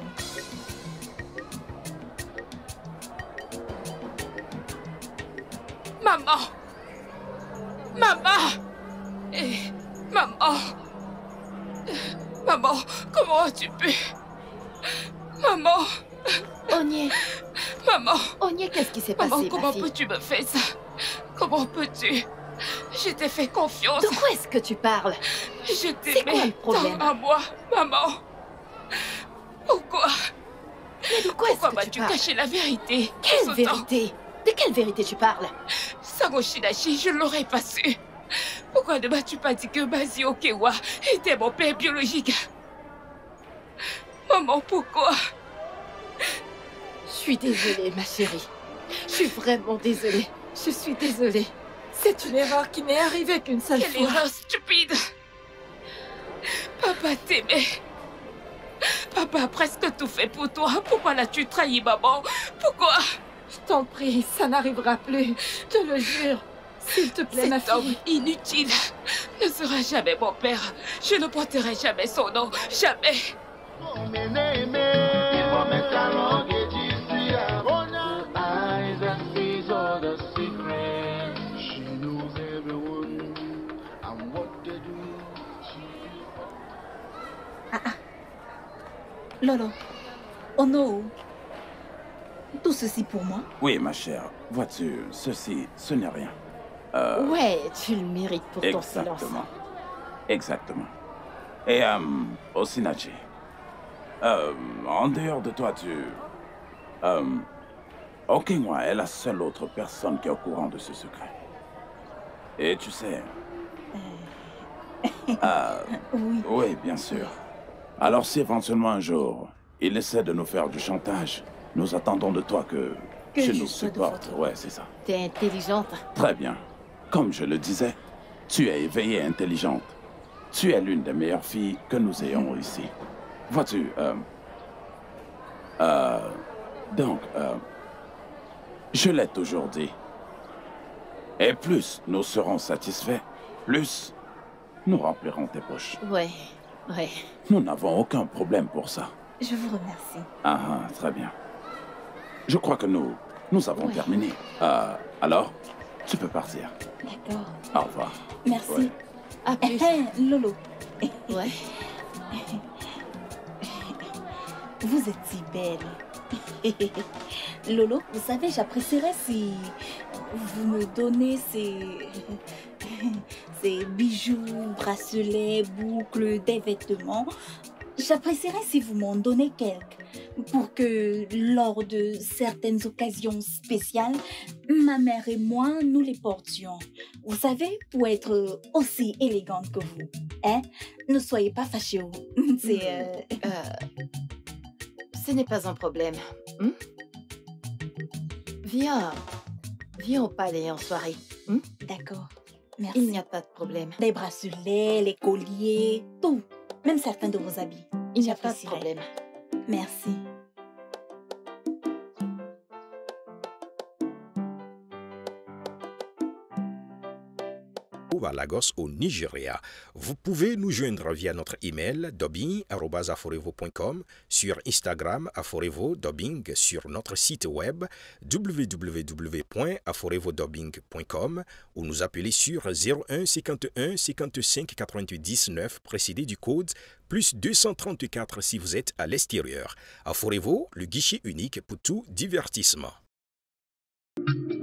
Maman. Maman. Eh, maman. Maman, comment as-tu pu? Maman. Ogné. Maman. Ogné, qu'est-ce qui s'est passé, Maman, ma comment fille? peux-tu me faire ça? Comment peux-tu? Je t'ai fait confiance. De quoi est-ce que tu parles? Je C'est quoi t'aimais le problème? tant à moi, maman. Pourquoi? Mais de quoi est-ce Pourquoi que tu m'as-tu parles? caché la vérité? Quelle tout ce vérité? De quelle vérité tu parles? Sango Shidashi, je ne l'aurais pas su. Pourquoi ne m'as-tu pas dit que Basi Okewa était mon père biologique? Maman, pourquoi? Je suis désolée, ma chérie. Je suis vraiment désolée. Je suis désolée. C'est une erreur qui m'est arrivée qu'une seule Quelle fois. erreur stupide! Papa t'aimait. Papa a presque tout fait pour toi. Pourquoi l'as-tu trahi, maman? Pourquoi? Je t'en prie, ça n'arrivera plus. Je te le jure. S'il te plaît, ma Cet homme fille. inutile ne sera jamais mon père. Je ne porterai jamais son nom. Jamais. Eyes that sees all the secrets. She knows everyone and what they do. Lolo. Oh non. Tout ceci pour moi? Oui, ma chère. Vois-tu, ceci, ce n'est rien. Euh, Ouais, tu le mérites pour ton silence. Exactement. Exactement. Et, euh, Osinachi, euh, en dehors de toi, tu... Euh, Okenwa est la seule autre personne qui est au courant de ce secret. Et tu sais... euh, Oui. oui, bien sûr. Alors si éventuellement un jour, il essaie de nous faire du chantage, nous attendons de toi que, Que tu je nous sois de supportes. Ouais, c'est ça. T'es intelligente. Très bien. Comme je le disais, tu es éveillée et intelligente. Tu es l'une des meilleures filles que nous ayons ici. Vois-tu, euh... Euh... Donc, euh... je l'ai toujours dit. Et plus nous serons satisfaits, plus nous remplirons tes poches. Ouais, ouais. Nous n'avons aucun problème pour ça. Je vous remercie. Ah, ah, très bien. Je crois que nous, nous avons Oui. terminé. Euh, alors, tu peux partir. D'accord. Au revoir. Merci. Ouais. À plus. Eh, Lolo. Ouais. Vous êtes si belle. Lolo, vous savez, j'apprécierais si vous me donnez ces, ces bijoux, bracelets, boucles, des vêtements. J'apprécierais si vous m'en donnez quelques pour que lors de certaines occasions spéciales, ma mère et moi, nous les portions. Vous savez, pour être aussi élégante que vous. Hein? Ne soyez pas fâchés. C'est... euh, Euh, ce n'est pas un problème. Hmm? Viens. Viens au palais en soirée. Hmm? D'accord. Merci. Il n'y a pas de problème. Les bracelets, les colliers, tout. Même certains de vos habits. Il n'y a pas de J'apprécierais. problème. Merci. Cuba. à Lagos au Nigeria. Vous pouvez nous joindre via notre email dubbing arobase aforevo point com, sur Instagram aforevo dubbing, sur notre site web w w w point aforevo dubbing point com ou nous appeler sur zéro un cinquante et un cinquante-cinq quatre-vingt-dix neuf précédé du code plus deux cent trente-quatre si vous êtes à l'extérieur. Aforevo, le guichet unique pour tout divertissement.